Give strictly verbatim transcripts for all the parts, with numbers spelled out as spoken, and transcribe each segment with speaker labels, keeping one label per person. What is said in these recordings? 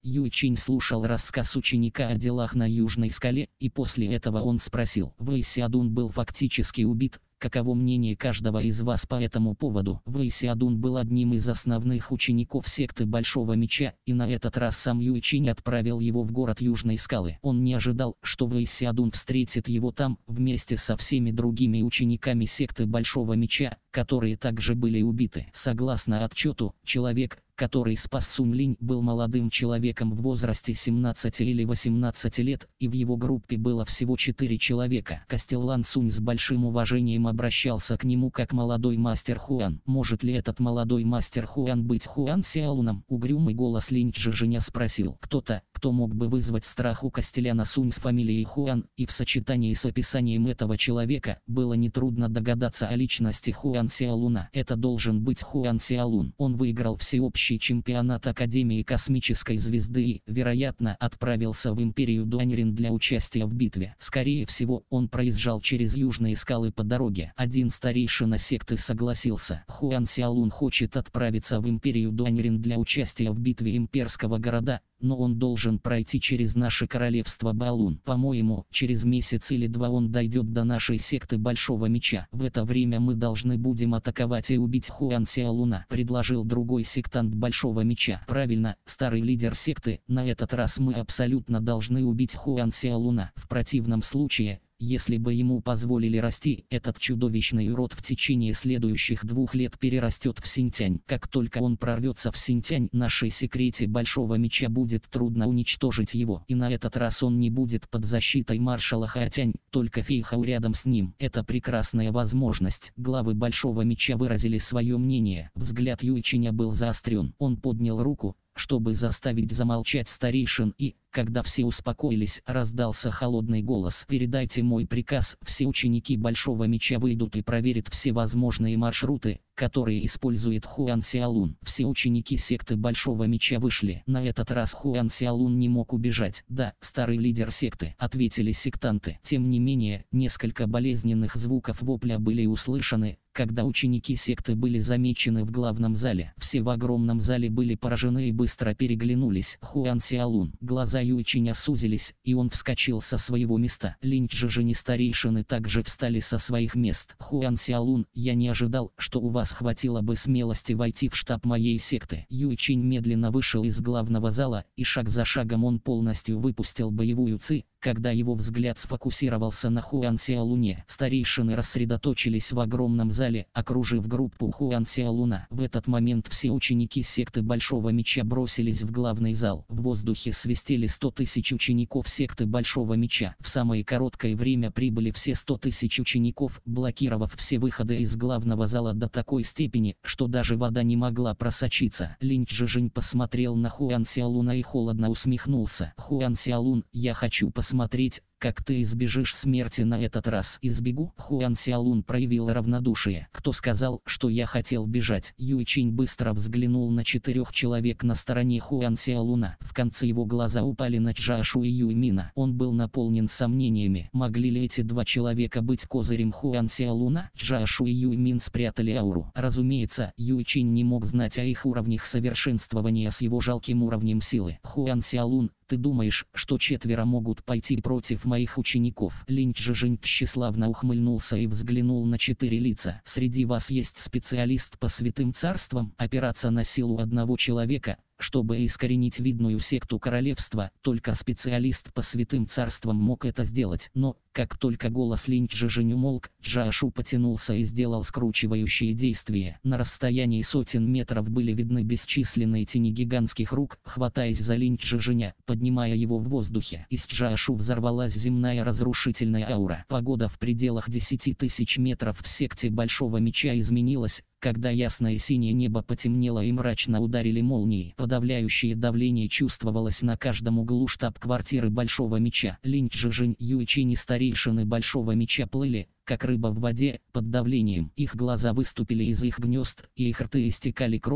Speaker 1: Юйчинь слушал рассказ ученика о делах на Южной скале, и после этого он спросил: Вэй Сяодун был фактически убит, каково мнение каждого из вас по этому поводу? Вэй Сяодун был одним из основных учеников секты Большого Меча, и на этот раз сам Юйчинь отправил его в город Южной скалы. Он не ожидал, что Вэй Сяодун встретит его там, вместе со всеми другими учениками секты Большого Меча, которые также были убиты. Согласно отчету, человек, который спас Сунь Линь, был молодым человеком в возрасте семнадцати или восемнадцати лет, и в его группе было всего четыре человека. Кастеллан Сунь с большим уважением обращался к нему как молодой мастер Хуан. Может ли этот молодой мастер Хуан быть Хуан Сяолуном? Угрюмый голос Линь Чжижиня спросил. Кто-то, кто мог бы вызвать страх у Кастелляна Сунь с фамилией Хуан, и в сочетании с описанием этого человека, было нетрудно догадаться о личности Хуан Сяолуна. Это должен быть Хуан Сяолун. Он выиграл всеобщий чемпионат Академии Космической Звезды и, вероятно, отправился в Империю Дуаньрин для участия в битве. Скорее всего, он проезжал через Южные скалы по дороге. Один старейшина секты согласился. Хуан Сяолун хочет отправиться в Империю Дуаньрин для участия в битве имперского города, но он должен пройти через наше королевство Балун. По-моему, через месяц или два он дойдет до нашей секты Большого Меча. В это время мы должны будем атаковать и убить Хуан Сяолуна, предложил другой сектант Большого Меча. Правильно, старый лидер секты, на этот раз мы абсолютно должны убить Хуан Сяолуна. В противном случае, если бы ему позволили расти, этот чудовищный урод в течение следующих двух лет перерастет в Синьтянь. Как только он прорвется в Синьтянь, нашей секрете Большого Меча будет трудно уничтожить его. И на этот раз он не будет под защитой маршала Хаотянь, только Фейхау рядом с ним. Это прекрасная возможность. Главы Большого Меча выразили свое мнение. Взгляд Юйчиня был заострен. Он поднял руку, чтобы заставить замолчать старейшин, и, когда все успокоились, раздался холодный голос. «Передайте мой приказ, все ученики Большого Меча выйдут и проверят все возможные маршруты, которые использует Хуан Сяолун». Все ученики секты Большого Меча вышли. На этот раз Хуан Сяолун не мог убежать. «Да, старый лидер секты», — ответили сектанты. Тем не менее, несколько болезненных звуков вопля были услышаны, когда ученики секты были замечены в главном зале. Все в огромном зале были поражены и быстро переглянулись. Хуан Сяолун. Глаза Юйчиня сузились, и он вскочил со своего места. Линь Чжижинь и старейшины также встали со своих мест. Хуан Сяолун, я не ожидал, что у вас хватило бы смелости войти в штаб моей секты. Юйчинь медленно вышел из главного зала, и шаг за шагом он полностью выпустил боевую ци, когда его взгляд сфокусировался на Хуан Сяолуне. Старейшины рассредоточились в огромном зале, окружив группу Хуан Сяолуна. В этот момент все ученики секты Большого Меча бросились в главный зал. В воздухе свистели сто тысяч учеников секты Большого Меча. В самое короткое время прибыли все сто тысяч учеников, блокировав все выходы из главного зала до такой степени, что даже вода не могла просочиться. Линь Чжижинь посмотрел на Хуан Сяолуна и холодно усмехнулся. «Хуан Сяолун, я хочу посмотреть, смотреть, как ты избежишь смерти на этот раз». «Избегу?» Хуан Сяолун проявил равнодушие. «Кто сказал, что я хотел бежать?» Юйчинь быстро взглянул на четырех человек на стороне Хуан Сяолуна. В конце его глаза упали на Чжаошу и Юймина. Он был наполнен сомнениями. Могли ли эти два человека быть козырем Хуан Сяолуна? Чжаошу и Юймин спрятали ауру. Разумеется, Юйчинь не мог знать о их уровнях совершенствования с его жалким уровнем силы. «Хуан Сяолун, ты думаешь, что четверо могут пойти против моих учеников?» Линь Чжижинь тщеславно ухмыльнулся и взглянул на четыре лица. «Среди вас есть специалист по святым царствам? Опираться на силу одного человека, чтобы искоренить видную секту королевства, только специалист по святым царствам мог это сделать». Но, как только голос Линь Чжижинь умолк, Чжаошу потянулся и сделал скручивающие действия. На расстоянии сотен метров были видны бесчисленные тени гигантских рук, хватаясь за Линь Чжижиня, поднимая его в воздухе. Из Чжаошу взорвалась земная разрушительная аура. Погода в пределах десяти тысяч метров в секте Большого Меча изменилась, когда ясное синее небо потемнело и мрачно ударили молнии. Подавляющее давление чувствовалось на каждом углу штаб-квартиры Большого Меча. Линь Чжижинь, Юйчинь и старейшины Большого Меча плыли, как рыба в воде, под давлением. Их глаза выступили из их гнезд, и их рты истекали кровью,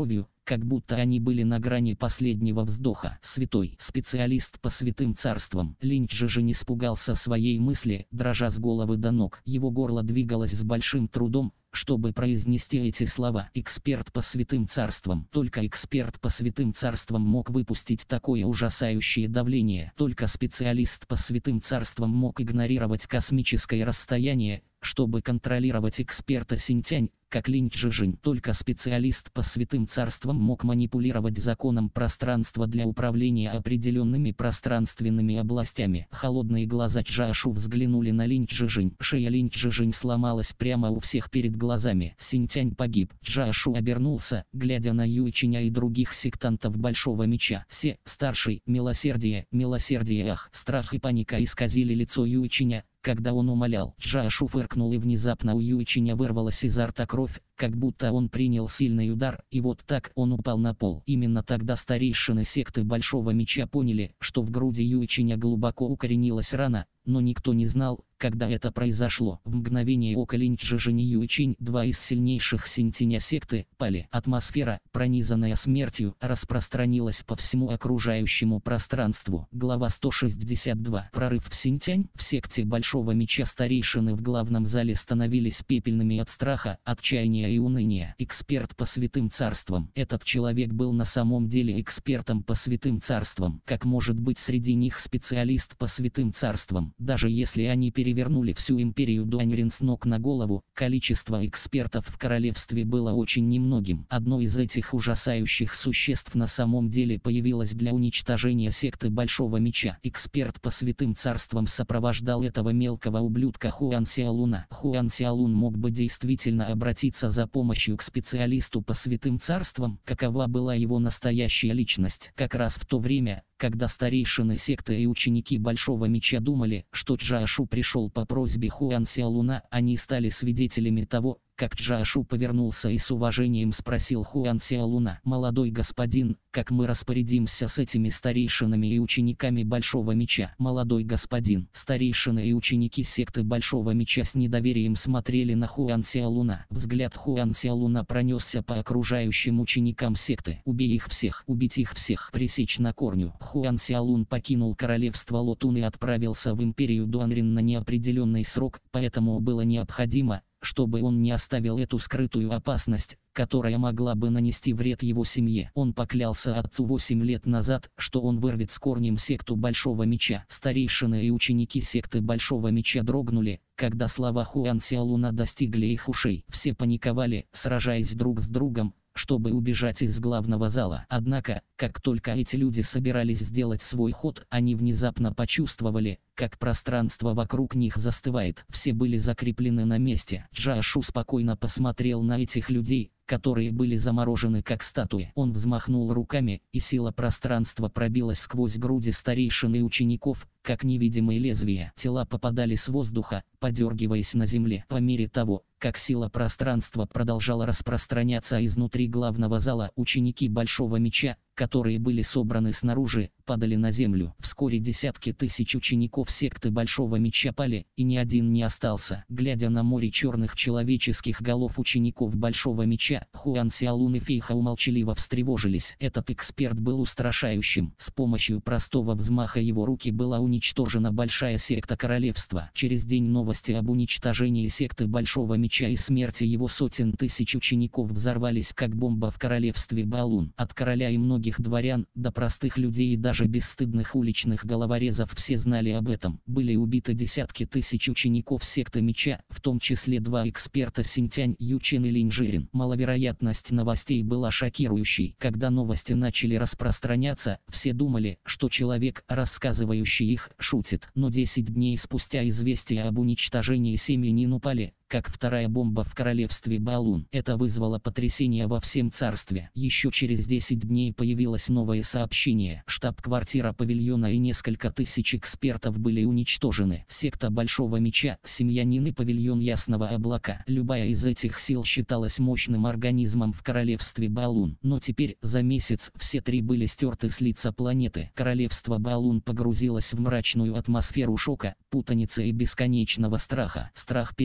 Speaker 1: как будто они были на грани последнего вздоха. Святой специалист по святым царствам. Линч же не испугался своей мысли, дрожа с головы до ног. Его горло двигалось с большим трудом, чтобы произнести эти слова. Эксперт по святым царствам. Только эксперт по святым царствам мог выпустить такое ужасающее давление. Только специалист по святым царствам мог игнорировать космическое расстояние, чтобы контролировать эксперта Синтянь, как Линь Чжижень. Только специалист по святым царствам мог манипулировать законом пространства для управления определенными пространственными областями. Холодные глаза Чжаошу взглянули на Линь Чжижень. Шея Линь Чжижень сломалась прямо у всех перед глазами. Синтянь погиб. Чжаошу обернулся, глядя на Юйчиня и других сектантов Большого Меча. Се, старший, милосердие, милосердие, ах. Страх и паника исказили лицо Юйчиня, когда он умолял. Чжаошу фыркнул, и внезапно у Юйчиня вырвалась изо рта кровь, как будто он принял сильный удар, и вот так он упал на пол. Именно тогда старейшины секты Большого Меча поняли, что в груди Юйчиня глубоко укоренилась рана, но никто не знал, когда это произошло. В мгновение ока Линь Чжижень и Юйчинь, два из сильнейших Синтяня секты, пали. Атмосфера, пронизанная смертью, распространилась по всему окружающему пространству. Глава сто шестьдесят два. Прорыв в Синтянь. В секте Большого Меча старейшины в главном зале становились пепельными от страха, отчаяния и уныния. Эксперт по святым царствам. Этот человек был на самом деле экспертом по святым царствам. Как может быть среди них специалист по святым царствам? Даже если они перевернули всю империю Дуаньрин с ног на голову, количество экспертов в королевстве было очень немногим. Одно из этих ужасающих существ на самом деле появилось для уничтожения секты Большого Меча. Эксперт по святым царствам сопровождал этого мелкого ублюдка Хуан Сяолуна. Хуан Сяолун мог бы действительно обратиться за помощью к специалисту по святым царствам. Какова была его настоящая личность? Как раз в то время, когда старейшины секты и ученики Большого Меча думали, что Чжаошу пришел по просьбе Хуан Сяолуна, они стали свидетелями того, как Чжаошу повернулся и с уважением спросил Хуан Сяолуна: «Молодой господин, как мы распорядимся с этими старейшинами и учениками Большого Меча?» «Молодой господин». Старейшины и ученики секты Большого Меча с недоверием смотрели на Хуан Сяолуна. Взгляд Хуан Сяолуна пронесся по окружающим ученикам секты. «Убей их всех, убить их всех, пресечь на корню». Хуан Сяолун покинул королевство Лотун и отправился в империю Дуаньрин на неопределенный срок, поэтому было необходимо, чтобы он не оставил эту скрытую опасность, которая могла бы нанести вред его семье. Он поклялся отцу восемь лет назад, что он вырвет с корнем секту Большого Меча. Старейшины и ученики секты Большого Меча дрогнули, когда слова Хуан Сяолуна достигли их ушей. Все паниковали, сражаясь друг с другом, чтобы убежать из главного зала. Однако, как только эти люди собирались сделать свой ход, они внезапно почувствовали, как пространство вокруг них застывает. Все были закреплены на месте. Чжаошу спокойно посмотрел на этих людей, которые были заморожены как статуи. Он взмахнул руками, и сила пространства пробилась сквозь груди старейшин и учеников, как невидимые лезвия. Тела попадали с воздуха, подергиваясь на земле. По мере того, как сила пространства продолжала распространяться изнутри главного зала, ученики Большого Меча, которые были собраны снаружи, падали на землю. Вскоре десятки тысяч учеников секты Большого Меча пали, и ни один не остался. Глядя на море черных человеческих голов учеников Большого Меча, Хуан Сяолун и Фейхао молчаливо встревожились. Этот эксперт был устрашающим. С помощью простого взмаха его руки была уничтожена большая секта королевства. Через день новости об уничтожении секты Большого Меча и смерти его сотен тысяч учеников взорвались как бомба в королевстве Баолун. От короля и многих дворян, до простых людей и даже бесстыдных уличных головорезов все знали об этом. Были убиты десятки тысяч учеников секты Меча, в том числе два эксперта Синтянь, Ючин и Линь Жирин. Маловероятность новостей была шокирующей. Когда новости начали распространяться, все думали, что человек, рассказывающий их, шутит. Но десять дней спустя известия об уничтожении семьи Нин упали, как вторая бомба в королевстве Баолун. Это вызвало потрясение во всем царстве. Еще через десять дней появилось новое сообщение. Штаб-квартира павильона и несколько тысяч экспертов были уничтожены. Секта Большого Меча, семья Нин и павильон Ясного Облака. Любая из этих сил считалась мощным организмом в королевстве Баолун. Но теперь, за месяц, все три были стерты с лица планеты. Королевство Баолун погрузилось в мрачную атмосферу шока, путаницы и бесконечного страха. Страх перед неизвестным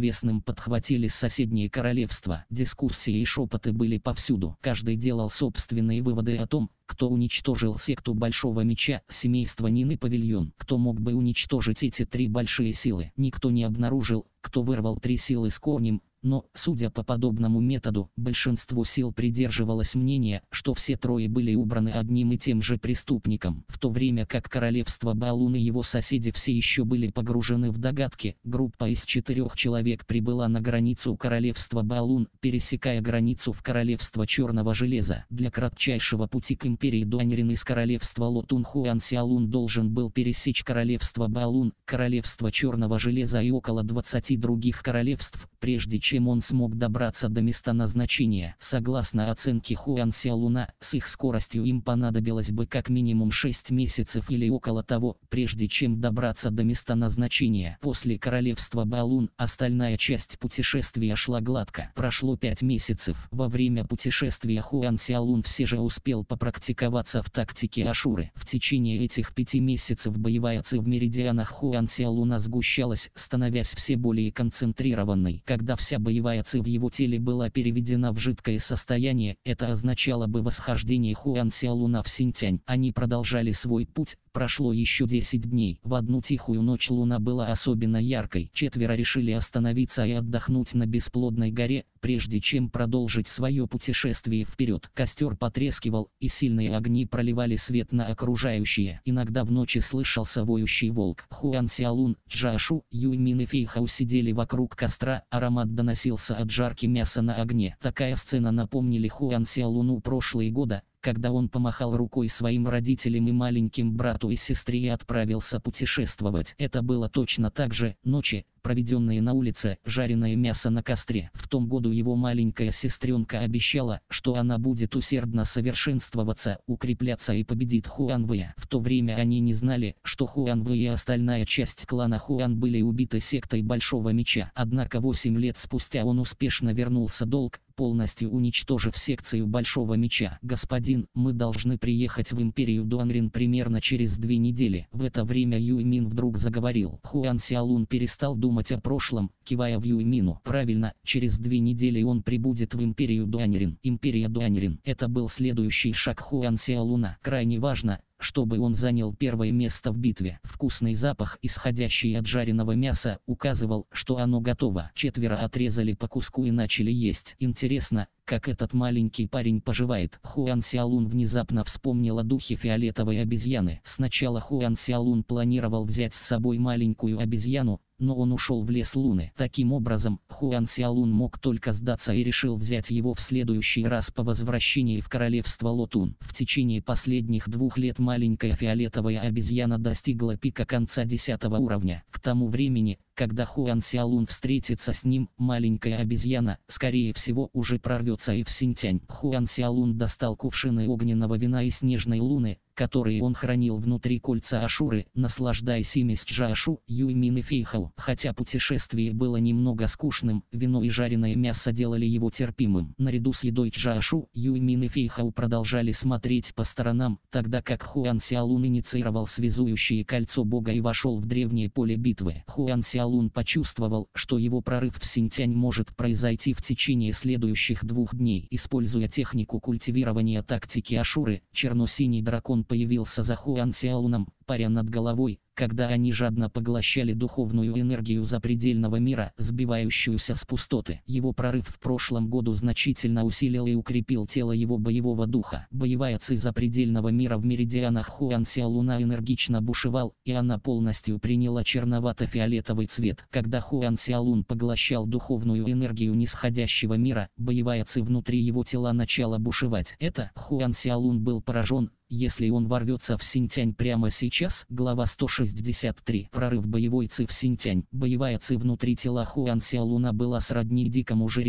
Speaker 1: известным подхватили соседние королевства. Дискуссии и шепоты были повсюду. Каждый делал собственные выводы о том, кто уничтожил секту Большого Меча, семейство Нины Павильон. Кто мог бы уничтожить эти три большие силы? Никто не обнаружил, кто вырвал три силы с корнем. Но, судя по подобному методу, большинство сил придерживалось мнения, что все трое были убраны одним и тем же преступником. В то время как королевство Баалун и его соседи все еще были погружены в догадки, группа из четырех человек прибыла на границу королевства Баалун, пересекая границу в королевство Черного Железа. Для кратчайшего пути к империи Дуаньрин из королевства Лотун Хуан Сиалун должен был пересечь королевство Баалун, королевство Черного Железа и около двадцати других королевств, прежде чем чем он смог добраться до места назначения. Согласно оценке Хуан Сиалуна, с их скоростью им понадобилось бы как минимум шесть месяцев или около того, прежде чем добраться до места назначения. После королевства Баалун остальная часть путешествия шла гладко. Прошло пять месяцев. Во время путешествия Хуан Сиалун все же успел попрактиковаться в тактике Ашуры. В течение этих пяти месяцев боевая ци в меридианах Хуан Сиалуна сгущалась, становясь все более концентрированной. Когда вся боевая ци в его теле была переведена в жидкое состояние, это означало бы восхождение Хуан Сиалуна в Синьтянь. Они продолжали свой путь. Прошло еще десять дней. В одну тихую ночь луна была особенно яркой. Четверо решили остановиться и отдохнуть на бесплодной горе, прежде чем продолжить свое путешествие вперед. Костер потрескивал, и сильные огни проливали свет на окружающее. Иногда в ночи слышался воющий волк. Хуан Сиалун, Джашу, Юймин и Фейхау сидели вокруг костра, аромат доносился от жарки мяса на огне. Такая сцена напомнили Хуан Сиалуну прошлые года, когда он помахал рукой своим родителям и маленьким брату и сестре и отправился путешествовать. Это было точно так же. Ночи, проведенные на улице, жареное мясо на костре. В том году его маленькая сестренка обещала, что она будет усердно совершенствоваться, укрепляться и победит Хуанвэя. В то время они не знали, что Хуанвэй и остальная часть клана Хуан были убиты сектой Большого Меча. Однако восемь лет спустя он успешно вернулся долг, полностью уничтожив секцию Большого Меча. «Господин, мы должны приехать в империю Дуаньрин примерно через две недели». В это время Юймин вдруг заговорил. Хуан Сиалун перестал думать о прошлом, кивая в Юймину. «Правильно, через две недели он прибудет в империю Дуаньрин». Империя Дуаньрин. Это был следующий шаг Хуан Сиалуна. Крайне важно, чтобы он занял первое место в битве. Вкусный запах, исходящий от жареного мяса, указывал, что оно готово. Четверо отрезали по куску и начали есть. Интересно, как этот маленький парень поживает. Хуан Сиалун внезапно вспомнил о духе фиолетовой обезьяны. Сначала Хуан Сиалун планировал взять с собой маленькую обезьяну, но он ушел в лес Луны. Таким образом, Хуан Сиалун мог только сдаться и решил взять его в следующий раз по возвращении в королевство Лотун. В течение последних двух лет маленькая фиолетовая обезьяна достигла пика конца десятого уровня. К тому времени, когда Хуан Сиалун встретится с ним, маленькая обезьяна, скорее всего, уже прорвется и в Синьтянь. Хуан Сиалун достал кувшины огненного вина и снежной луны, которые он хранил внутри кольца Ашуры, наслаждаясь ими с Джашу, Юймин и Фейхау. Хотя путешествие было немного скучным, вино и жареное мясо делали его терпимым. Наряду с едой Джашу, Юймин и Фейхау продолжали смотреть по сторонам, тогда как Хуан Сиалун инициировал связующее кольцо Бога и вошел в древнее поле битвы. Хуан Сиалун почувствовал, что его прорыв в Синьтянь может произойти в течение следующих двух дней. Используя технику культивирования тактики Ашуры, черно-синий дракон появился за Хуан Сиалуном, паря над головой, когда они жадно поглощали духовную энергию запредельного мира, сбивающуюся с пустоты. Его прорыв в прошлом году значительно усилил и укрепил тело его боевого духа. Боевая ци запредельного мира в меридианах Хуан Сиалуна энергично бушевал, и она полностью приняла черновато-фиолетовый цвет. Когда Хуан Сиалун поглощал духовную энергию нисходящего мира, боевая ци внутри его тела начала бушевать. Это Хуан Сиалун был поражен. Если он ворвется в Синьтянь прямо сейчас, глава сто шестьдесят три. Прорыв боевой ци в Синьтянь. Боевая ци внутри тела Хуан Сиалуна была сродни дикому жеребцу,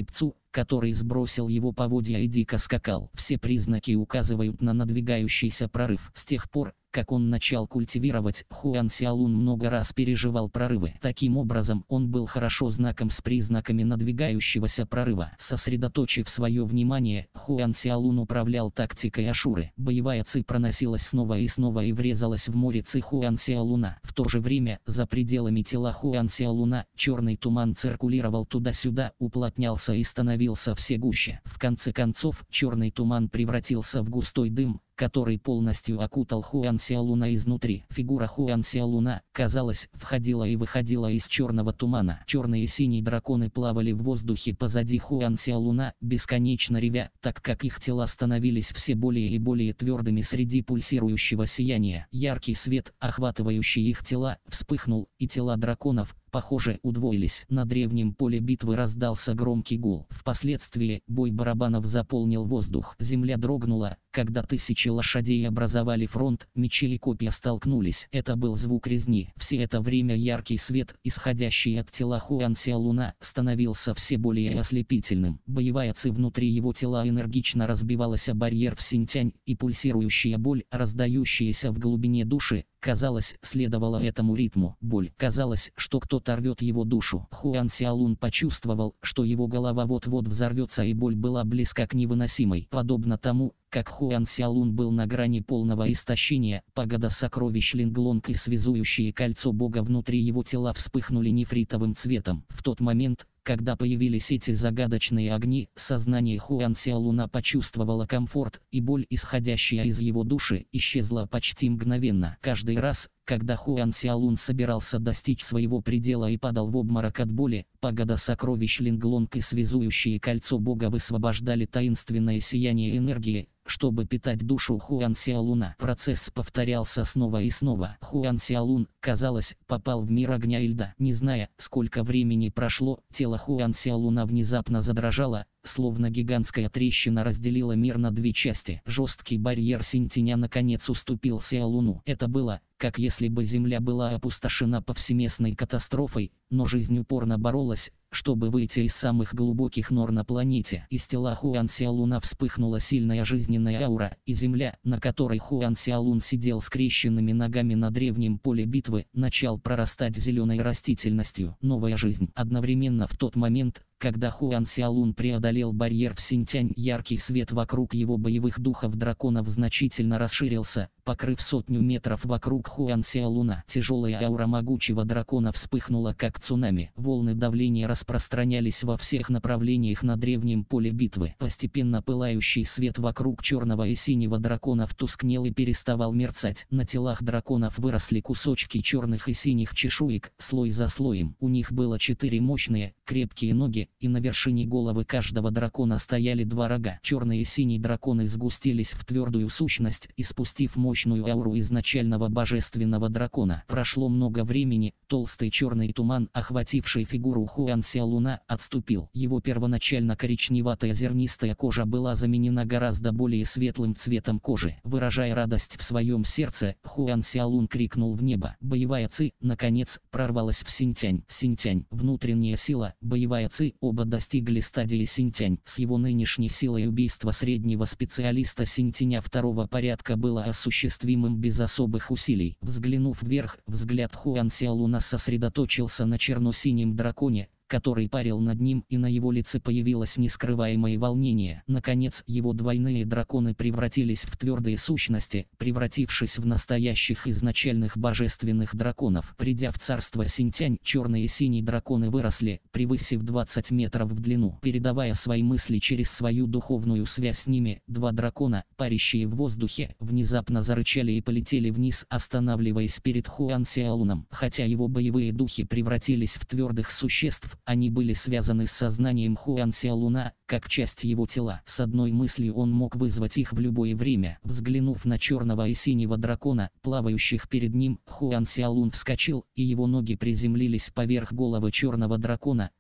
Speaker 1: который сбросил его поводья и дико скакал. Все признаки указывают на надвигающийся прорыв. С тех пор, как он начал культивировать, Хуан Сяолун много раз переживал прорывы. Таким образом, он был хорошо знаком с признаками надвигающегося прорыва. Сосредоточив свое внимание, Хуан Сяолун управлял тактикой Ашуры. Боевая ци проносилась снова и снова и врезалась в море ци Хуан Сяолуна. В то же время, за пределами тела Хуан Сяолуна, черный туман циркулировал туда-сюда, уплотнялся и становился все гуще. В конце концов, черный туман превратился в густой дым, который полностью окутал Хуан Сяолуна изнутри. Фигура Хуан Сяолуна, казалось, входила и выходила из черного тумана. Черные и синие драконы плавали в воздухе позади Хуан Сяолуна, бесконечно ревя, так как их тела становились все более и более твердыми среди пульсирующего сияния. Яркий свет, охватывающий их тела, вспыхнул, и тела драконов, похоже, удвоились. На древнем поле битвы раздался громкий гул. Впоследствии бой барабанов заполнил воздух. Земля дрогнула, когда тысячи лошадей образовали фронт, мечи и копья столкнулись. Это был звук резни. Все это время яркий свет, исходящий от тела Хуан Сяолуна, становился все более ослепительным. Боевая ци внутри его тела энергично разбивалась о барьер в Синьтянь, и пульсирующая боль, раздающаяся в глубине души, казалось, следовала этому ритму. Боль. Казалось, что кто-то рвет его душу. Хуан Сяолун почувствовал, что его голова вот-вот взорвется, и боль была близка к невыносимой. Подобно тому, как Хуан Сяолун был на грани полного истощения, пагода сокровищ Линглонг и связующее кольцо бога внутри его тела вспыхнули нефритовым цветом. В тот момент, когда появились эти загадочные огни, сознание Хуан Сяолуна почувствовало комфорт, и боль, исходящая из его души, исчезла почти мгновенно. Каждый раз, когда Хуан Сяолун собирался достичь своего предела и падал в обморок от боли, пагода сокровищ Линглонг и связующее кольцо бога высвобождали таинственное сияние энергии, чтобы питать душу Хуан Сяолуна. Процесс повторялся снова и снова. Хуан Сяолун, казалось, попал в мир огня и льда. Не зная, сколько времени прошло, тело Хуан Сяолуна внезапно задрожало, словно гигантская трещина разделила мир на две части. Жесткий барьер Синьтяня наконец уступил Сяолуну. Это было, как если бы земля была опустошена повсеместной катастрофой, но жизнь упорно боролась, чтобы выйти из самых глубоких нор на планете. Из тела Хуан Сяолуна вспыхнула сильная жизненная аура, и земля, на которой Хуан Сяолун сидел скрещенными ногами на древнем поле битвы, начал прорастать зеленой растительностью. Новая жизнь. Одновременно в тот момент, когда Хуан Сяолун преодолел барьер в Синьтянь, яркий свет вокруг его боевых духов драконов значительно расширился, покрыв сотню метров вокруг Хуан Сяолуна. Тяжелая аура могучего дракона вспыхнула как цунами. Волны давления распространялись во всех направлениях на древнем поле битвы. Постепенно пылающий свет вокруг черного и синего драконов тускнел и переставал мерцать. На телах драконов выросли кусочки черных и синих чешуек, слой за слоем. У них было четыре мощные, крепкие ноги, и на вершине головы каждого дракона стояли два рога. Черные и синие драконы сгустились в твердую сущность, испустив мощную ауру изначального божественного дракона. Прошло много времени, толстый черный туман, охвативший фигуру Хуан Сяолуна, отступил. Его первоначально коричневатая зернистая кожа была заменена гораздо более светлым цветом кожи. Выражая радость в своем сердце, Хуан Сяолун крикнул в небо. Боевая ци, наконец, прорвалась в Синьтянь. Синьтянь, внутренняя сила, боевая ци, оба достигли стадии Синьтянь. С его нынешней силой убийство среднего специалиста Синьтяня второго порядка было осуществимым без особых усилий. Взглянув вверх, взгляд Хуан Сяолуна сосредоточился на черно-синем драконе, который парил над ним, и на его лице появилось нескрываемое волнение. Наконец, его двойные драконы превратились в твердые сущности, превратившись в настоящих изначальных божественных драконов. Придя в царство Синьтянь, черные и синие драконы выросли, превысив двадцать метров в длину. Передавая свои мысли через свою духовную связь с ними, два дракона, парящие в воздухе, внезапно зарычали и полетели вниз, останавливаясь перед Хуан Сяолуном. Хотя его боевые духи превратились в твердых существ, они были связаны с сознанием Хуан Сяолуна, как часть его тела. С одной мыслью он мог вызвать их в любое время. Взглянув на черного и синего дракона, плавающих перед ним, Хуан Сяолун вскочил, и его ноги приземлились поверх головы черного дракона,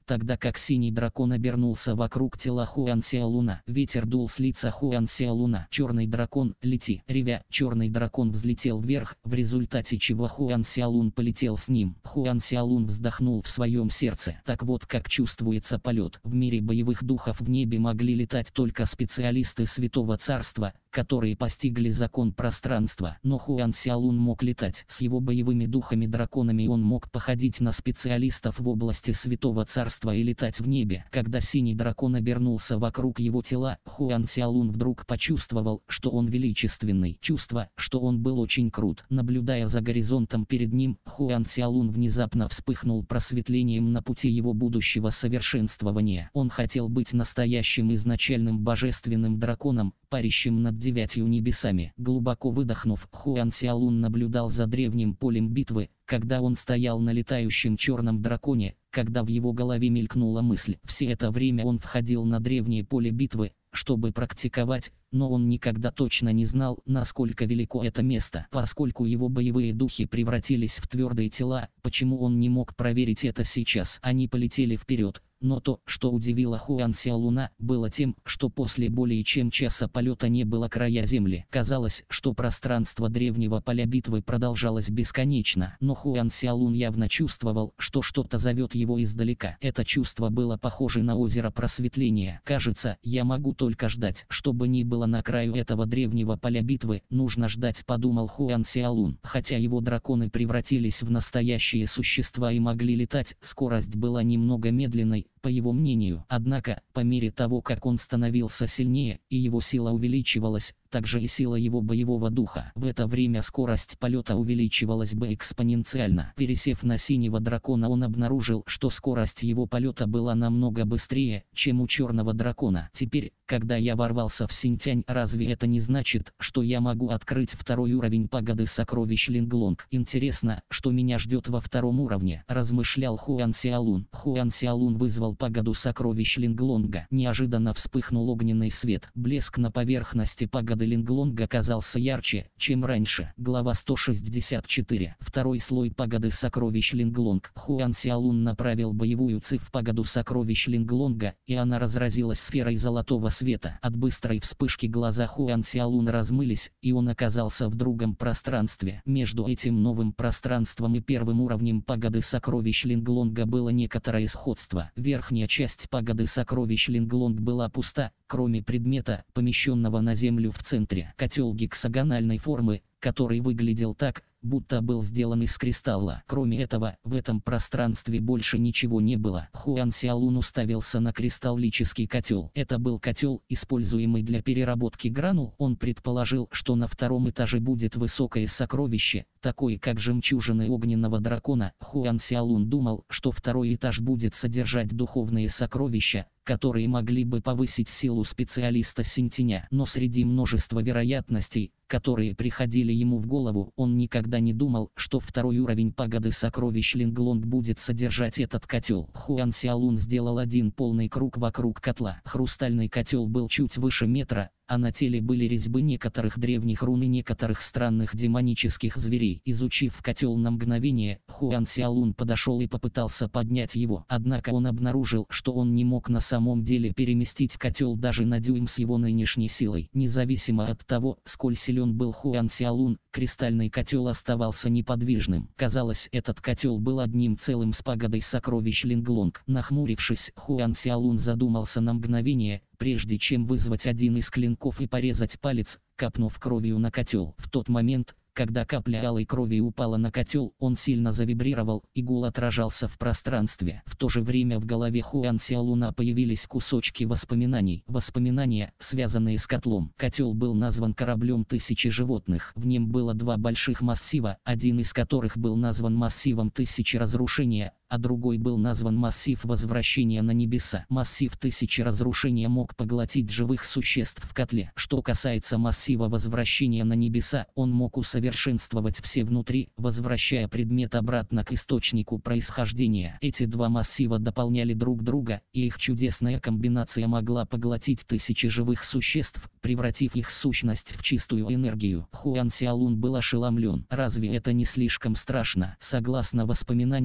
Speaker 1: тогда как синий дракон обернулся вокруг тела Хуан Сяолуна. Ветер дул с лица Хуан Сяолуна. Черный дракон, лети, ревя. Черный дракон взлетел вверх, в результате чего Хуан Сяолун полетел с ним. Хуан Сяолун вздохнул в своем сердце. Так вот как чувствуется полет. В мире боевых духов в небе могли летать только специалисты Святого Царства, которые постигли закон пространства. Но Хуан Сяолун мог летать. С его боевыми духами-драконами он мог походить на специалистов в области Святого Царства и летать в небе. Когда синий дракон обернулся вокруг его тела, Хуан Сяолун вдруг почувствовал, что он величественный. Чувство, что он был очень крут. Наблюдая за горизонтом перед ним, Хуан Сяолун внезапно вспыхнул просветлением на пути его будущего совершенствования. Он хотел быть настоящим изначальным божественным драконом, парящим над девятью небесами. Глубоко выдохнув, Хуан Сяолун наблюдал за древним полем битвы, когда он стоял на летающем черном драконе, когда в его голове мелькнула мысль. Все это время он входил на древнее поле битвы, чтобы практиковать, но он никогда точно не знал, насколько велико это место. Поскольку его боевые духи превратились в твердые тела, почему он не мог проверить это сейчас? Они полетели вперед. Но то, что удивило Хуан Сяолуна, было тем, что после более чем часа полета не было края земли. Казалось, что пространство древнего поля битвы продолжалось бесконечно. Но Хуан Сяолун явно чувствовал, что что-то зовет его издалека. Это чувство было похоже на озеро просветления. Кажется, я могу только ждать. Что бы ни было на краю этого древнего поля битвы, нужно ждать, подумал Хуан Сяолун. Хотя его драконы превратились в настоящие существа и могли летать, скорость была немного медленной, по его мнению. Однако, по мере того, как он становился сильнее, и его сила увеличивалась, также и сила его боевого духа. В это время скорость полета увеличивалась бы экспоненциально. Пересев на синего дракона, он обнаружил, что скорость его полета была намного быстрее, чем у черного дракона. Теперь, когда я ворвался в Синьтянь, разве это не значит, что я могу открыть второй уровень пагоды сокровищ Линглонг? Интересно, что меня ждет во втором уровне, размышлял Хуан Сяолун. Хуан Сяолун вызвал пагоду сокровищ Линглонга. Неожиданно вспыхнул огненный свет. Блеск на поверхности пагоды Линглонга казался ярче, чем раньше. Глава сто шестьдесят четыре. Второй слой пагоды сокровищ Линглонг. Хуан Сяолун направил боевую ци в пагоду сокровищ Линглонга, и она разразилась сферой золотого света. От быстрой вспышки глаза Хуан Сяолуна размылись, и он оказался в другом пространстве. Между этим новым пространством и первым уровнем пагоды сокровищ Линглонга было некоторое сходство. Верхняя часть пагоды сокровищ Линглонг была пуста, кроме предмета, помещенного на землю в центре. Котел гексагональной формы, который выглядел так, будто был сделан из кристалла. Кроме этого, в этом пространстве больше ничего не было. Хуан Сяолун уставился на кристаллический котел. Это был котел, используемый для переработки гранул. Он предположил, что на втором этаже будет высокое сокровище, такое как жемчужины огненного дракона. Хуан Сяолун думал, что второй этаж будет содержать духовные сокровища, которые могли бы повысить силу специалиста Синьтяня. Но среди множества вероятностей, которые приходили ему в голову, он никогда не думал, что второй уровень пагоды сокровищ Линглонг будет содержать этот котел. Хуан Сяолун сделал один полный круг вокруг котла. Хрустальный котел был чуть выше метра, а на теле были резьбы некоторых древних рун и некоторых странных демонических зверей. Изучив котел на мгновение, Хуан Сяолун подошел и попытался поднять его. Однако он обнаружил, что он не мог на самом деле переместить котел даже на дюйм с его нынешней силой. Независимо от того, сколь силен был Хуан Сяолун, кристальный котел оставался неподвижным. Казалось, этот котел был одним целым с пагодой сокровищ Линглонг. Нахмурившись, Хуан Сяолун задумался на мгновение, прежде чем вызвать один из клинков и порезать палец, капнув кровью на котел. В тот момент, когда капля алой крови упала на котел, он сильно завибрировал, и гул отражался в пространстве. В то же время в голове Хуан Сяолуна появились кусочки воспоминаний. Воспоминания, связанные с котлом. Котел был назван кораблем тысячи животных. В нем было два больших массива, один из которых был назван массивом тысячи разрушения, а другой был назван массив возвращения на небеса. Массив тысячи разрушения мог поглотить живых существ в котле. Что касается массива возвращения на небеса, он мог усовершенствовать все внутри, возвращая предмет обратно к источнику происхождения. Эти два массива дополняли друг друга, и их чудесная комбинация могла поглотить тысячи живых существ, превратив их сущность в чистую энергию. Хуан Сяолун был ошеломлен. Разве это не слишком страшно? Согласно воспоминаниям,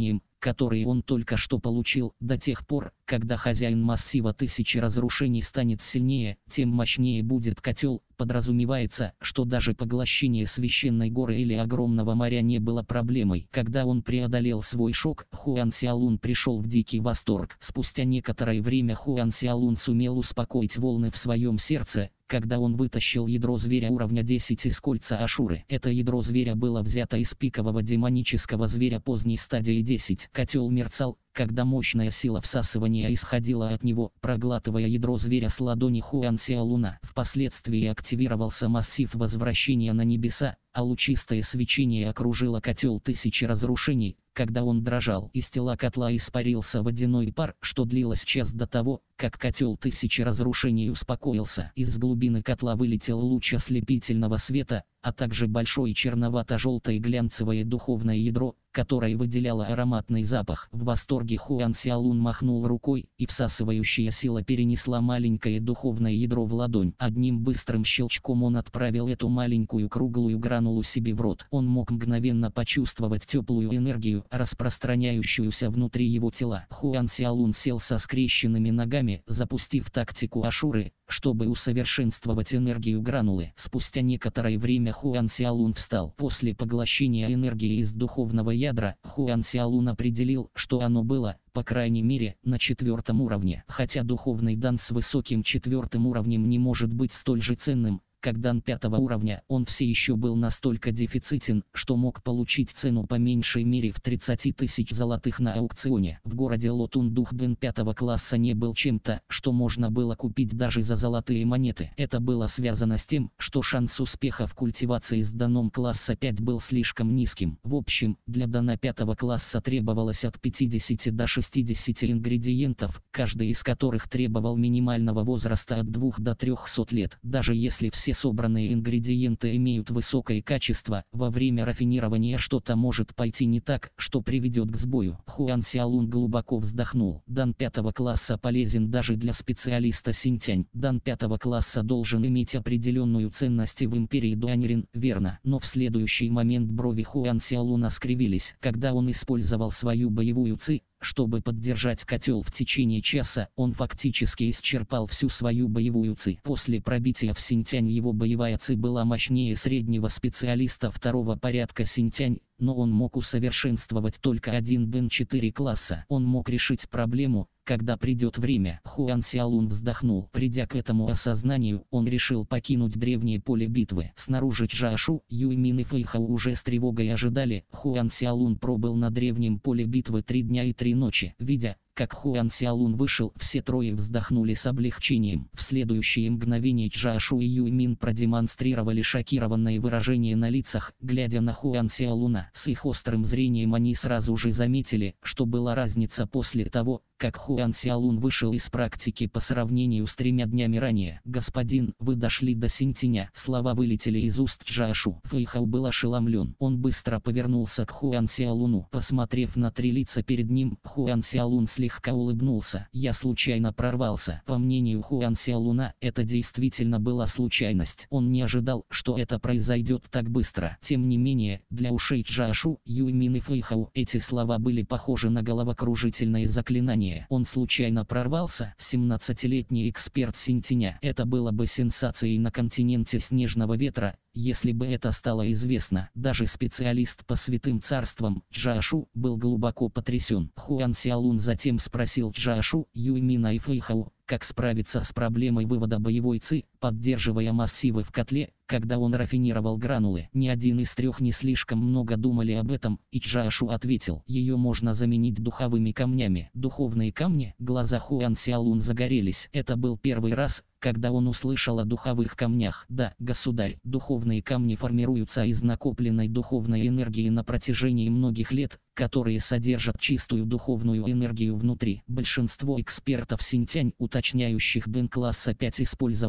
Speaker 1: которые он только что получил, до тех пор, когда хозяин массива тысячи разрушений станет сильнее, тем мощнее будет котел. Подразумевается, что даже поглощение священной горы или огромного моря не было проблемой. Когда он преодолел свой шок, Хуан Сяолун пришел в дикий восторг. Спустя некоторое время Хуан Сяолун сумел успокоить волны в своем сердце, когда он вытащил ядро зверя уровня десять из кольца Ашуры. Это ядро зверя было взято из пикового демонического зверя поздней стадии десять. Котел мерцал, когда мощная сила всасывания исходила от него, проглатывая ядро зверя с ладони Хуан Сяолуна. Впоследствии активировался массив возвращения на небеса, а лучистое свечение окружило котел тысячи разрушений. Когда он дрожал, из тела котла испарился водяной пар, что длилось час до того, как котел тысячи разрушений успокоился. Из глубины котла вылетел луч ослепительного света, а также большое черновато-желтое глянцевое духовное ядро, которое выделяло ароматный запах. В восторге Хуан Сяолун махнул рукой, и всасывающая сила перенесла маленькое духовное ядро в ладонь. Одним быстрым щелчком он отправил эту маленькую круглую гранулу себе в рот. Он мог мгновенно почувствовать теплую энергию, распространяющуюся внутри его тела. Хуан Сяолун сел со скрещенными ногами, запустив тактику Ашуры, чтобы усовершенствовать энергию гранулы. Спустя некоторое время Хуан Сяолун встал. После поглощения энергии из духовного ядра, Хуан Сяолун определил, что оно было, по крайней мере, на четвертом уровне. Хотя духовный дан с высоким четвертым уровнем не может быть столь же ценным, как дан пятого уровня, он все еще был настолько дефицитен, что мог получить цену по меньшей мере в тридцать тысяч золотых на аукционе. В городе Лотун дух дан пятого класса не был чем-то, что можно было купить даже за золотые монеты. Это было связано с тем, что шанс успеха в культивации с даном класса пять был слишком низким. В общем, для дана пятого класса требовалось от пятидесяти до шестидесяти ингредиентов, каждый из которых требовал минимального возраста от двух до трёхсот лет. Даже если все собранные ингредиенты имеют высокое качество, во время рафинирования что-то может пойти не так, что приведет к сбою. Хуан Сяолун глубоко вздохнул. Дан пятого класса полезен даже для специалиста Синтянь. Дан пятого класса должен иметь определенную ценность в империи Дуаньрин, верно. Но в следующий момент брови Хуан Сяолуна скривились. Когда он использовал свою боевую ци, чтобы поддержать котел в течение часа, он фактически исчерпал всю свою боевую ци. После пробития в Синтянь его боевая ци была мощнее среднего специалиста второго порядка Синтянь, но он мог усовершенствовать только один дэн четыре класса. Он мог решить проблему, когда придет время. Хуан Сяолун вздохнул. Придя к этому осознанию, он решил покинуть древнее поле битвы. Снаружи Чжаошу, Юймин и Фэйхао уже с тревогой ожидали. Хуан Сяолун пробыл на древнем поле битвы три дня и три ночи. Видя, как Хуан Сяолун вышел, все трое вздохнули с облегчением. В следующее мгновение Чжаошу и Юймин продемонстрировали шокированное выражение на лицах, глядя на Хуан Сяолуна. С их острым зрением они сразу же заметили, что была разница после того, как Хуан Сяолун вышел из практики по сравнению с тремя днями ранее. «Господин, вы дошли до Синтяня». Слова вылетели из уст Чжаошу. Фэйхао был ошеломлен. Он быстро повернулся к Хуан Сяолуну. Посмотрев на три лица перед ним, Хуан Сяолун слегка улыбнулся. «Я случайно прорвался». По мнению Хуан Сяолуна, это действительно была случайность. Он не ожидал, что это произойдет так быстро. Тем не менее, для ушей Чжаошу, Юймин и Фэйхао эти слова были похожи на головокружительное заклинание. Он случайно прорвался. семнадцатилетний эксперт Синтяня. Это было бы сенсацией на континенте Снежного Ветра, если бы это стало известно. Даже специалист по святым царствам, Чжаошу, был глубоко потрясен. Хуан Сяолун затем спросил Чжаошу, Юймина и Фэйхао, как справиться с проблемой вывода боевой ци, поддерживая массивы в котле, когда он рафинировал гранулы. Ни один из трех не слишком много думали об этом, и Чжаошу ответил: ее можно заменить духовыми камнями. Духовные камни? Глаза Хуан Сяолун загорелись. Это был первый раз, когда он услышал о духовых камнях. Да, государь, духовные камни формируются из накопленной духовной энергии на протяжении многих лет, которые содержат чистую духовную энергию внутри. Большинство экспертов Синтянь, уточняющих дэн класса пять, использовал духовые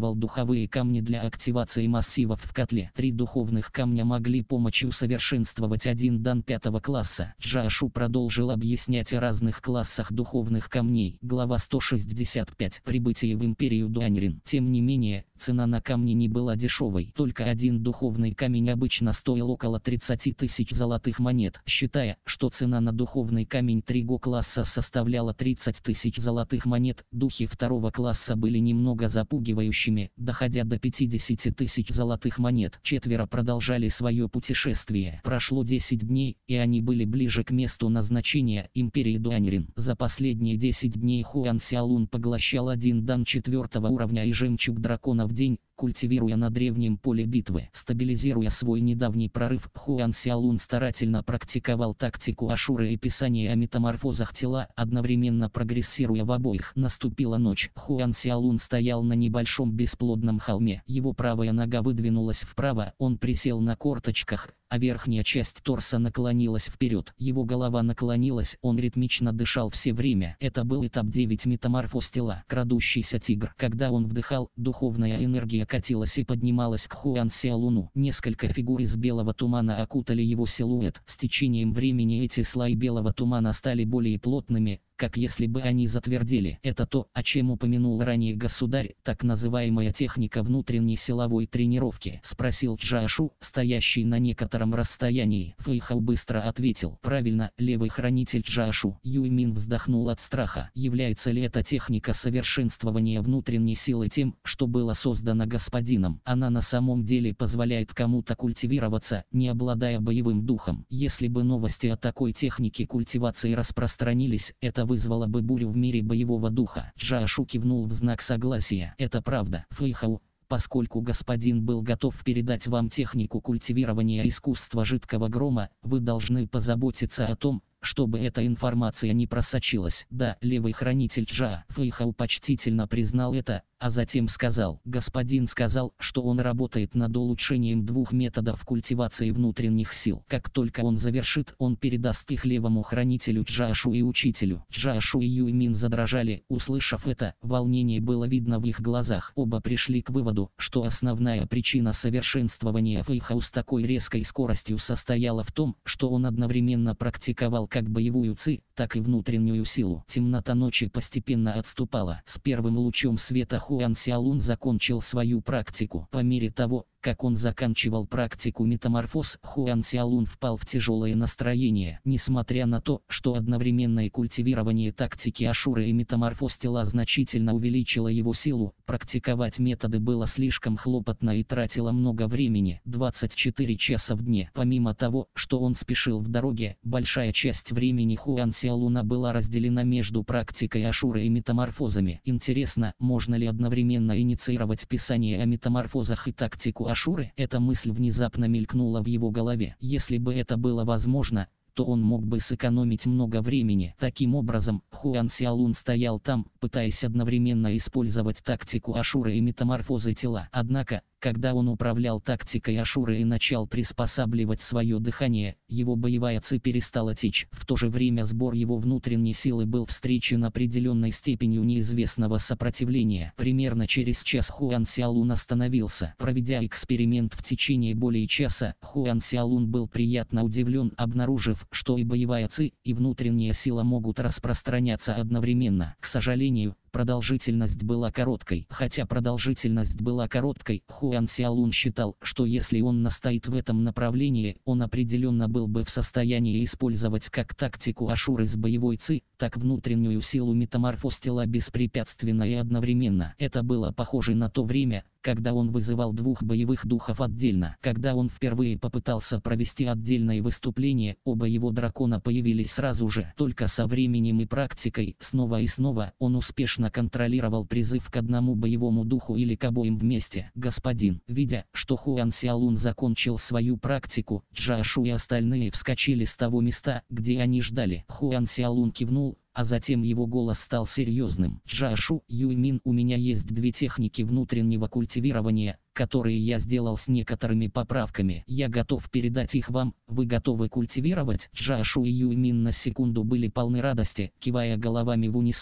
Speaker 1: духовые камни для активации массивов в котле. Три духовных камня могли помочь усовершенствовать один дан пятого класса. Джаошу продолжил объяснять о разных классах духовных камней. Глава сто шестьдесят пять. Прибытие в империю Дуаньрин. Тем не менее, цена на камни не была дешевой. Только один духовный камень обычно стоил около тридцати тысяч золотых монет. Считая, что цена на духовный камень триго класса составляла тридцать тысяч золотых монет, духи второго класса были немного запугивающими, доходя до пятидесяти тысяч золотых монет. Четверо продолжали свое путешествие. Прошло десять дней, и они были ближе к месту назначения, империи Дуаньрин. За последние десять дней Хуан Сяолун поглощал один дан четвертого уровня и жемчуг дракона в день, культивируя на древнем поле битвы. Стабилизируя свой недавний прорыв, Хуан Сяолун старательно практиковал тактику Ашуры и писание о метаморфозах тела, одновременно прогрессируя в обоих. Наступила ночь. Хуан Сяолун стоял на небольшом бесплодном холме. Его правая нога выдвинулась вправо, он присел на корточках, а верхняя часть торса наклонилась вперед. Его голова наклонилась, он ритмично дышал все время. Это был этап девять метаморфоз тела. Крадущийся тигр. Когда он вдыхал, духовная энергия катилась и поднималась к Хуан Сяолуну. Несколько фигур из белого тумана окутали его силуэт. С течением времени эти слои белого тумана стали более плотными, как если бы они затвердели. Это то, о чем упомянул ранее государь, так называемая техника внутренней силовой тренировки, спросил Джаошу, стоящий на некотором расстоянии. Фэйхао быстро ответил: правильно, левый хранитель Джаошу. Юймин вздохнул от страха. Является ли эта техника совершенствования внутренней силы тем, что было создано господином? Она на самом деле позволяет кому-то культивироваться, не обладая боевым духом. Если бы новости о такой технике культивации распространились, это вызвало бы бурю в мире боевого духа. Джаошу кивнул в знак согласия. Это правда, Фэйхао. Поскольку господин был готов передать вам технику культивирования искусства жидкого грома, вы должны позаботиться о том, чтобы эта информация не просочилась. Да, левый хранитель Джа. Фэйхао почтительно признал это, а затем сказал: господин сказал, что он работает над улучшением двух методов культивации внутренних сил. Как только он завершит, он передаст их левому хранителю Джаошу и учителю. Джаошу и Юймин задрожали, услышав это, волнение было видно в их глазах. Оба пришли к выводу, что основная причина совершенствования Фэйхао с такой резкой скоростью состояла в том, что он одновременно практиковал как боевую ци, так и внутреннюю силу. Темнота ночи постепенно отступала. С первым лучом света Хуан Сяолун закончил свою практику. По мере того, как он заканчивал практику метаморфоз, Хуан Сяолун впал в тяжелое настроение. Несмотря на то, что одновременное культивирование тактики Ашуры и метаморфоз тела значительно увеличило его силу, практиковать методы было слишком хлопотно и тратило много времени. двадцать четыре часа в дне. Помимо того, что он спешил в дороге, большая часть времени Хуан Сяолуна была разделена между практикой Ашуры и метаморфозами. Интересно, можно ли одновременно инициировать писание о метаморфозах и тактику Ашуры? Эта мысль внезапно мелькнула в его голове. Если бы это было возможно, то он мог бы сэкономить много времени. Таким образом, Хуан Сяолун стоял там, пытаясь одновременно использовать тактику Ашуры и метаморфозы тела. Однако, когда он управлял тактикой Ашуры и начал приспосабливать свое дыхание, его боевая ци перестала течь. В то же время сбор его внутренней силы был встречен определенной степенью неизвестного сопротивления. Примерно через час Хуан Сяолун остановился. Проведя эксперимент в течение более часа, Хуан Сяолун был приятно удивлен, обнаружив, что и боевая ци, и внутренняя сила могут распространяться одновременно. К сожалению, продолжительность была короткой. Хотя продолжительность была короткой, Хуан Сяолун считал, что если он настоит в этом направлении, он определенно был бы в состоянии использовать как тактику Ашуры с боевой ци, так внутреннюю силу метаморфоз тела беспрепятственно и одновременно. Это было похоже на то время, когда он вызывал двух боевых духов отдельно. Когда он впервые попытался провести отдельное выступление, оба его дракона появились сразу же. Только со временем и практикой, снова и снова, он успешно контролировал призыв к одному боевому духу или к обоим вместе. Господин, видя, что Хуан Сяолун закончил свою практику, Джаошу и остальные вскочили с того места, где они ждали. Хуан Сяолун кивнул, а затем его голос стал серьезным. Джаошу, Юймин, у меня есть две техники внутреннего культивирования, которые я сделал с некоторыми поправками. Я готов передать их вам. Вы готовы культивировать? Джаошу и Юймин на секунду были полны радости, кивая головами в унисон,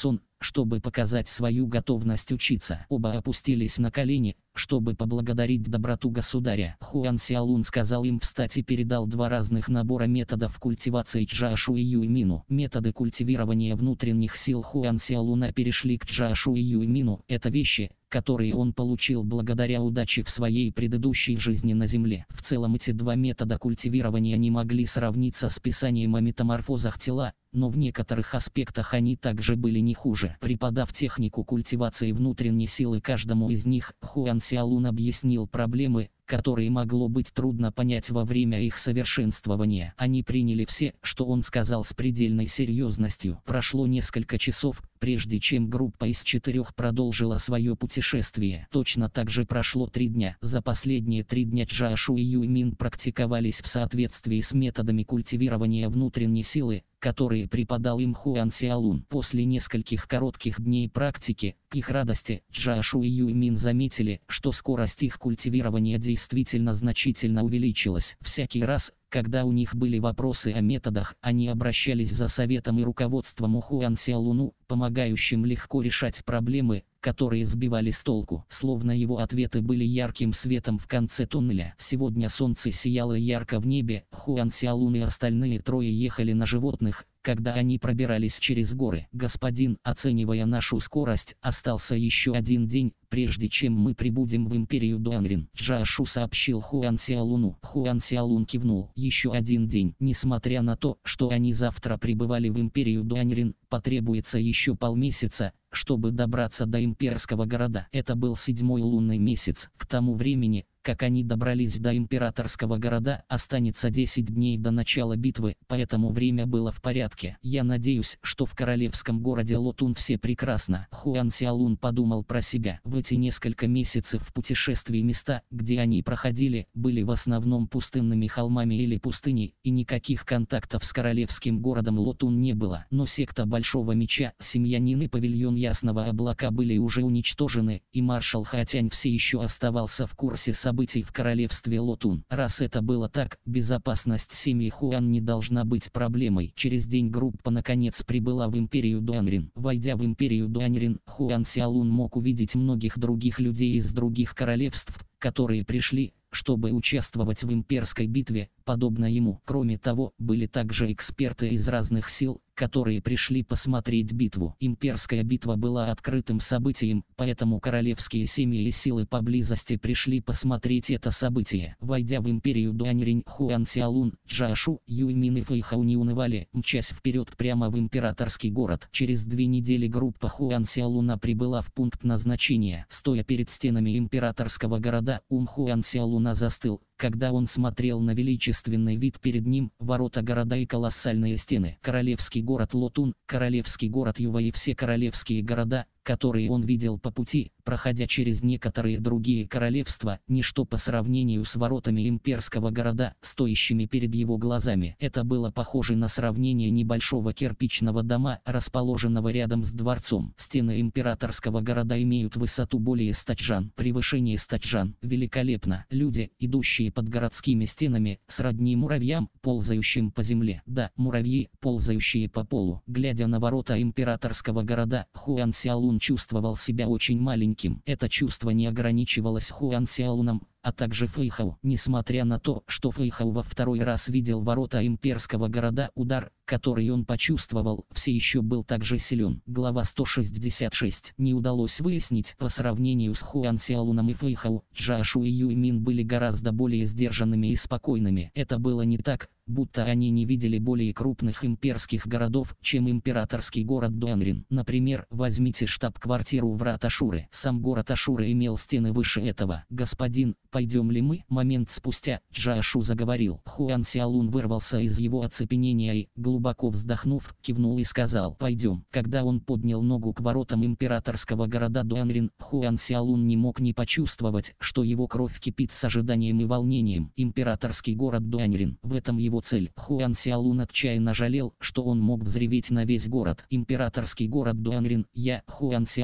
Speaker 1: чтобы показать свою готовность учиться. Оба опустились на колени, чтобы поблагодарить доброту государя. Хуан Сяолун сказал им встать и передал два разных набора методов культивации Чжаошу и Юймину. Методы культивирования внутренних сил Хуан Сяолуна перешли к Чжаошу и Юймину. Это вещи, которые он получил благодаря удаче в своей предыдущей жизни на Земле. В целом эти два метода культивирования не могли сравниться с писанием о метаморфозах тела, но в некоторых аспектах они также были не хуже. Преподав технику культивации внутренней силы каждому из них, Хуан Сяолун объяснил проблемы, которые могло быть трудно понять во время их совершенствования. Они приняли все, что он сказал, с предельной серьезностью. Прошло несколько часов, прежде чем группа из четырех продолжила свое путешествие. Точно так же прошло три дня. За последние три дня Чжаошу и Юймин практиковались в соответствии с методами культивирования внутренней силы, которые преподал им Хуан Сяолун. После нескольких коротких дней практики, к их радости, Чжаошу и Юймин заметили, что скорость их культивирования действительно значительно увеличилась. Всякий раз, когда у них были вопросы о методах, они обращались за советом и руководством у Хуан Сяолуну, помогающим легко решать проблемы, которые сбивали с толку. Словно его ответы были ярким светом в конце туннеля. Сегодня солнце сияло ярко в небе. Хуан Сяолун и остальные трое ехали на животных, когда они пробирались через горы. «Господин, оценивая нашу скорость, остался еще один день, прежде чем мы прибудем в империю Дуанрин», Чжаошу сообщил Хуан Сяолуну. Хуан Сяолун кивнул. Еще один день. Несмотря на то, что они завтра прибывали в империю Дуанрин, потребуется еще полмесяца, чтобы добраться до имперского города. Это был седьмой лунный месяц. К тому времени, как они добрались до императорского города, останется десять дней до начала битвы, поэтому время было в порядке. «Я надеюсь, что в королевском городе Лотун все прекрасно», Хуан Сяолун подумал про себя. В эти несколько месяцев в путешествии места, где они проходили, были в основном пустынными холмами или пустыней, и никаких контактов с королевским городом Лотун не было. Но секта Большого Меча, Семьянин и павильон Ясного Облака были уже уничтожены, и маршал Хатянь все еще оставался в курсе событий событий в королевстве Лотун. Раз это было так, безопасность семьи Хуан не должна быть проблемой. Через день группа наконец прибыла в империю Дуанрин. Войдя в империю Дуанрин, Хуан Сяолун мог увидеть многих других людей из других королевств, которые пришли, чтобы участвовать в имперской битве, подобно ему. Кроме того, были также эксперты из разных сил, которые пришли посмотреть битву. Имперская битва была открытым событием, поэтому королевские семьи и силы поблизости пришли посмотреть это событие. Войдя в империю Дуанрин, Хуан Сяолун, Чжаошу, Юймин и Фэйхао не унывали, мчась вперед прямо в императорский город. Через две недели группа Хуан Сяолуна прибыла в пункт назначения. Стоя перед стенами императорского города, ум Хуан Сяолуна застыл, когда он смотрел на величественный вид перед ним, ворота города и колоссальные стены. Королевский город Лотун, королевский город Юва и все королевские города, которые он видел по пути, проходя через некоторые другие королевства, ничто по сравнению с воротами имперского города, стоящими перед его глазами. Это было похоже на сравнение небольшого кирпичного дома, расположенного рядом с дворцом. Стены императорского города имеют высоту более ста джан. Превышение ста джан. Великолепно. Люди, идущие под городскими стенами, сродни муравьям, ползающим по земле. Да, муравьи, ползающие по полу. Глядя на ворота императорского города, Хуан Сяолун чувствовал себя очень маленьким. Это чувство не ограничивалось Хуан Сяолуном, а также Фэйхао. Несмотря на то, что Фэйхао во второй раз видел ворота имперского города, удар, который он почувствовал, все еще был также силен. Глава сто шестьдесят шесть. Не удалось выяснить, по сравнению с Хуан Сяолуном и Фэйхао, Чжаошу и Юймин были гораздо более сдержанными и спокойными. Это было не так, будто они не видели более крупных имперских городов, чем императорский город Дуанрин. Например, возьмите штаб-квартиру Врат Ашуры. Сам город Ашуры имел стены выше этого. «Господин, пойдем ли мы?» Момент спустя, Чжаошу заговорил. Хуан Сяолун вырвался из его оцепенения и, глубоко вздохнув, кивнул и сказал: «Пойдем». Когда он поднял ногу к воротам императорского города Дуанрин, Хуан Сяолун не мог не почувствовать, что его кровь кипит с ожиданием и волнением. Императорский город Дуанрин. В этом его цель. Хуан Сяолун отчаянно жалел, что он мог взреветь на весь город. Императорский город Дуанрин. Я, Хуан Сяолун,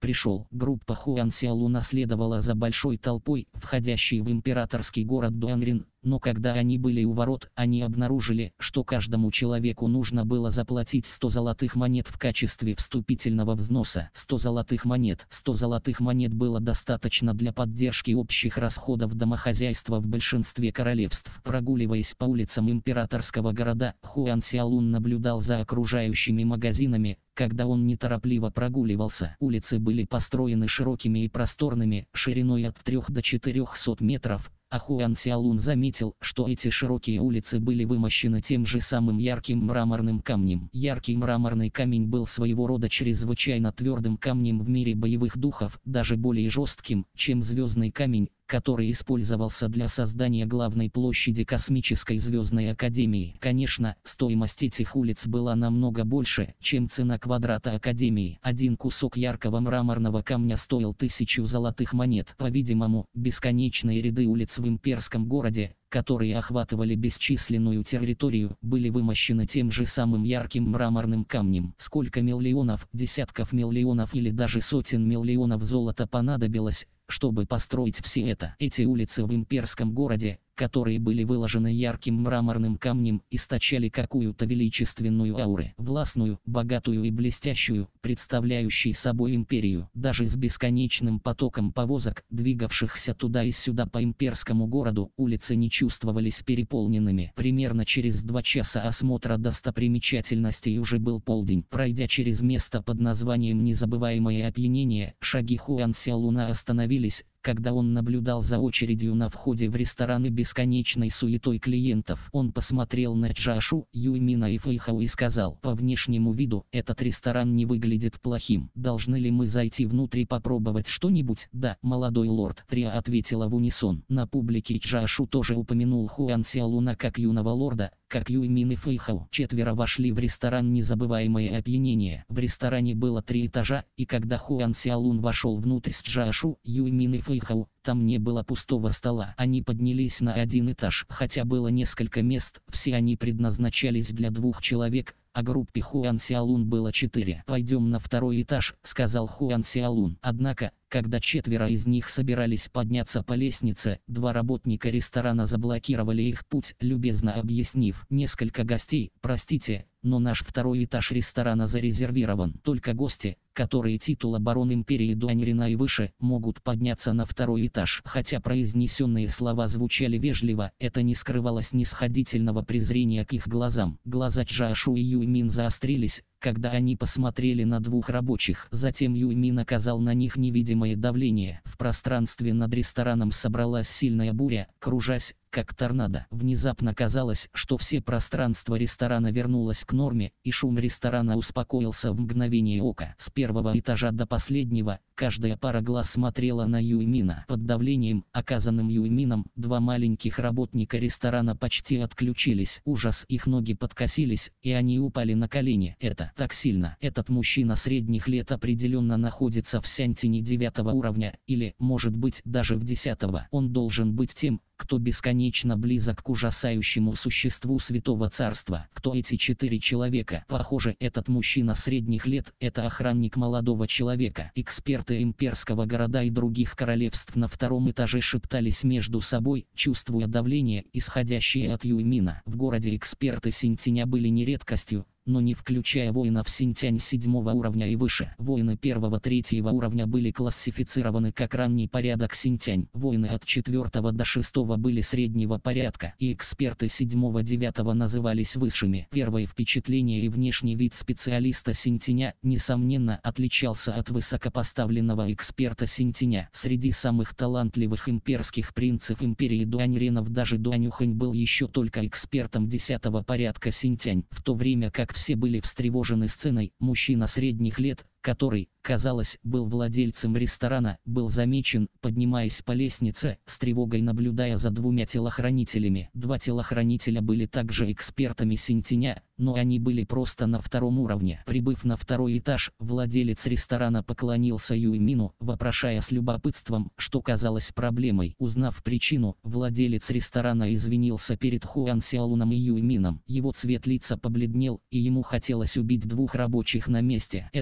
Speaker 1: пришел. Группа Хуан Сяолуна следовала за большой толпой, входящей в императорский город Дуанрин. Но когда они были у ворот, они обнаружили, что каждому человеку нужно было заплатить сто золотых монет в качестве вступительного взноса. сто золотых монет. сто золотых монет было достаточно для поддержки общих расходов домохозяйства в большинстве королевств. Прогуливаясь по улицам императорского города, Хуан Сяолун наблюдал за окружающими магазинами. Когда он неторопливо прогуливался, улицы были построены широкими и просторными, шириной от трёх до четырёхсот метров. А Хуан Сяолун заметил, что эти широкие улицы были вымощены тем же самым ярким мраморным камнем. Яркий мраморный камень был своего рода чрезвычайно твердым камнем в мире боевых духов, даже более жестким, чем звездный камень, который использовался для создания главной площади Космической звездной академии. Конечно, стоимость этих улиц была намного больше, чем цена квадрата академии. Один кусок яркого мраморного камня стоил тысячу золотых монет. По-видимому, бесконечные ряды улиц в имперском городе, которые охватывали бесчисленную территорию, были вымощены тем же самым ярким мраморным камнем. Сколько миллионов, десятков миллионов или даже сотен миллионов золота понадобилось, чтобы построить все это? Эти улицы в имперском городе, которые были выложены ярким мраморным камнем, источали какую-то величественную ауру, властную, богатую и блестящую, представляющей собой империю. Даже с бесконечным потоком повозок, двигавшихся туда и сюда по имперскому городу, улицы не чувствовались переполненными. Примерно через два часа осмотра достопримечательностей уже был полдень. Пройдя через место под названием «Незабываемое опьянение», шаги Хуан Сяолуна остановились, когда он наблюдал за очередью на входе в рестораны бесконечной суетой клиентов. Он посмотрел на Чжашу, Юймина и Фэйхао и сказал: «По внешнему виду, этот ресторан не выглядит плохим. Должны ли мы зайти внутрь и попробовать что-нибудь?» «Да, молодой лорд», Триа ответила в унисон. На публике Чжашу тоже упомянул Хуан Сяолуна как юного лорда, как Юймин и Фэйхао. Четверо вошли в ресторан «Незабываемое опьянение». В ресторане было три этажа, и когда Хуан Сяолун вошел внутрь с Чжашу, Юймин и Фэйхао, там не было пустого стола. Они поднялись на один этаж. Хотя было несколько мест, все они предназначались для двух человек, а группе Хуан Сяолун было четыре. «Пойдем на второй этаж», — сказал Хуан Сяолун. Однако, когда четверо из них собирались подняться по лестнице, два работника ресторана заблокировали их путь, любезно объяснив: «Несколько гостей, простите, но наш второй этаж ресторана зарезервирован. Только гости, которые титула барон империи Дуаньрина и выше, могут подняться на второй этаж». Хотя произнесенные слова звучали вежливо, это не скрывало снисходительного презрения к их глазам. Глаза Чжашу и Юймин заострились, когда они посмотрели на двух рабочих. Затем Юймин оказал на них невидимое давление. В пространстве над рестораном собралась сильная буря, кружась, как торнадо. Внезапно казалось, что все пространство ресторана вернулось к норме, и шум ресторана успокоился в мгновение ока. С первого этажа до последнего, каждая пара глаз смотрела на Юймина. Под давлением, оказанным Юймином, два маленьких работника ресторана почти отключились. Ужас, их ноги подкосились, и они упали на колени. Это так сильно. Этот мужчина средних лет определенно находится в Сянтине девятого уровня, или, может быть, даже в десятого. Он должен быть тем, кто бесконечно близок к ужасающему существу Святого Царства. Кто эти четыре человека? Похоже, этот мужчина средних лет – это охранник молодого человека. Эксперты имперского города и других королевств на втором этаже шептались между собой, чувствуя давление, исходящее от Юймина. В городе эксперты Синтиня были не редкостью, но не включая воинов Синтянь седьмого уровня и выше. Воины первого-третьего уровня были классифицированы как ранний порядок Синтянь. Воины от четвертого до шестого были среднего порядка, и эксперты седьмого-девятого назывались высшими. Первое впечатление и внешний вид специалиста Синтиня, несомненно, отличался от высокопоставленного эксперта Синтиня. Среди самых талантливых имперских принцев империи Дуаньринов даже Дуанюхань был еще только экспертом десятого порядка Синтянь, в то время как все были встревожены сценой. Мужчина средних лет, который, казалось, был владельцем ресторана, был замечен, поднимаясь по лестнице, с тревогой наблюдая за двумя телохранителями. Два телохранителя были также экспертами Синтиня, но они были просто на втором уровне. Прибыв на второй этаж, владелец ресторана поклонился Юймину, вопрошая с любопытством, что казалось проблемой. Узнав причину, владелец ресторана извинился перед Хуан Сяолуном и Юймином. Его цвет лица побледнел, и ему хотелось убить двух рабочих на месте. Этот молодой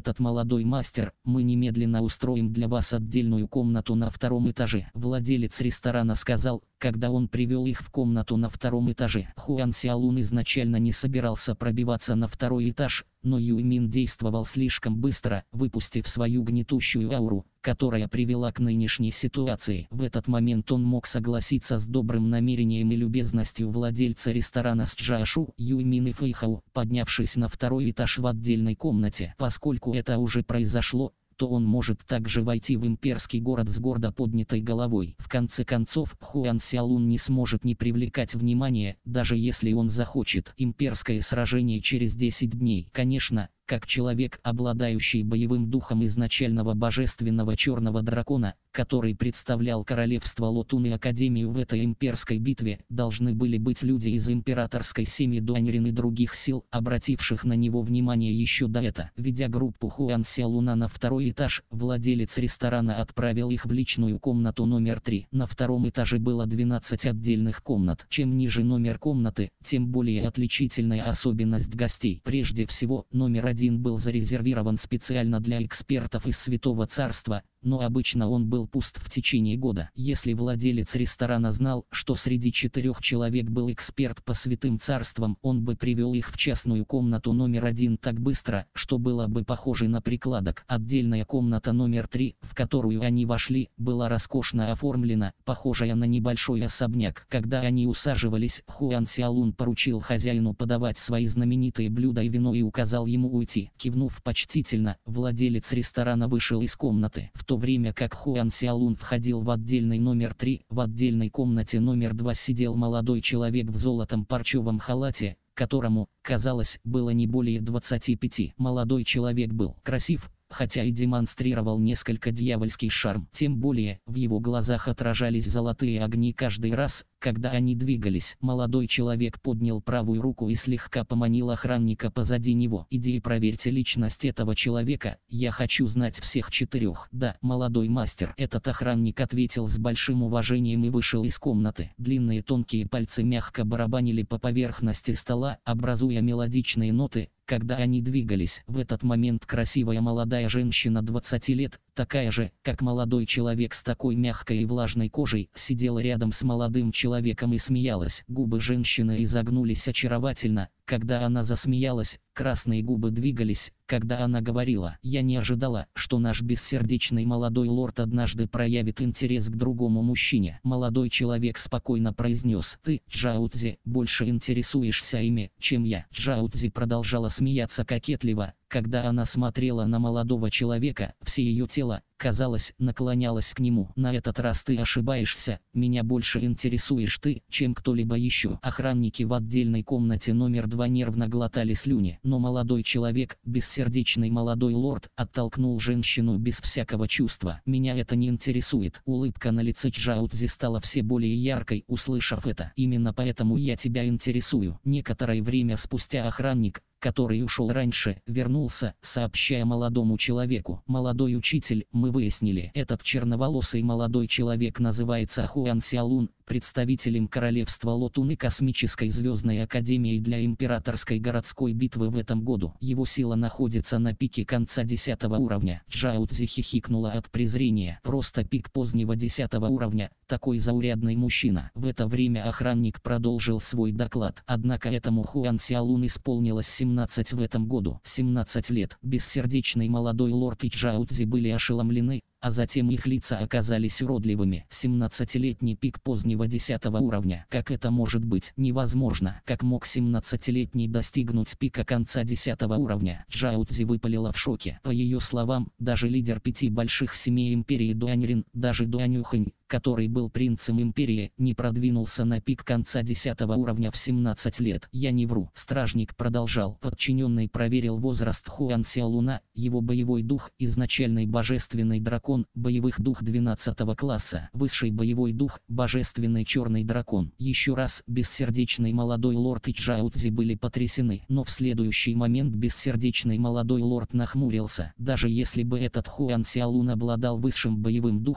Speaker 1: молодой мастер, мы немедленно устроим для вас отдельную комнату на втором этаже. Владелец ресторана сказал, когда он привел их в комнату на втором этаже. Хуан Сяолун изначально не собирался пробиваться на второй этаж, но Юймин действовал слишком быстро, выпустив свою гнетущую ауру, которая привела к нынешней ситуации. В этот момент он мог согласиться с добрым намерением и любезностью владельца ресторана с Джашу, Юймин и Фэйхау, поднявшись на второй этаж в отдельной комнате. Поскольку это уже произошло, то он может также войти в имперский город с гордо поднятой головой. В конце концов, Хуан Сяолун не сможет не привлекать внимания, даже если он захочет. Имперское сражение через десять дней. Конечно, как человек, обладающий боевым духом изначального божественного черного дракона, который представлял королевство Лотун и Академию в этой имперской битве, должны были быть люди из императорской семьи Дуаньрин и других сил, обративших на него внимание еще до этого. Ведя группу Хуан Сяолуна на второй этаж, владелец ресторана отправил их в личную комнату номер три. На втором этаже было двенадцать отдельных комнат. Чем ниже номер комнаты, тем более отличительная особенность гостей. Прежде всего, номер один был зарезервирован специально для экспертов из Святого Царства, но обычно он был пуст в течение года. Если владелец ресторана знал, что среди четырех человек был эксперт по Святым Царствам, он бы привел их в частную комнату номер один так быстро, что было бы похоже на прикладок. Отдельная комната номер три, в которую они вошли, была роскошно оформлена, похожая на небольшой особняк. Когда они усаживались, Хуан Сяолун поручил хозяину подавать свои знаменитые блюда и вино и указал ему уйти. Кивнув почтительно, владелец ресторана вышел из комнаты. В то время как Хуан Сяолун входил в отдельный номер три, в отдельной комнате номер два сидел молодой человек в золотом парчевом халате, которому, казалось, было не более двадцати пяти. Молодой человек был красив, хотя и демонстрировал несколько дьявольский шарм. Тем более, в его глазах отражались золотые огни каждый раз, когда они двигались. Молодой человек поднял правую руку и слегка поманил охранника позади него. «Иди и проверьте личность этого человека, я хочу знать всех четырех». «Да, молодой мастер». Этот охранник ответил с большим уважением и вышел из комнаты. Длинные тонкие пальцы мягко барабанили по поверхности стола, образуя мелодичные ноты, когда они двигались. В этот момент красивая молодая женщина двадцати лет, такая же, как молодой человек с такой мягкой и влажной кожей, сидела рядом с молодым человеком и смеялась. Губы женщины изогнулись очаровательно, когда она засмеялась, красные губы двигались, когда она говорила: «Я не ожидала, что наш бессердечный молодой лорд однажды проявит интерес к другому мужчине». Молодой человек спокойно произнес: «Ты, Джаоцзи, больше интересуешься ими, чем я». Джаоцзи продолжала смеяться кокетливо, когда она смотрела на молодого человека, все ее тело, казалось, наклонялось к нему. «На этот раз ты ошибаешься, меня больше интересуешь ты, чем кто-либо еще». Охранники в отдельной комнате номер два нервно глотали слюни, но молодой человек, бессердечный молодой лорд, оттолкнул женщину без всякого чувства. «Меня это не интересует». Улыбка на лице Джаоцзи стала все более яркой, услышав это. «Именно поэтому я тебя интересую». Некоторое время спустя охранник, который ушел раньше, вернулся, сообщая молодому человеку: «Молодой учитель, мы выяснили, этот черноволосый молодой человек называется Хуан Сяолун, представителем королевства Лотун и космической звездной академии для императорской городской битвы в этом году. Его сила находится на пике конца десятого уровня». Джаоцзи хихикнула от презрения. «Просто пик позднего десятого уровня, такой заурядный мужчина». В это время охранник продолжил свой доклад. Однако этому Хуан Сяолун исполнилось семнадцать в этом году. семнадцать лет. Бессердечный молодой лорд и Джаоцзи были ошеломлены, а затем их лица оказались уродливыми. семнадцатилетний пик позднего десятого уровня. Как это может быть? Невозможно. Как мог семнадцатилетний достигнуть пика конца десятого уровня? Джаоцзи выпалила в шоке. По ее словам, даже лидер пяти больших семей империи Дуаньрин, даже Дуанюхань, который был принцем империи, не продвинулся на пик конца десятого уровня в семнадцать лет. «Я не вру». Стражник продолжал. Подчиненный проверил возраст Хуан Сяолуна, его боевой дух, изначальный божественный дракон, боевых дух двенадцатого класса, высший боевой дух, божественный черный дракон. Еще раз, бессердечный молодой лорд и Джаоцзи были потрясены, но в следующий момент бессердечный молодой лорд нахмурился. Даже если бы этот Хуан Сяолун обладал высшим боевым духом,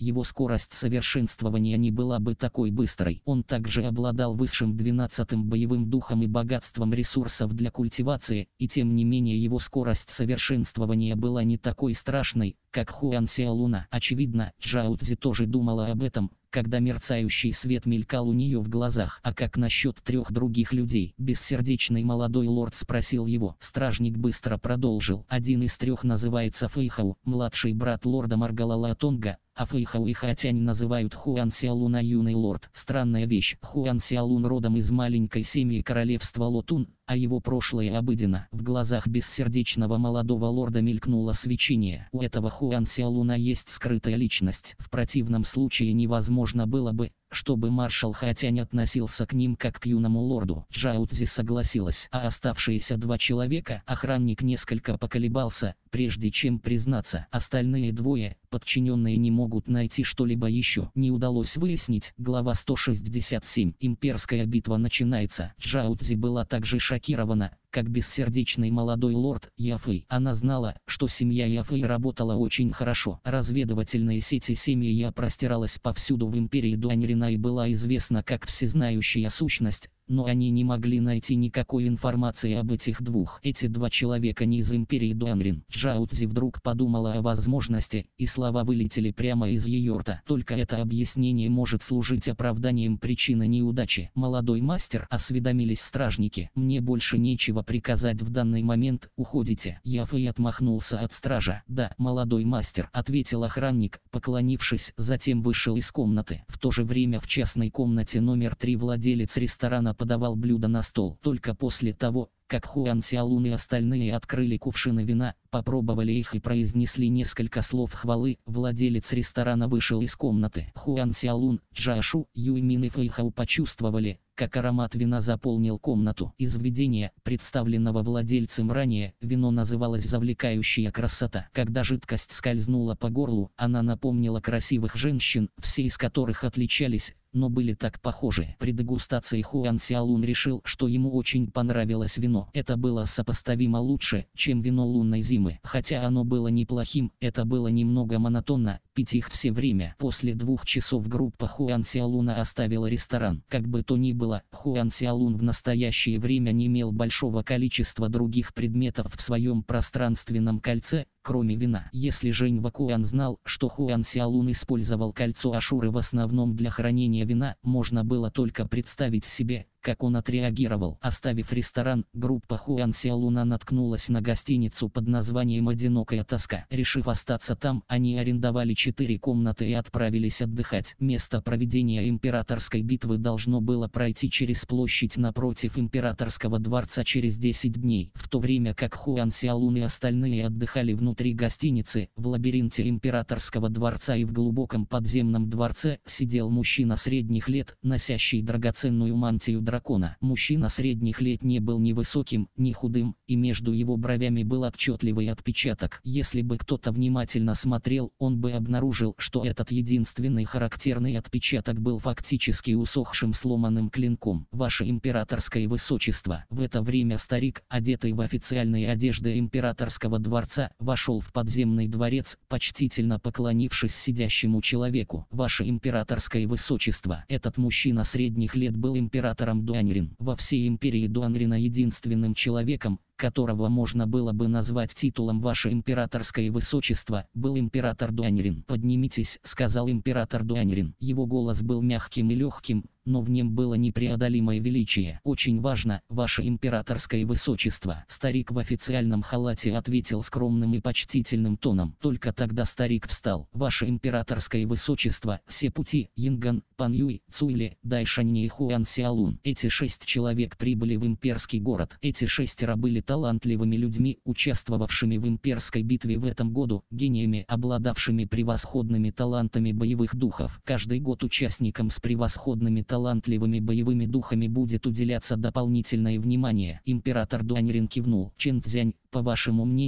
Speaker 1: его скорость совершенствования не была бы такой быстрой. Он также обладал высшим двенадцатым боевым духом и богатством ресурсов для культивации, и тем не менее его скорость совершенствования была не такой страшной, как Хуан Сяолуна. Очевидно, Чжао Цзи тоже думала об этом, когда мерцающий свет мелькал у нее в глазах. А как насчет трех других людей? Бессердечный молодой лорд спросил его. Стражник быстро продолжил. Один из трех называется Фэйхау, младший брат лорда Маргалалатонга, а Фэйхау и Хатянь называют Хуан Сяолуна юный лорд. Странная вещь. Хуан Сяолун родом из маленькой семьи королевства Лотун, а его прошлое обыденно. В глазах бессердечного молодого лорда мелькнуло свечение. У этого Хуан Сяолуна есть скрытая личность. В противном случае невозможно было бы, чтобы маршал Хатянь относился к ним как к юному лорду. Чжао Цзи согласилась, а оставшиеся два человека, охранник несколько поколебался, прежде чем признаться. Остальные двое, подчиненные, не могут найти что-либо еще. Не удалось выяснить. Глава сто шестьдесят семь. Имперская битва начинается. Чжао Цзи была также шокирована, как бессердечный молодой лорд Яфэй. Она знала, что семья Яфэй работала очень хорошо. Разведывательные сети семьи Я простиралась повсюду в империи Дуаньрина и была известна как всезнающая сущность, но они не могли найти никакой информации об этих двух. Эти два человека не из империи Дуаньрин. Чжао Цзи вдруг подумала о возможности, и слова вылетели прямо из ее рта. Только это объяснение может служить оправданием причины неудачи. Молодой мастер, осведомились стражники. Мне больше нечего приказать в данный момент. Уходите. Яфэй отмахнулся от стража. Да, молодой мастер, ответил охранник, поклонившись, затем вышел из комнаты. В то же время в частной комнате номер три владелец ресторана подавал блюда на стол. Только после того, как Хуан Сяолун и остальные открыли кувшины вина, попробовали их и произнесли несколько слов хвалы, владелец ресторана вышел из комнаты. Хуан Сяолун, Чжаошу, Юймин и Фэйхау почувствовали, как аромат вина заполнил комнату. Из видения, представленного владельцем ранее, вино называлось «Завлекающая красота». Когда жидкость скользнула по горлу, она напомнила красивых женщин, все из которых отличались, но были так похожи. При дегустации Хуан Сяолун решил, что ему очень понравилось вино. Это было сопоставимо лучше, чем вино лунной зимы. Хотя оно было неплохим, это было немного монотонно, пить их все время. После двух часов группа Хуан Сяолуна оставила ресторан. Как бы то ни было, Хуан Сяолун в настоящее время не имел большого количества других предметов в своем пространственном кольце, кроме вина. Если Жень Вакуан знал, что Хуан Сяолун использовал кольцо Ашуры в основном для хранения вина, можно было только представить себе, как он отреагировал. Оставив ресторан, группа Хуан Сяолуна наткнулась на гостиницу под названием «Одинокая тоска». Решив остаться там, они арендовали четыре комнаты и отправились отдыхать. Место проведения императорской битвы должно было пройти через площадь напротив императорского дворца через десять дней. В то время как Хуан Сяолун и остальные отдыхали внутри гостиницы, в лабиринте императорского дворца и в глубоком подземном дворце сидел мужчина средних лет, носящий драгоценную мантию дракона. Мужчина средних лет не был ни высоким, ни худым, и между его бровями был отчетливый отпечаток. Если бы кто-то внимательно смотрел, он бы обнаружил, что этот единственный характерный отпечаток был фактически усохшим сломанным клинком. «Ваше императорское высочество». В это время старик, одетый в официальные одежды императорского дворца, вошел в подземный дворец, почтительно поклонившись сидящему человеку. «Ваше императорское высочество». Этот мужчина средних лет был императором Дуаньрин. Во всей империи Дуаньрина единственным человеком, которого можно было бы назвать титулом «Ваше императорское высочество», был император Дуаньрин. «Поднимитесь», — сказал император Дуаньрин. Его голос был мягким и легким, но в нем было непреодолимое величие. «Очень важно, ваше императорское высочество». Старик в официальном халате ответил скромным и почтительным тоном. Только тогда старик встал. «Ваше императорское высочество, Сепути, Янган, Пан Юй, Цуйли, Дайшаньни и Хуан Сяолун». Эти шесть человек прибыли в имперский город. Эти шестеро были талантливыми людьми, участвовавшими в имперской битве в этом году, гениями, обладавшими превосходными талантами боевых духов. Каждый год участникам с превосходными талантливыми боевыми духами будет уделяться дополнительное внимание. Император Дуаньрин кивнул. «Чен Цзянь, по вашему мнению,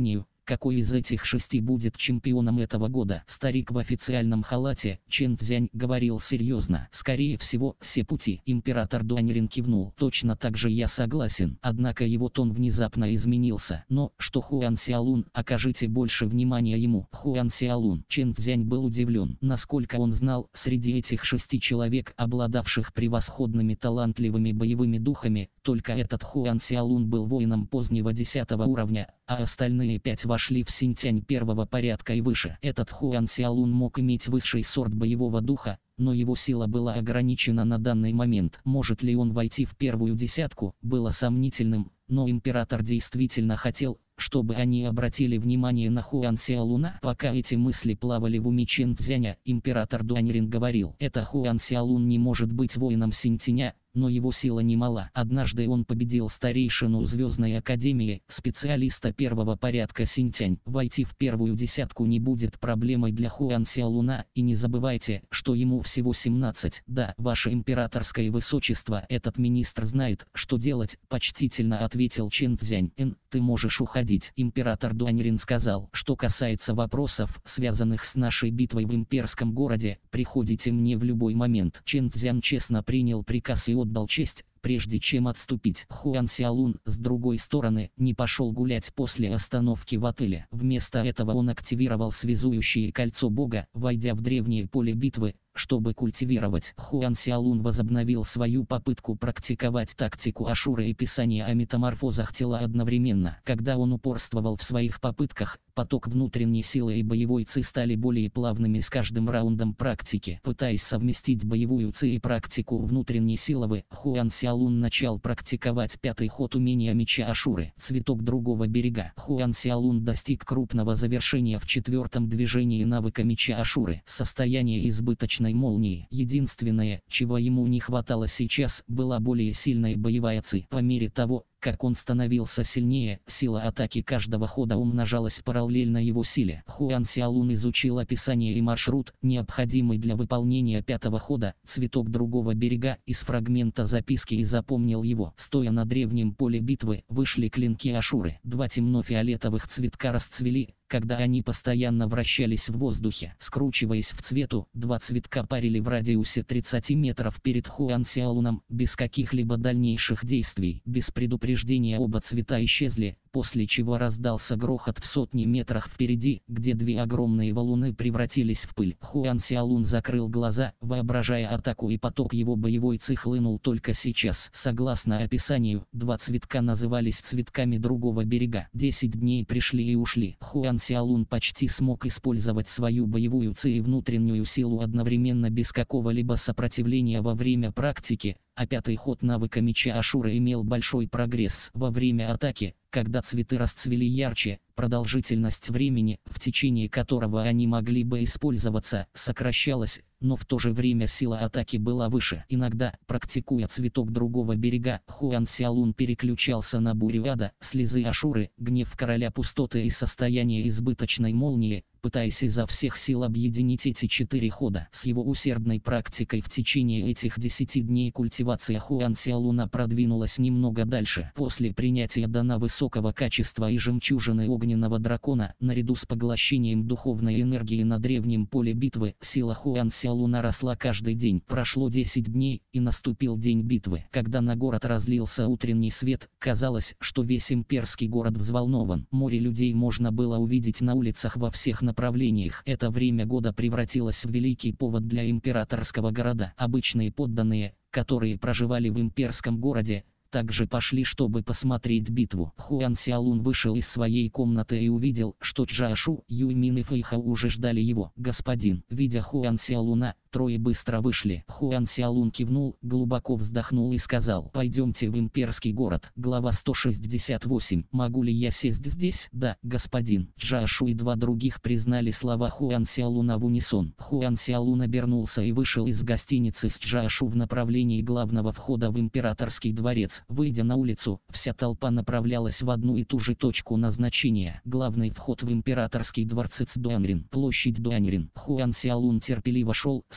Speaker 1: какой из этих шести будет чемпионом этого года. Старик в официальном халате, Чен Цзянь, говорил серьезно. Скорее всего, все пути. Император Дуаньрин кивнул. Точно так же я согласен. Однако его тон внезапно изменился. Но, что Хуан Сяолун, окажите больше внимания ему. Хуан Сяолун. Чен Цзянь был удивлен. Насколько он знал, среди этих шести человек, обладавших превосходными талантливыми боевыми духами, только этот Хуан Сяолун был воином позднего десятого уровня, а остальные пять вошли в Синтянь первого порядка и выше. Этот Хуан Сяолун мог иметь высший сорт боевого духа, но его сила была ограничена на данный момент. Может ли он войти в первую десятку, было сомнительным, но император действительно хотел, чтобы они обратили внимание на Хуан Сяолуна. Пока эти мысли плавали в уме Чен Цзяня, император Дуаньрин говорил: это Хуан Сяолун не может быть воином Синтяня, но его сила немала. Однажды он победил старейшину Звездной Академии, специалиста первого порядка Синтянь. Войти в первую десятку не будет проблемой для Хуан Сяолуна, и не забывайте, что ему всего семнадцать. Да, ваше императорское высочество, этот министр знает, что делать, почтительно ответил Чен Цзянь. Эн, ты можешь уходить. Император Дуаньрин сказал: что касается вопросов, связанных с нашей битвой в имперском городе, приходите мне в любой момент. Чен Цзянь честно принял приказ и отдал честь, прежде чем отступить. Хуан Сяолун, с другой стороны, не пошел гулять после остановки в отеле. Вместо этого он активировал связующее кольцо Бога, войдя в древнее поле битвы, чтобы культивировать. Хуан Сяолун возобновил свою попытку практиковать тактику Ашуры и писание о метаморфозах тела одновременно. Когда он упорствовал в своих попытках, поток внутренней силы и боевой ци стали более плавными с каждым раундом практики. Пытаясь совместить боевую ци и практику внутренней силы, Хуан Сяолун начал практиковать пятый ход умения меча Ашуры, цветок другого берега. Хуан Сяолун достиг крупного завершения в четвертом движении навыка меча Ашуры, состояние избыточной молнии. Единственное, чего ему не хватало сейчас, была более сильная боевая ци. По мере того, как он становился сильнее, сила атаки каждого хода умножалась параллельно его силе. Хуан Сяолун изучил описание и маршрут, необходимый для выполнения пятого хода, цветок другого берега, из фрагмента записки, и запомнил его. Стоя на древнем поле битвы, вышли клинки Ашуры. Два темно-фиолетовых цветка расцвели, когда они постоянно вращались в воздухе. Скручиваясь в цвету, два цветка парили в радиусе тридцати метров перед Хуан Сяолуном, без каких-либо дальнейших действий. Без предупреждения оба цвета исчезли, после чего раздался грохот в сотни метрах впереди, где две огромные валуны превратились в пыль. Хуан Сяолун закрыл глаза, воображая атаку, и поток его боевой ци хлынул только сейчас. Согласно описанию, два цветка назывались цветками другого берега. Десять дней пришли и ушли. Хуан Сяолун почти смог использовать свою боевую ци и внутреннюю силу одновременно без какого-либо сопротивления во время практики, а пятый ход навыка меча Ашуры имел большой прогресс. Во время атаки, когда цветы расцвели ярче, продолжительность времени, в течение которого они могли бы использоваться, сокращалась, но в то же время сила атаки была выше. Иногда, практикуя цветок другого берега, Хуан Сяолун переключался на бурю ада, слезы Ашуры, гнев короля пустоты и состояние избыточной молнии, пытаясь изо всех сил объединить эти четыре хода. С его усердной практикой в течение этих десяти дней культивация Хуан Сяолуна продвинулась немного дальше. После принятия дана высокого качества и жемчужины огненного дракона, наряду с поглощением духовной энергии на древнем поле битвы, сила Хуан Сяолуна росла каждый день. Прошло десять дней, и наступил день битвы. Когда на город разлился утренний свет, казалось, что весь имперский город взволнован. Море людей можно было увидеть на улицах во всех направлениях. Это время года превратилось в великий повод для императорского города. Обычные подданные, которые проживали в имперском городе, также пошли, чтобы посмотреть битву. Хуан Сяолун вышел из своей комнаты и увидел, что Чжаошу, Юймин и Фэйхао уже ждали его. «Господин». Видя Хуан Сяолуна, трое быстро вышли. Хуан Сяолун кивнул, глубоко вздохнул и сказал: «Пойдемте в имперский город». Глава сто шестьдесят восемь. «Могу ли я сесть здесь?» «Да, господин». Чжаошу и два других признали слова Хуан Сяолуна в унисон. Хуан Сяолун обернулся и вышел из гостиницы с Чжаошу в направлении главного входа в императорский дворец. Выйдя на улицу, вся толпа направлялась в одну и ту же точку назначения. Главный вход в императорский дворец Дуаньрин. Площадь Дуаньрин. Хуан Сяолун терпеливо шел,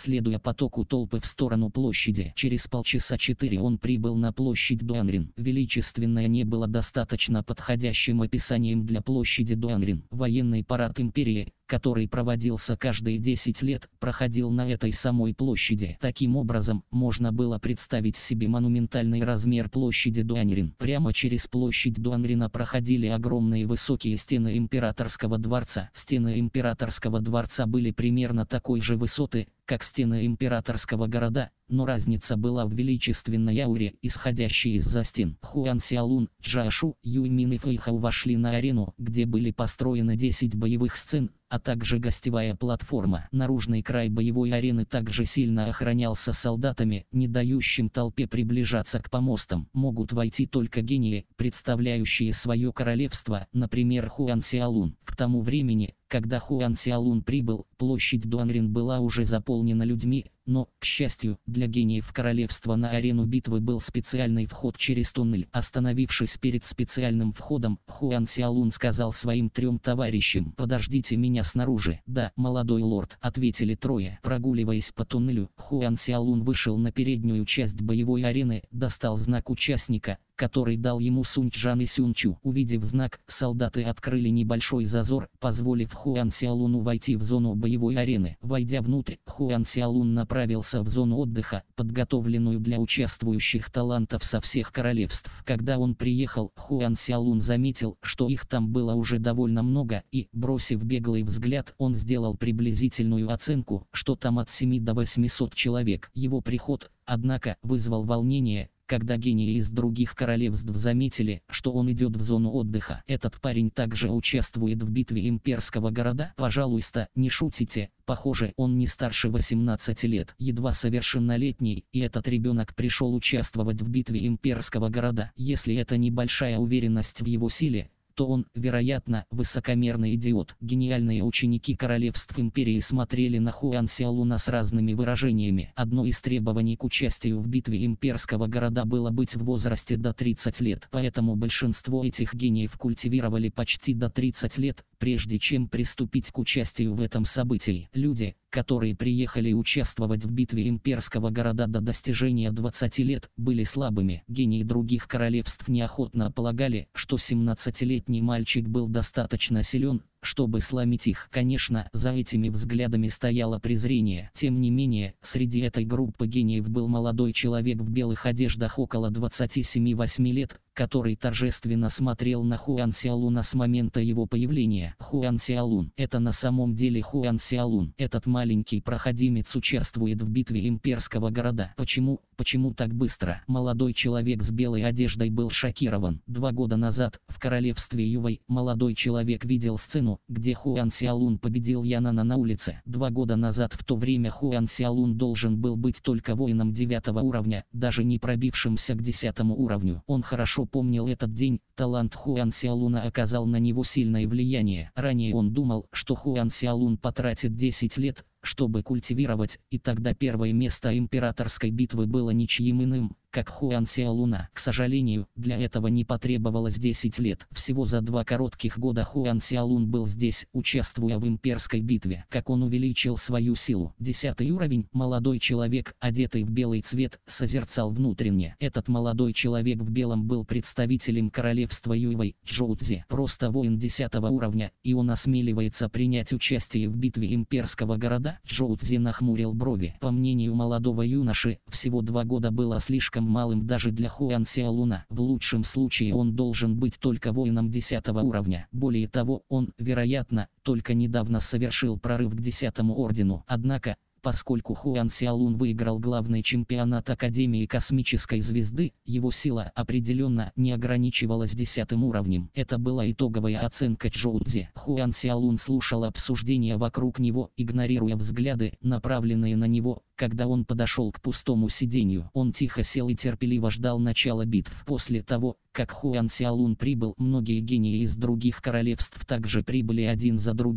Speaker 1: следуя потоку толпы в сторону площади. Через полчаса четыре он прибыл на площадь Дуанрин. Величественное не было достаточно подходящим описанием для площади Дуанрин. Военный парад империи, который проводился каждые десять лет, проходил на этой самой площади. Таким образом, можно было представить себе монументальный размер площади Дуанрин. Прямо через площадь Дуанрина проходили огромные высокие стены императорского дворца. Стены императорского дворца были примерно такой же высоты, как стены императорского города, но разница была в величественной ауре, исходящей из-за стен. Хуан Сяолун, Джашу, Юймин и Фэйхау вошли на арену, где были построены десять боевых сцен, а также гостевая платформа. Наружный край боевой арены также сильно охранялся солдатами, не дающим толпе приближаться к помостам. Могут войти только гении, представляющие свое королевство, например Хуан Сяолун. К тому времени, когда Хуан Сяолун прибыл, площадь Дуанрин была уже заполнена людьми, но, к счастью, для гениев королевства на арену битвы был специальный вход через туннель. Остановившись перед специальным входом, Хуан Сяолун сказал своим трем товарищам: «Подождите меня снаружи». «Да, молодой лорд», — ответили трое. Прогуливаясь по туннелю, Хуан Сяолун вышел на переднюю часть боевой арены, достал знак участника, который дал ему Сунь Чжан и Сюнчу. Увидев знак, солдаты открыли небольшой зазор, позволив Хуан Сяолуну войти в зону боевой арены. Войдя внутрь, Хуан Сяолун направился в зону отдыха, подготовленную для участвующих талантов со всех королевств. Когда он приехал, Хуан Сяолун заметил, что их там было уже довольно много, и, бросив беглый взгляд, он сделал приблизительную оценку, что там от семи до восьмисот человек. Его приход, однако, вызвал волнение, когда гении из других королевств заметили, что он идет в зону отдыха. «Этот парень также участвует в битве имперского города? Пожалуйста, не шутите. Похоже, он не старше восемнадцати лет, едва совершеннолетний, и этот ребенок пришел участвовать в битве имперского города. Если это небольшая уверенность в его силе, то он, вероятно, высокомерный идиот». Гениальные ученики королевств империи смотрели на Хуан Сяолуна с разными выражениями. Одно из требований к участию в битве имперского города было быть в возрасте до тридцати лет. Поэтому большинство этих гениев культивировали почти до тридцати лет, прежде чем приступить к участию в этом событии. Люди, которые приехали участвовать в битве имперского города до достижения двадцати лет, были слабыми. Гении других королевств неохотно полагали, что семнадцатилетний мальчик был достаточно силен, чтобы сломить их. Конечно, за этими взглядами стояло презрение. Тем не менее, среди этой группы гениев был молодой человек в белых одеждах около двадцати семи — восьми лет, который торжественно смотрел на Хуан Сяолуна с момента его появления. Хуан Сяолун. Это на самом деле Хуан Сяолун. Этот маленький проходимец участвует в битве имперского города. Почему? Почему так быстро? Молодой человек с белой одеждой был шокирован. Два года назад, в королевстве Ювэй, молодой человек видел сцену, где Хуан Сяолун победил Янана на улице. Два года назад в то время Хуан Сяолун должен был быть только воином девятого уровня, даже не пробившимся к десятому уровню. Он хорошо помнил этот день. Талант Хуан Сяолуна оказал на него сильное влияние. Ранее он думал, что Хуан Сяолун потратит десять лет, чтобы культивировать, и тогда первое место императорской битвы было ничьим иным, как Хуан Сяолуна. К сожалению, для этого не потребовалось десять лет. Всего за два коротких года Хуан Сяолун был здесь, участвуя в имперской битве. Как он увеличил свою силу. Десятый уровень. Молодой человек, одетый в белый цвет, созерцал внутренне. Этот молодой человек в белом был представителем королевства Юйвэй, Чжоуцзи. Просто воин десятого уровня, и он осмеливается принять участие в битве имперского города. Чжоуцзи нахмурил брови. По мнению молодого юноши, всего два года было слишком малым даже для Хуан Сяолуна. В лучшем случае он должен быть только воином десятого уровня. Более того, он, вероятно, только недавно совершил прорыв к десятому ордену. Однако, поскольку Хуан Сяолун выиграл главный чемпионат Академии Космической Звезды, его сила определенно не ограничивалась десятым уровнем. Это была итоговая оценка Чжоуцзи. Хуан Сяолун слушал обсуждения вокруг него, игнорируя взгляды, направленные на него. Когда он подошел к пустому сиденью, он тихо сел и терпеливо ждал начала битв. После того, как Хуан Сяолун прибыл, многие гении из других королевств также прибыли один за другим.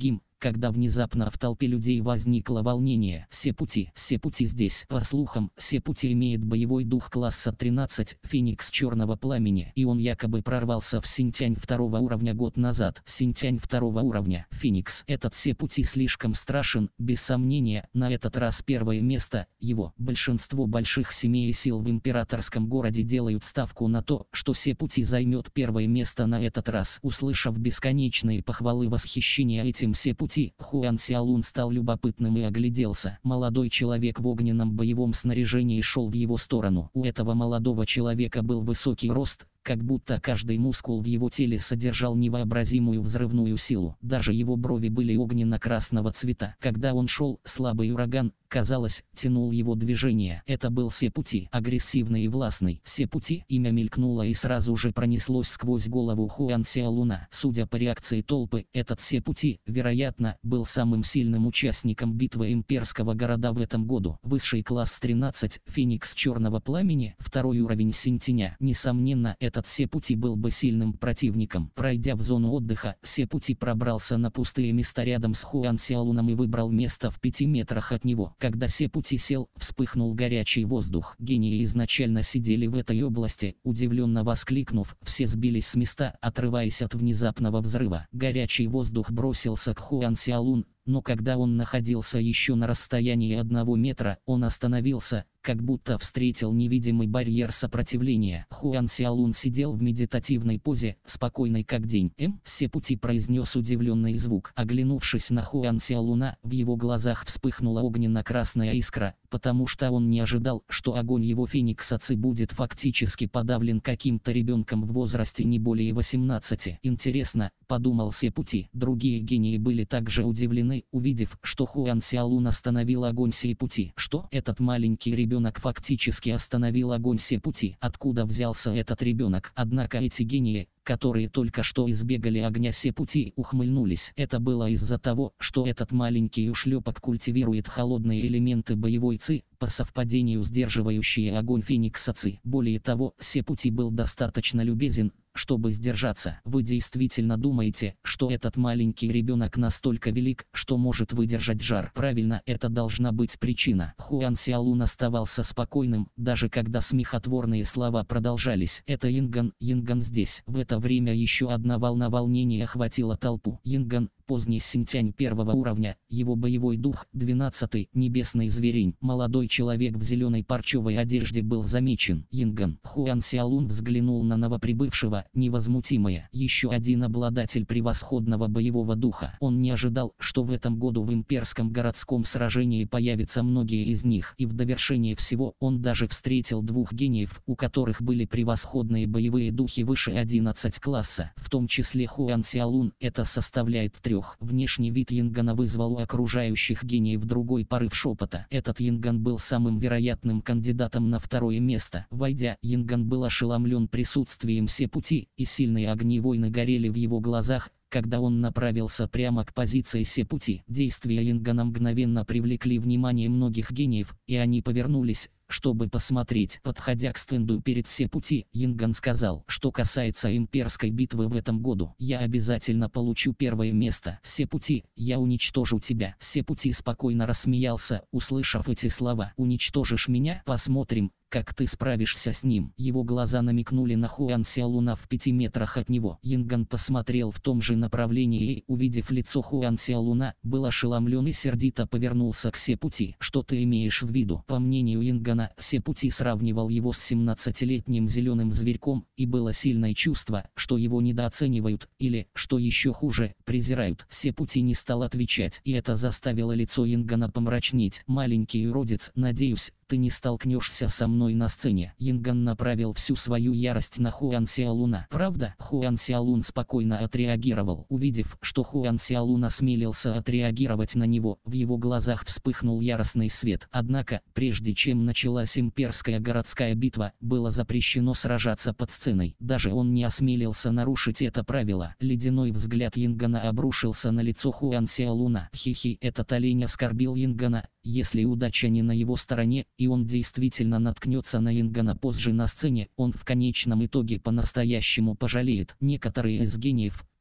Speaker 1: когда внезапно в толпе людей возникло волнение. Сепути, Сепути здесь. По слухам, Сепути имеет боевой дух класса тринадцать, Феникс Черного Пламени, и он якобы прорвался в Синтянь второго уровня год назад. Синтянь второго уровня, Феникс. Этот Сепути слишком страшен, без сомнения, на этот раз первое место его. Большинство больших семей и сил в императорском городе делают ставку на то, что Сепути займет первое место на этот раз. Услышав бесконечные похвалы восхищения этим Сепути, Хуан Сяолун стал любопытным и огляделся. Молодой человек в огненном боевом снаряжении шел в его сторону. У этого молодого человека был высокий рост, как будто каждый мускул в его теле содержал невообразимую взрывную силу. Даже его брови были огненно-красного цвета. Когда он шел, слабый ураган, казалось, тянул его движение. Это был Сепути, агрессивный и властный. Сепути, имя мелькнуло и сразу же пронеслось сквозь голову Хуан Сяолуна. Судя по реакции толпы, этот Сепути, вероятно, был самым сильным участником битвы имперского города в этом году. Высший класс тринадцать, Феникс Черного Пламени, второй уровень Синтяня. Несомненно, этот Сепути был бы сильным противником. Пройдя в зону отдыха, Сепути пробрался на пустые места рядом с Хуан Сяолуном и выбрал место в пяти метрах от него. Когда Сепути сел, вспыхнул горячий воздух. Гении изначально сидели в этой области, удивленно воскликнув, все сбились с места, отрываясь от внезапного взрыва. Горячий воздух бросился к Хуан Сяолун, но когда он находился еще на расстоянии одного метра, он остановился, как будто встретил невидимый барьер сопротивления. Хуан Сяолун сидел в медитативной позе, спокойный как день. «Эм?» Сепути произнес удивленный звук. Оглянувшись на Хуан Сяолуна, в его глазах вспыхнула огненно-красная искра, потому что он не ожидал, что огонь его Феникса Ци будет фактически подавлен каким-то ребенком в возрасте не более восемнадцати. «Интересно», — подумал Сепути. Другие гении были также удивлены, увидев, что Хуан Сяолун остановил огонь Сепути. Что? Этот маленький ребенок Ребенок фактически остановил огонь Сепути. Откуда взялся этот ребенок? Однако эти гении, которые только что избегали огня Сепути, ухмыльнулись. Это было из-за того, что этот маленький ушлепок культивирует холодные элементы боевой ци, по совпадению сдерживающие огонь Феникса Ци. Более того, Сепути был достаточно любезен, чтобы сдержаться. Вы действительно думаете, что этот маленький ребенок настолько велик, что может выдержать жар? Правильно, это должна быть причина. Хуан Сяолун оставался спокойным, даже когда смехотворные слова продолжались. Это Инган, Инган здесь. В это время еще одна волна волнения охватила толпу. Инган, поздний Синтянь первого уровня, его боевой дух, двенадцатый, небесный зверень. Молодой человек в зеленой парчевой одежде был замечен. Инган. Хуан Сяолун взглянул на новоприбывшего, невозмутимое. Еще один обладатель превосходного боевого духа. Он не ожидал, что в этом году в имперском городском сражении появятся многие из них. И в довершение всего, он даже встретил двух гениев, у которых были превосходные боевые духи выше одиннадцатого класса. В том числе Хуан Сяолун, это составляет трех. Внешний вид Ингана вызвал у окружающих гениев другой порыв шепота. Этот Инган был самым вероятным кандидатом на второе место. Войдя, Инган был ошеломлен присутствием Сепути, и сильные огни войны горели в его глазах, когда он направился прямо к позиции Сепути. Действия Ингана мгновенно привлекли внимание многих гениев, и они повернулись, чтобы посмотреть. Подходя к стенду перед Сепути, Инган сказал: «Что касается имперской битвы в этом году, я обязательно получу первое место. Сепути, я уничтожу тебя». Сепути спокойно рассмеялся, услышав эти слова. «Уничтожишь меня? Посмотрим, как ты справишься с ним». Его глаза намекнули на Хуан Сяолуна в пяти метрах от него. Инган посмотрел в том же направлении и, увидев лицо Хуан Сяолуна, был ошеломлен и сердито повернулся к Сепути. «Что ты имеешь в виду?» По мнению Ингана, Сепути сравнивал его с семнадцатилетним зеленым зверьком, и было сильное чувство, что его недооценивают, или, что еще хуже, презирают. Сепути не стал отвечать, и это заставило лицо Ингана помрачнеть. «Маленький уродец, надеюсь, ты не столкнешься со мной на сцене». Инган направил всю свою ярость на Хуан Сяолуна. «Правда?» Хуан Сяолун спокойно отреагировал. Увидев, что Хуан Сяолун осмелился отреагировать на него, в его глазах вспыхнул яростный свет. Однако, прежде чем началась имперская городская битва, было запрещено сражаться под сценой. Даже он не осмелился нарушить это правило. Ледяной взгляд Ингана обрушился на лицо Хуан Сяолуна. Хи-хи, этот олень оскорбил Ингана. Если удача не на его стороне, и он действительно наткнется на Ингана позже на сцене, он в конечном итоге по-настоящему пожалеет. Некоторые из гениев,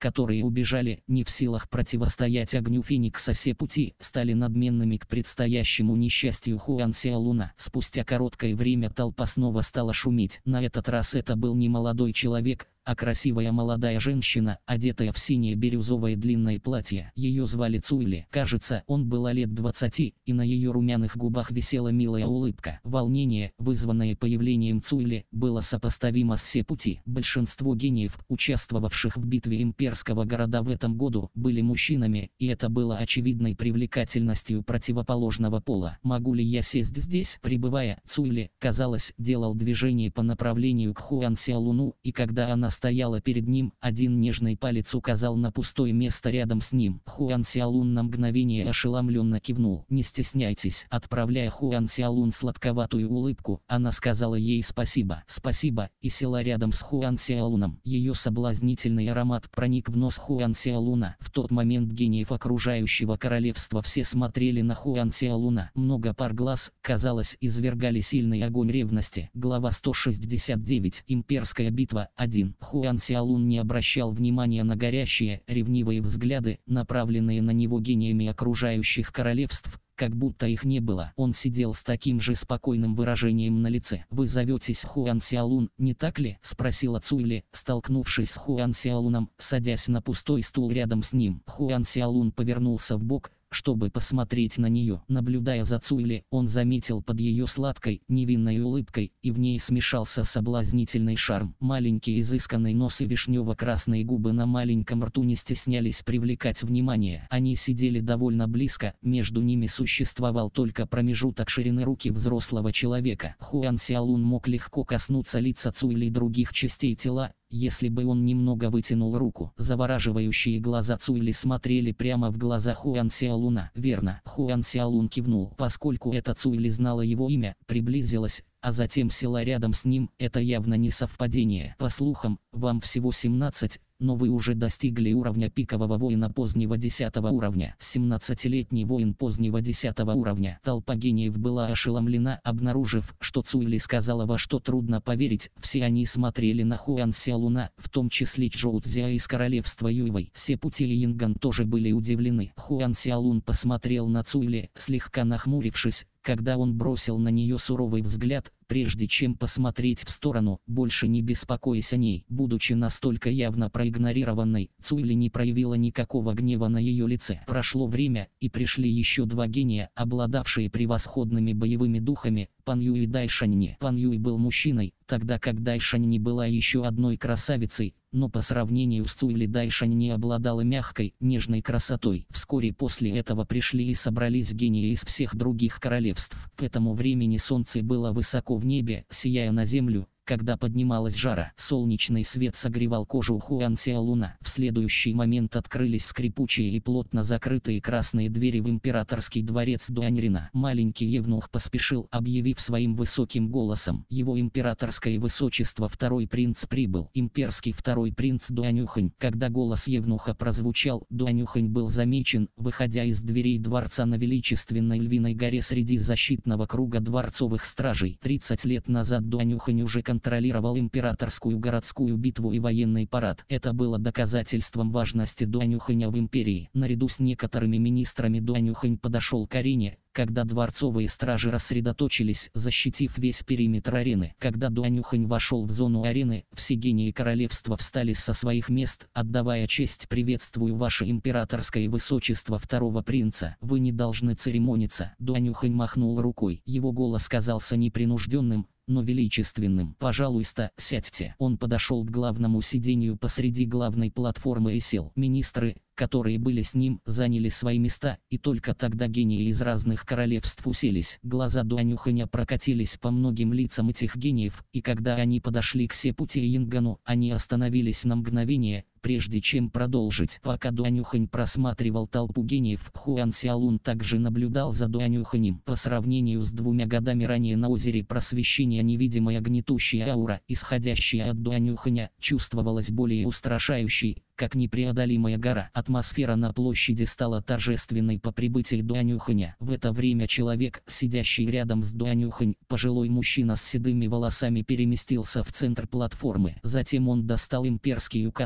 Speaker 1: которые убежали, не в силах противостоять огню Феникса Се-Пути, стали надменными к предстоящему несчастью Хуан Сяолуна. Спустя короткое время толпа снова стала шуметь. На этот раз это был не молодой человек, а красивая молодая женщина, одетая в синее бирюзовое длинное платье. Ее звали Цуйли. Кажется, он было лет двадцати, и на ее румяных губах висела милая улыбка. Волнение, вызванное появлением Цуйли, было сопоставимо с Се-Пути. Большинство гениев, участвовавших в битве имперского города в этом году, были мужчинами, и это было очевидной привлекательностью противоположного пола. «Могу ли я сесть здесь?» Прибывая, Цуйли, казалось, делал движение по направлению к Хуан Сяолуну, и когда она стояла перед ним, один нежный палец указал на пустое место рядом с ним. Хуан Сяолун на мгновение ошеломленно кивнул. «Не стесняйтесь». Отправляя Хуан Сяолун сладковатую улыбку, она сказала ей спасибо. «Спасибо», и села рядом с Хуан Сяолуном. Ее соблазнительный аромат проник в нос Хуан Сяолуна. В тот момент гениев окружающего королевства все смотрели на Хуан Сяолуна. Много пар глаз, казалось, извергали сильный огонь ревности. Глава сто шестьдесят девять. Имперская битва. один. Хуан Сяолун не обращал внимания на горящие, ревнивые взгляды, направленные на него гениями окружающих королевств, как будто их не было. Он сидел с таким же спокойным выражением на лице. «Вы зоветесь Хуан Сяолун, не так ли?» — спросила Цуйли, столкнувшись с Хуан Сяолуном, садясь на пустой стул рядом с ним. Хуан Сяолун повернулся в бок, чтобы посмотреть на нее. Наблюдая за Цуйли, он заметил под ее сладкой, невинной улыбкой, и в ней смешался соблазнительный шарм. Маленький изысканный нос и вишнево-красные губы на маленьком рту не стеснялись привлекать внимание. Они сидели довольно близко, между ними существовал только промежуток ширины руки взрослого человека. Хуан Сяолун мог легко коснуться лица Цуйли и других частей тела, если бы он немного вытянул руку. Завораживающие глаза Цуйли смотрели прямо в глаза Хуан Сяолуна. «Верно». Хуан Сяолун кивнул. Поскольку эта Цуйли знала его имя, приблизилась, а затем села рядом с ним, это явно не совпадение. «По слухам, вам всего семнадцать, но вы уже достигли уровня пикового воина позднего десятого уровня». семнадцатилетний воин позднего десятого уровня. Толпа гениев была ошеломлена, обнаружив, что Цуйли сказала, во что трудно поверить. Все они смотрели на Хуан Сяолуна, в том числе Чжоу Цзя из королевства Юйвэй. Се-Пути и Янган тоже были удивлены. Хуан Сяолун посмотрел на Цуйли, слегка нахмурившись, когда он бросил на нее суровый взгляд, прежде чем посмотреть в сторону, больше не беспокоясь о ней. Будучи настолько явно проигнорированной, Цуйли не проявила никакого гнева на ее лице. Прошло время, и пришли еще два гения, обладавшие превосходными боевыми духами, Пан Юй и Дай Шаньни. Пан Юй был мужчиной, тогда как Дай Шаньни была еще одной красавицей, но по сравнению с Цуйли Дай Шаньни обладала мягкой, нежной красотой. Вскоре после этого пришли и собрались гении из всех других королевств. К этому времени солнце было высоко в небе, сияя на землю. Когда поднималась жара, солнечный свет согревал кожу Хуан Сяолуна. В следующий момент открылись скрипучие и плотно закрытые красные двери в императорский дворец Дуаньрина. Маленький евнух поспешил, объявив своим высоким голосом: «Его императорское высочество второй принц прибыл». Имперский второй принц Дуанюхань. Когда голос евнуха прозвучал, Дуанюхань был замечен, выходя из дверей дворца на величественной львиной горе среди защитного круга дворцовых стражей. тридцать лет назад Дуанюхань уже контролировал императорскую городскую битву и военный парад. Это было доказательством важности Дуанюханя в империи. Наряду с некоторыми министрами Дуанюхань подошел к арене, когда дворцовые стражи рассредоточились, защитив весь периметр арены. Когда Дуанюхань вошел в зону арены, все гении королевства встали со своих мест, отдавая честь. «Приветствую ваше императорское высочество второго принца. Вы не должны церемониться». Дуанюхань махнул рукой. Его голос казался непринужденным, но величественным. «Пожалуйста, сядьте». Он подошел к главному сидению посреди главной платформы и сел. Министры, которые были с ним, заняли свои места, и только тогда гении из разных королевств уселись. Глаза Дуанюханя прокатились по многим лицам этих гениев, и когда они подошли к Се-Пути и Янгану, они остановились на мгновение, прежде чем продолжить. Пока Дуанюхань просматривал толпу гениев, Хуан Сяолун также наблюдал за Дуанюханем. По сравнению с двумя годами ранее на озере Просвещения невидимая гнетущая аура, исходящая от Дуанюханя, чувствовалась более устрашающей, как непреодолимая гора. Атмосфера на площади стала торжественной по прибытии Дуанюханя. В это время человек, сидящий рядом с Дуанюхань, пожилой мужчина с седыми волосами, переместился в центр платформы. Затем он достал имперский указ и начал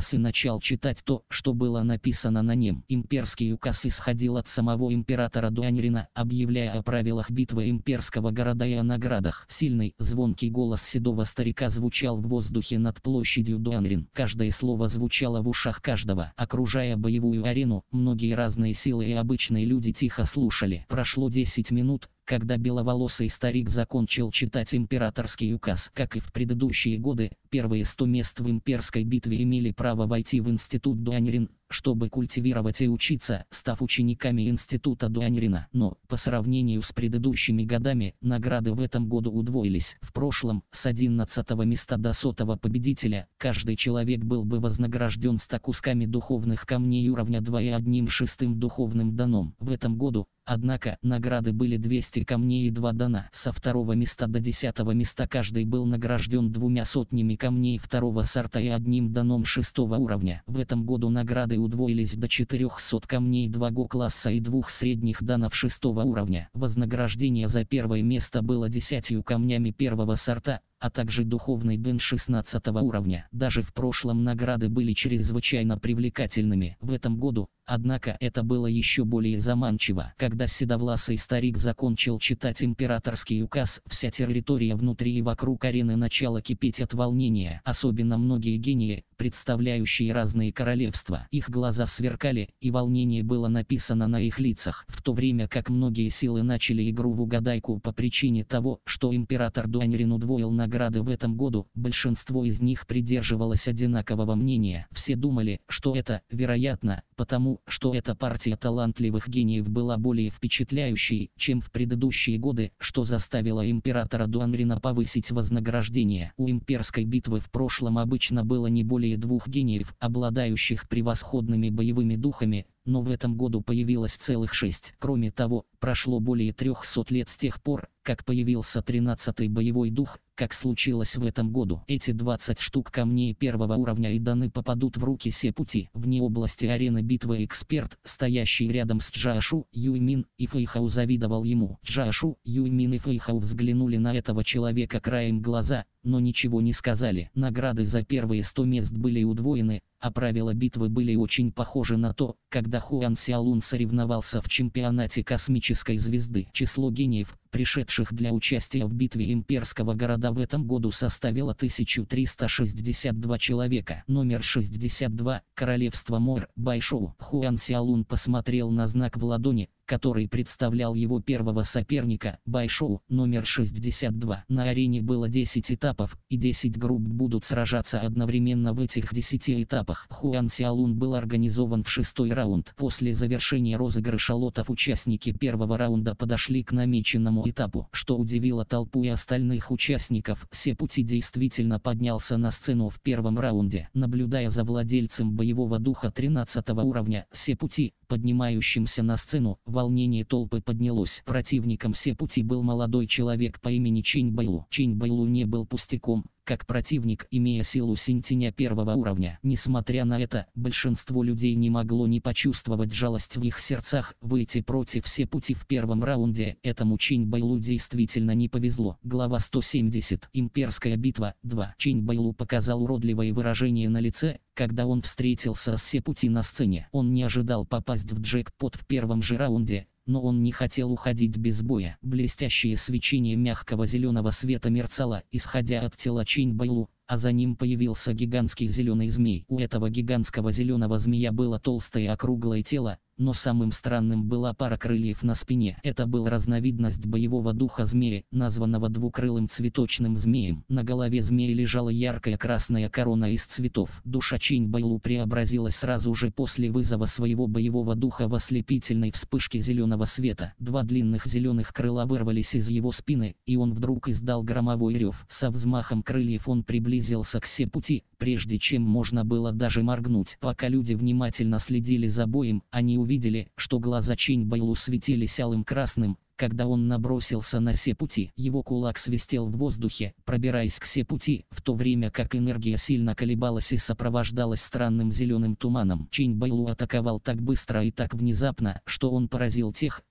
Speaker 1: начал читать то, что было написано на нем. Имперский указ исходил от самого императора Дуаньрина, объявляя о правилах битвы имперского города и о наградах. Сильный, звонкий голос седого старика звучал в воздухе над площадью Дуаньрин. Каждое слово звучало в ушах каждого. Окружая боевую арену, многие разные силы и обычные люди тихо слушали. Прошло десять минут, когда беловолосый старик закончил читать императорский указ. Как и в предыдущие годы, первые сто мест в имперской битве имели право войти в институт Дуаньрин, чтобы культивировать и учиться, став учениками института Дуаньрина. Но, по сравнению с предыдущими годами, награды в этом году удвоились. В прошлом, с одиннадцатого места до сотого победителя, каждый человек был бы вознагражден ста кусками духовных камней уровня два и одним шестым духовным даном. В этом году, однако, награды были двести камней и два дана. Со второго места до десятого места каждый был награжден двумя сотнями камней второго сорта и одним даном шестого уровня. В этом году награды удвоились до четырехсот камней два го-класса и двух средних данов шестого уровня. Вознаграждение за первое место было десятью камнями первого сорта, а также духовный дан шестнадцатого уровня. Даже в прошлом награды были чрезвычайно привлекательными. В этом году, однако, это было еще более заманчиво. Когда седовласый старик закончил читать императорский указ, вся территория внутри и вокруг арены начала кипеть от волнения. Особенно многие гении, представляющие разные королевства. Их глаза сверкали, и волнение было написано на их лицах. В то время как многие силы начали игру в угадайку по причине того, что император Дуаньрин удвоил награды в этом году, большинство из них придерживалось одинакового мнения. Все думали, что это, вероятно, потому, что эта партия талантливых гениев была более впечатляющей, чем в предыдущие годы, что заставило императора Дуаньрина повысить вознаграждение. У имперской битвы в прошлом обычно было не более двух гениев, обладающих превосходными боевыми духами, но в этом году появилось целых шесть. Кроме того, прошло более трехсот лет с тех пор, как появился тринадцатый боевой дух, как случилось в этом году. Эти двадцать штук камней первого уровня и даны попадут в руки Сепути. Вне области арены битвы эксперт, стоящий рядом с Джаошу, Юймин и Фэйхау, завидовал ему. Джаошу, Юймин и Фэйхау взглянули на этого человека краем глаза, но ничего не сказали. Награды за первые сто мест были удвоены, а правила битвы были очень похожи на то, когда Хуан Сяолун соревновался в чемпионате космической звезды. Число гениев, пришедших для участия в битве имперского города в этом году, составило тысячу триста шестьдесят два человека. Номер шестьдесят два, Королевство Мор, Байшоу. Хуан Сяолун посмотрел на знак в ладони, который представлял его первого соперника, Байшоу, номер шестьдесят два. На арене было десять этапов, и десять групп будут сражаться одновременно в этих десяти этапах. Хуан Сяолун был организован в шестой раунд. После завершения розыгрыша лотов участники первого раунда подошли к намеченному этапу. Что удивило толпу и остальных участников, Сепути действительно поднялся на сцену в первом раунде. Наблюдая за владельцем боевого духа тринадцатого уровня, Сепути, поднимающимся на сцену, волнение толпы поднялось. Противником Сепути был молодой человек по имени Чэнь Бэйлу. Чэнь Бэйлу не был пустяком, как противник, имея силу Синтиня первого уровня. Несмотря на это, большинство людей не могло не почувствовать жалость в их сердцах. Выйти против Сепути в первом раунде этому Чэнь Бэйлу действительно не повезло. Глава сто семьдесят. Имперская битва два. Чэнь Бэйлу показал уродливое выражение на лице, когда он встретился с Сепути на сцене. Он не ожидал попасть в джекпот в первом же раунде, но он не хотел уходить без боя. Блестящее свечение мягкого зеленого света мерцало, исходя от тела Чэнь Бэйлу, а за ним появился гигантский зеленый змей. У этого гигантского зеленого змея было толстое округлое тело, но самым странным была пара крыльев на спине. Это был разновидность боевого духа змея, названного двукрылым цветочным змеем. На голове змея лежала яркая красная корона из цветов. Душа Чэнь Бэйлу преобразилась сразу же после вызова своего боевого духа в ослепительной вспышке зеленого света. Два длинных зеленых крыла вырвались из его спины, и он вдруг издал громовой рев. Со взмахом крыльев он приблизился к Сепути, прежде чем можно было даже моргнуть. Пока люди внимательно следили за боем, они увидели, что глаза Чэнь Бэйлу светились алым красным, когда он набросился на Сепути. Его кулак свистел в воздухе, пробираясь к Сепути, в то время как энергия сильно колебалась и сопровождалась странным зеленым туманом. Чэнь Бэйлу атаковал так быстро и так внезапно, что он поразил тех,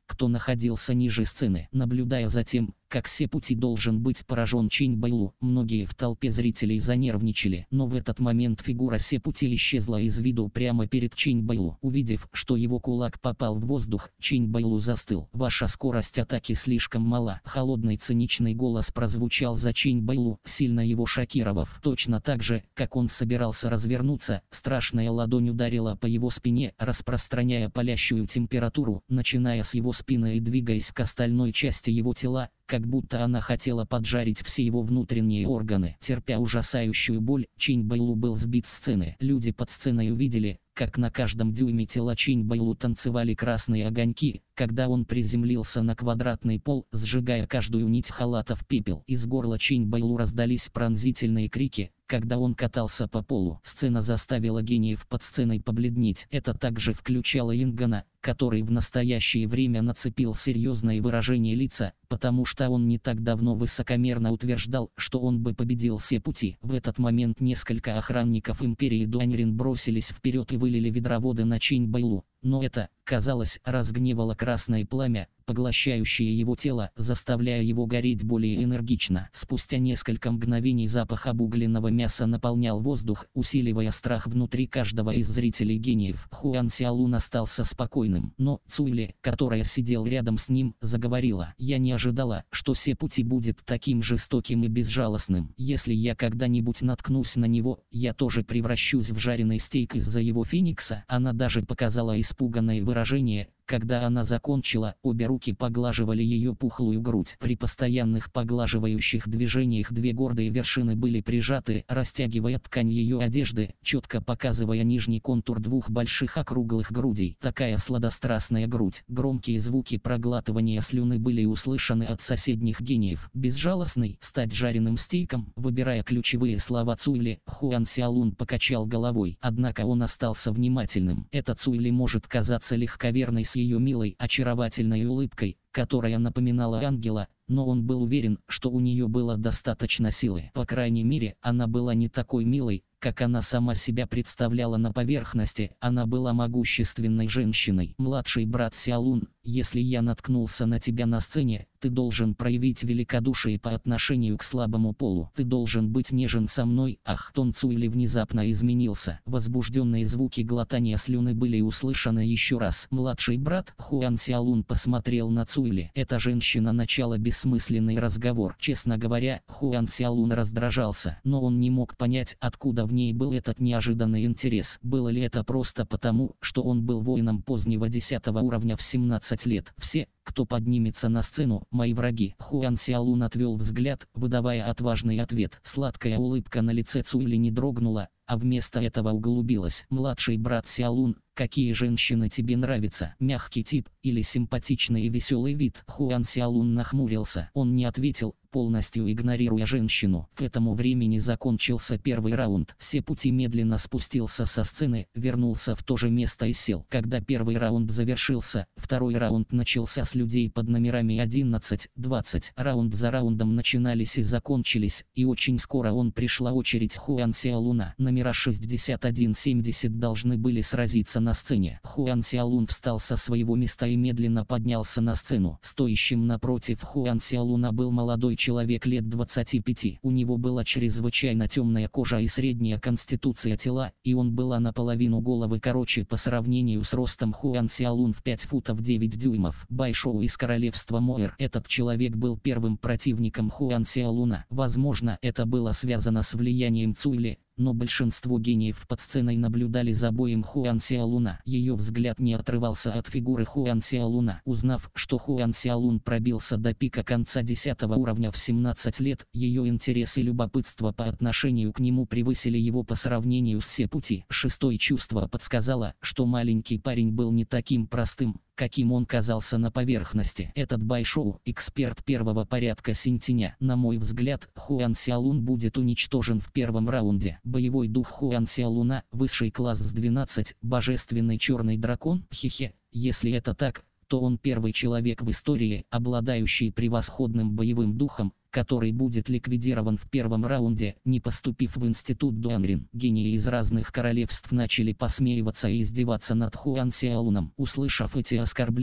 Speaker 1: кто находился ниже сцены. Наблюдая за тем, как Сепути должен быть поражен Чэнь Бэйлу, многие в толпе зрителей занервничали, но в этот момент фигура Сепути исчезла из виду прямо перед Чэнь Бэйлу. Увидев, что его кулак попал в воздух, Чэнь Бэйлу застыл. «Ваша скорость атаки слишком мала». Холодный циничный голос прозвучал за Чэнь Бэйлу, сильно его шокировав. Точно так же, как он собирался развернуться, страшная ладонь ударила по его спине, распространяя палящую температуру, начиная с его спины и двигаясь к остальной части его тела, как будто она хотела поджарить все его внутренние органы. Терпя ужасающую боль, Чэнь Бэйлу был сбит с сцены. Люди под сценой увидели, как на каждом дюйме тела Чэнь Бэйлу танцевали красные огоньки, когда он приземлился на квадратный пол, сжигая каждую нить халата в пепел. Из горла Чэнь Бэйлу раздались пронзительные крики, когда он катался по полу. Сцена заставила гениев под сценой побледнеть. Это также включало Ингана, который в настоящее время нацепил серьезное выражение лица, потому что он не так давно высокомерно утверждал, что он бы победил Сепути. В этот момент несколько охранников империи Дуаньрин бросились вперед и вылили ведроводы на Чэнь Бэйлу, но это, казалось, разгневало красное пламя, поглощающее его тело, заставляя его гореть более энергично. Спустя несколько мгновений запах обугленного мяса наполнял воздух, усиливая страх внутри каждого из зрителей гениев. Хуан Сяолун остался спокойным, но Цуйли, которая сидел рядом с ним, заговорила: «Я не ожидала, что Сепути будет таким жестоким и безжалостным. Если я когда-нибудь наткнусь на него, я тоже превращусь в жареный стейк из-за его феникса». Она даже показала испуганное выражение, когда она закончила. Обе руки поглаживали ее пухлую грудь. При постоянных поглаживающих движениях две гордые вершины были прижаты, растягивая ткань ее одежды, четко показывая нижний контур двух больших округлых грудей. Такая сладострастная грудь. Громкие звуки проглатывания слюны были услышаны от соседних гениев. «Безжалостный, стать жареным стейком». Выбирая ключевые слова Цуйли, Хуан Сяолун покачал головой. Однако он остался внимательным. Эта Цуйли может казаться легковерной с ее милой, очаровательной улыбкой, которая напоминала ангела, но он был уверен, что у нее было достаточно силы. По крайней мере, она была не такой милой, как она сама себя представляла на поверхности. Она была могущественной женщиной. «Младший брат Сяолун, если я наткнулся на тебя на сцене, ты должен проявить великодушие по отношению к слабому полу. Ты должен быть нежен со мной». Ах, тон Цуйли внезапно изменился. Возбужденные звуки глотания слюны были услышаны еще раз. «Младший брат?» Хуан Сяолун посмотрел на Цуйли. Эта женщина начала бессмысленный разговор. Честно говоря, Хуан Сяолун раздражался, но он не мог понять, откуда в ней был этот неожиданный интерес. Было ли это просто потому, что он был воином позднего десятого уровня в семнадцать лет? «Все, кто поднимется на сцену, мои враги». Хуан Сяолун отвел взгляд, выдавая отважный ответ. Сладкая улыбка на лице Цуйли не дрогнула, а вместо этого углубилась. «Младший брат Сяолун, какие женщины тебе нравятся? Мягкий тип или симпатичный и веселый вид?» Хуан Сяолун нахмурился. Он не ответил, полностью игнорируя женщину. К этому времени закончился первый раунд. Сепути медленно спустился со сцены, вернулся в то же место и сел. Когда первый раунд завершился, второй раунд начался с людей под номерами одиннадцать двадцать. Раунд за раундом начинались и закончились, и очень скоро он пришла очередь Хуан Сяолуна. Номера шестьдесят один семьдесят должны были сразиться на сцене. Хуан Сяолун встал со своего места и медленно поднялся на сцену. Стоящим напротив Хуан Сяолуна был молодой человек лет двадцати пяти. У него была чрезвычайно темная кожа и средняя конституция тела, и он была наполовину головы короче по сравнению с ростом. Хуан Сяолун в пять футов девять дюймов. Байшоу из королевства Моэр. Этот человек был первым противником Хуан Сяолуна. Возможно, это было связано с влиянием Цуйли, но большинство гениев под сценой наблюдали за боем Хуан Сяолуна. Ее взгляд не отрывался от фигуры Хуан Сяолуна. Узнав, что Хуан Сяолун пробился до пика конца десятого уровня в семнадцать лет, ее интерес и любопытство по отношению к нему превысили его по сравнению с Сепути. Шестое чувство подсказало, что маленький парень был не таким простым, каким он казался на поверхности. Этот Байшоу, эксперт первого порядка Синтиня. На мой взгляд, Хуан Сяолун будет уничтожен в первом раунде. Боевой дух Хуан Сяолуна, высший класс с двенадцать, божественный черный дракон. Хе-хе, если это так, то он первый человек в истории, обладающий превосходным боевым духом, который будет ликвидирован в первом раунде, не поступив в институт Дуаньрин. Гении из разных королевств начали посмеиваться и издеваться над Хуан Сяолуном. Услышав эти оскорбления,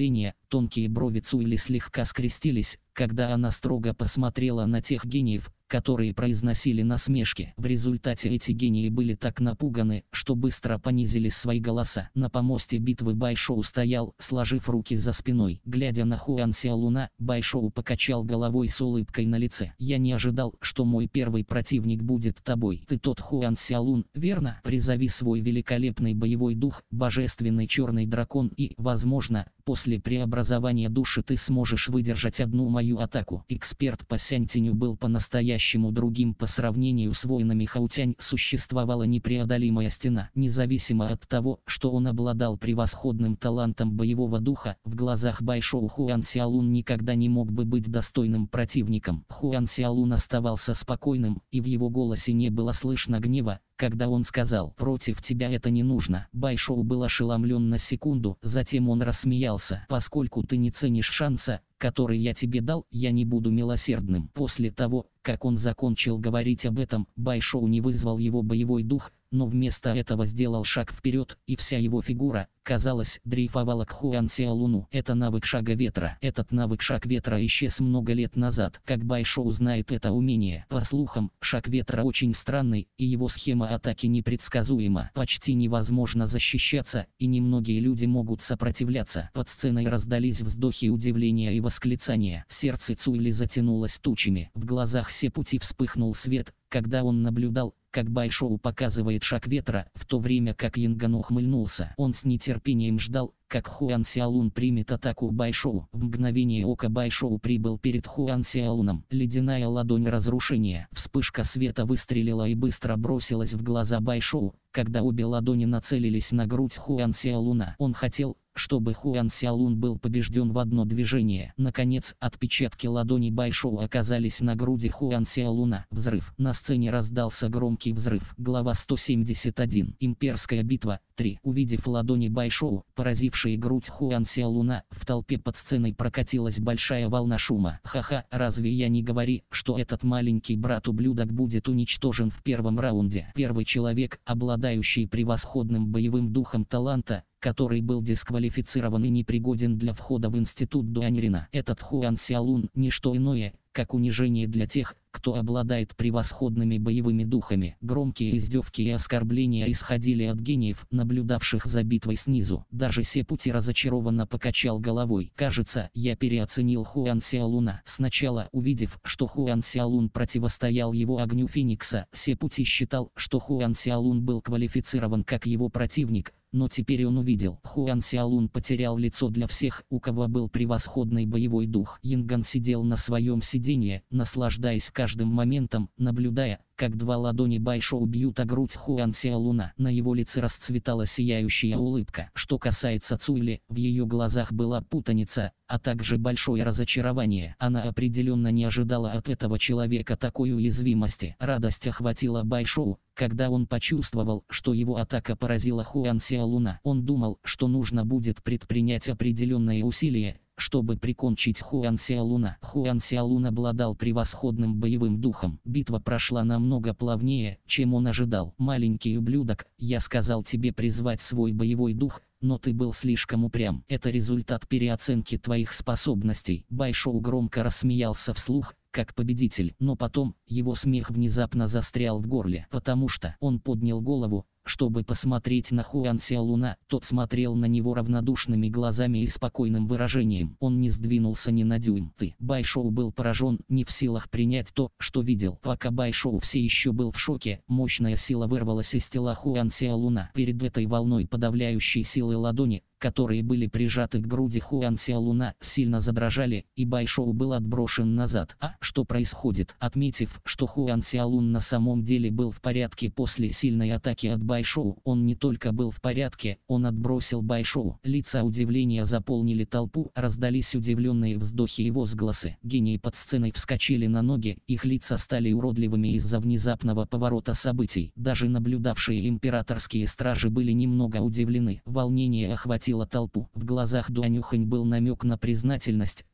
Speaker 1: Тонкие брови Цуйли слегка скрестились, когда она строго посмотрела на тех гениев, которые произносили насмешки. В результате эти гении были так напуганы, что быстро понизили свои голоса. На помосте битвы Байшоу стоял, сложив руки за спиной. Глядя на Хуан Сяолуна, Байшоу покачал головой с улыбкой на лице. «Я не ожидал, что мой первый противник будет тобой. Ты тот Хуан Сяолун, верно? Призови свой великолепный боевой дух, божественный черный дракон, и, возможно, после преобразования души ты сможешь выдержать одну мою атаку». Эксперт по Сяньтиню был по-настоящему другим. По сравнению с воинами Хаутянь существовала непреодолимая стена. Независимо от того, что он обладал превосходным талантом боевого духа, в глазах Байшоу Хуан Сяолун никогда не мог бы быть достойным противником. Хуан Сяолун оставался спокойным, и в его голосе не было слышно гнева, когда он сказал: «Против тебя это не нужно». Байшоу был ошеломлен на секунду, затем он рассмеялся. «Поскольку ты не ценишь шанса, который я тебе дал, я не буду милосердным». После того, как он закончил говорить об этом, Байшоу не вызвал его боевой дух, но вместо этого сделал шаг вперед, и вся его фигура, казалось, дрейфовала к Хуан Сяолуну. Это навык шага ветра. Этот навык шаг ветра исчез много лет назад. Как Байшоу знает это умение? По слухам, шаг ветра очень странный, и его схема атаки непредсказуема. Почти невозможно защищаться, и немногие люди могут сопротивляться. Под сценой раздались вздохи удивления и восклицания. Сердце Цуйли затянулось тучами. В глазах Сепути вспыхнул свет, когда он наблюдал, как Байшоу показывает шаг ветра, в то время как Янган ухмыльнулся. Он с нетерпением ждал, как Хуан Сяолун примет атаку Байшоу. В мгновение ока Байшоу прибыл перед Хуан Сяолуном. Ледяная ладонь разрушения. Вспышка света выстрелила и быстро бросилась в глаза Байшоу, когда обе ладони нацелились на грудь Хуан Сяолуна. Он хотел, чтобы Хуан Сяолун был побежден в одно движение. Наконец, отпечатки ладоней Байшоу оказались на груди Хуан Сяолуна. Взрыв. На сцене раздался громкий взрыв. Глава сто семьдесят один. Имперская битва. три. Увидев ладони Байшоу, поразившие грудь Хуан Сяолуна, в толпе под сценой прокатилась большая волна шума. «Ха-ха, разве я не говори, что этот маленький брат-ублюдок будет уничтожен в первом раунде?» Первый человек, обладающий превосходным боевым духом таланта, который был дисквалифицирован и непригоден для входа в институт Дуаньрина. Этот Хуан Сяолун – не что иное, как унижение для тех, кто обладает превосходными боевыми духами. Громкие издевки и оскорбления исходили от гениев, наблюдавших за битвой снизу. Даже Сепути разочарованно покачал головой. «Кажется, я переоценил Хуан Сяолуна». Сначала, увидев, что Хуан Сяолун противостоял его огню Феникса, Сепути считал, что Хуан Сяолун был квалифицирован как его противник, но теперь он увидел. Хуан Сяолун потерял лицо для всех, у кого был превосходный боевой дух. Янган сидел на своем сиденье, наслаждаясь каждым моментом, наблюдая, как два ладони Байшоу бьют о грудь Хуан Сяолуна. На его лице расцветала сияющая улыбка. Что касается Цуйли, в ее глазах была путаница, а также большое разочарование. Она определенно не ожидала от этого человека такой уязвимости. Радость охватила Байшоу, когда он почувствовал, что его атака поразила Хуан Сяолуна. Он думал, что нужно будет предпринять определенные усилия, чтобы прикончить Хуан Сяолуна. Хуан Сяолун обладал превосходным боевым духом. Битва прошла намного плавнее, чем он ожидал. «Маленький ублюдок, я сказал тебе призвать свой боевой дух, но ты был слишком упрям. Это результат переоценки твоих способностей». Байшоу громко рассмеялся вслух, как победитель, но потом его смех внезапно застрял в горле, потому что он поднял голову, чтобы посмотреть на Хуан Сяолуна. Тот смотрел на него равнодушными глазами и спокойным выражением. Он не сдвинулся ни на дюйм. «Ты». Байшоу был поражен, не в силах принять то, что видел. Пока Байшоу все еще был в шоке, мощная сила вырвалась из тела Хуан Сяолуна. Перед этой волной подавляющей силы ладони, которые были прижаты к груди Хуан Сяолуна, сильно задрожали, и Байшоу был отброшен назад. А что происходит? Отметив, что Хуан Сяолун на самом деле был в порядке после сильной атаки от Байшоу, он не только был в порядке, он отбросил Байшоу. Лица удивления заполнили толпу, раздались удивленные вздохи и возгласы. Гении под сценой вскочили на ноги, их лица стали уродливыми из-за внезапного поворота событий. Даже наблюдавшие императорские стражи были немного удивлены. Волнение охватило толпу. В глазах Дуанюхань был намек на признательность,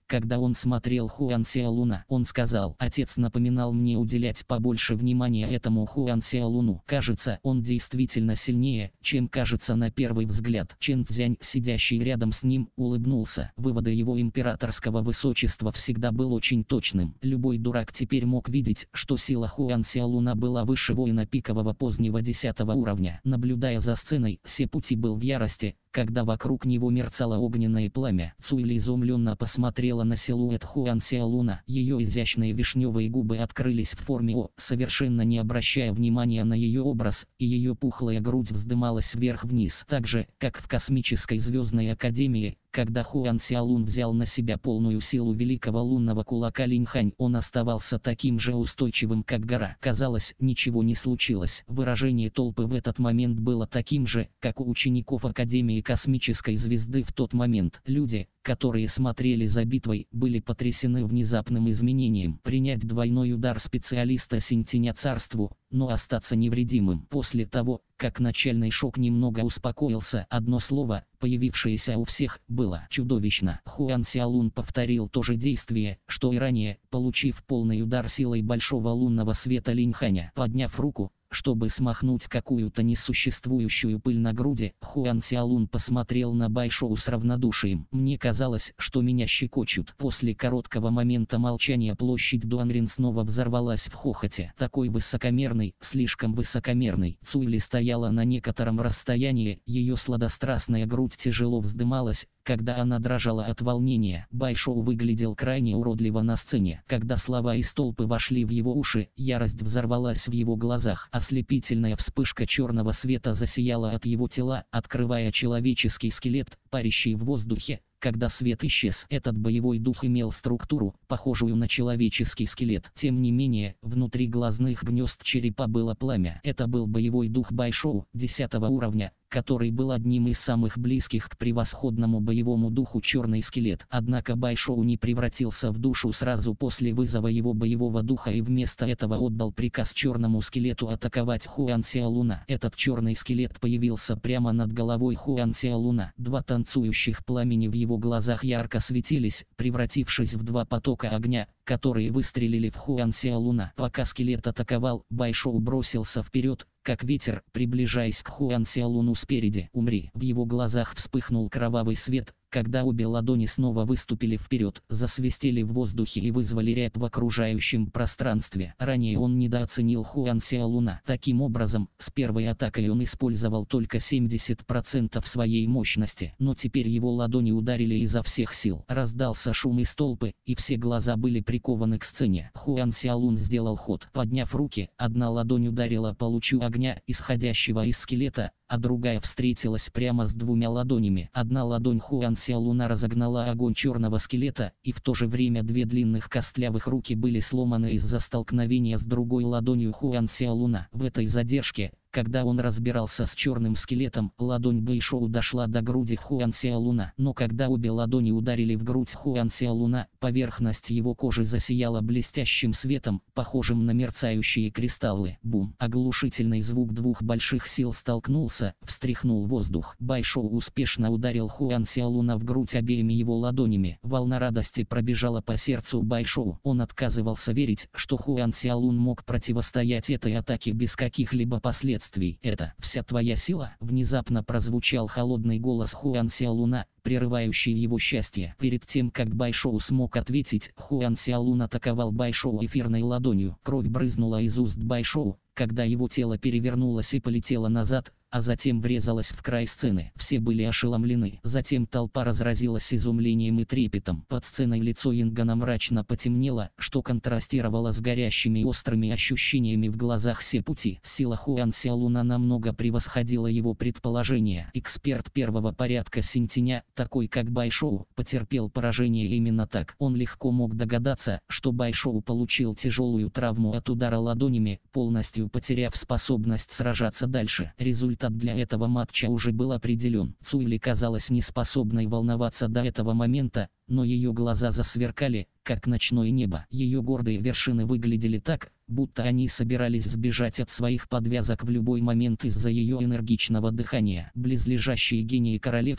Speaker 1: когда он смотрел Хуан Сяолуна. Он сказал: «Отец напоминал мне уделять побольше внимания этому Хуан Сяолуну. Кажется, он действительно сильнее, чем кажется на первый взгляд». Чен Цзянь, сидящий рядом с ним, улыбнулся. Выводы его императорского высочества всегда был очень точным. Любой дурак теперь мог видеть, что сила Хуан Сяолуна была выше воина пикового позднего десятого уровня. Наблюдая за сценой, Сепути был в ярости, когда вокруг него мерцало огненное пламя. Цуйли изумленно посмотрела на силуэт Хуан Сяолуна. Ее изящные вишневые губы открылись в форме О, совершенно не обращая внимания на ее образ, и ее пухлая грудь вздымалась вверх-вниз. Так же, как в космической звездной академии, когда Хуан Сяолун взял на себя полную силу великого лунного кулака Линьхань, он оставался таким же устойчивым, как гора. Казалось, ничего не случилось. Выражение толпы в этот момент было таким же, как у учеников Академии Космической Звезды в тот момент. Люди, которые смотрели за битвой, были потрясены внезапным изменением. Принять двойной удар специалиста Синтиня царству, но остаться невредимым. После того, как начальный шок немного успокоился, одно слово, появившееся у всех, было чудовищно. Хуан Сяолун повторил то же действие, что и ранее, получив полный удар силой большого лунного света Линьханя. Подняв руку, чтобы смахнуть какую-то несуществующую пыль на груди, Хуан Сяолун посмотрел на Байшоу с равнодушием. «Мне казалось, что меня щекочут». После короткого момента молчания площадь Дуанрин снова взорвалась в хохоте. Такой высокомерный, слишком высокомерный. Цуйли стояла на некотором расстоянии, ее сладострастная грудь тяжело вздымалась, когда она дрожала от волнения. Байшоу выглядел крайне уродливо на сцене. Когда слова из толпы вошли в его уши, ярость взорвалась в его глазах. Ослепительная вспышка черного света засияла от его тела, открывая человеческий скелет, парящий в воздухе. Когда свет исчез, этот боевой дух имел структуру, похожую на человеческий скелет. Тем не менее, внутри глазных гнезд черепа было пламя. Это был боевой дух Байшоу, десятого уровня, который был одним из самых близких к превосходному боевому духу черный скелет. Однако Байшоу не превратился в душу сразу после вызова его боевого духа и вместо этого отдал приказ черному скелету атаковать Хуан Сяолуна. Этот черный скелет появился прямо над головой Хуан Сяолуна. Два танцующих пламени в его глазах ярко светились, превратившись в два потока огня, которые выстрелили в Хуан Сяолуна. Пока скелет атаковал, Байшоу бросился вперед, как ветер, приближаясь к Хуан Сяолуну спереди. «Умри!» В его глазах вспыхнул кровавый свет, когда обе ладони снова выступили вперед, засвистели в воздухе и вызвали рябь в окружающем пространстве. Ранее он недооценил Хуан Сяолуна. Таким образом, с первой атакой он использовал только семьдесят процентов своей мощности, но теперь его ладони ударили изо всех сил. Раздался шум из толпы, и все глаза были прикованы к сцене. Хуан Сяолун сделал ход. Подняв руки, одна ладонь ударила по лучу огня, исходящего из скелета, а другая встретилась прямо с двумя ладонями. Одна ладонь Хуан Сяолуна разогнала огонь черного скелета, и в то же время две длинных костлявых руки были сломаны из-за столкновения с другой ладонью Хуан Сяолуна. В этой задержке, когда он разбирался с черным скелетом, ладонь Байшоу дошла до груди Хуан Сяолуна. Но когда обе ладони ударили в грудь Хуан Сяолуна, поверхность его кожи засияла блестящим светом, похожим на мерцающие кристаллы. Бум! Оглушительный звук двух больших сил столкнулся, встряхнул воздух. Байшоу успешно ударил Хуан Сяолуна в грудь обеими его ладонями. Волна радости пробежала по сердцу Байшоу. Он отказывался верить, что Хуан Сяолун мог противостоять этой атаке без каких-либо последствий. «Это вся твоя сила?» — внезапно прозвучал холодный голос Хуан Сяолуна, прерывающий его счастье. Перед тем, как Байшоу смог ответить, Хуан Сяолун атаковал Байшоу эфирной ладонью. Кровь брызнула из уст Байшоу, когда его тело перевернулось и полетело назад, а затем врезалась в край сцены. Все были ошеломлены. Затем толпа разразилась изумлением и трепетом. Под сценой лицо Янгана мрачно потемнело, что контрастировало с горящими острыми ощущениями в глазах Сепути. Сила Хуан Сяолуна намного превосходила его предположения. Эксперт первого порядка Синтиня, такой как Байшоу, потерпел поражение именно так. Он легко мог догадаться, что Байшоу получил тяжелую травму от удара ладонями, полностью потеряв способность сражаться дальше. Результат для этого матча уже был определен. Цуйли казалась неспособной волноваться до этого момента, но ее глаза засверкали, как ночное небо. Ее гордые вершины выглядели так, будто они собирались сбежать от своих подвязок в любой момент из-за ее энергичного дыхания. Близлежащие гении королевства,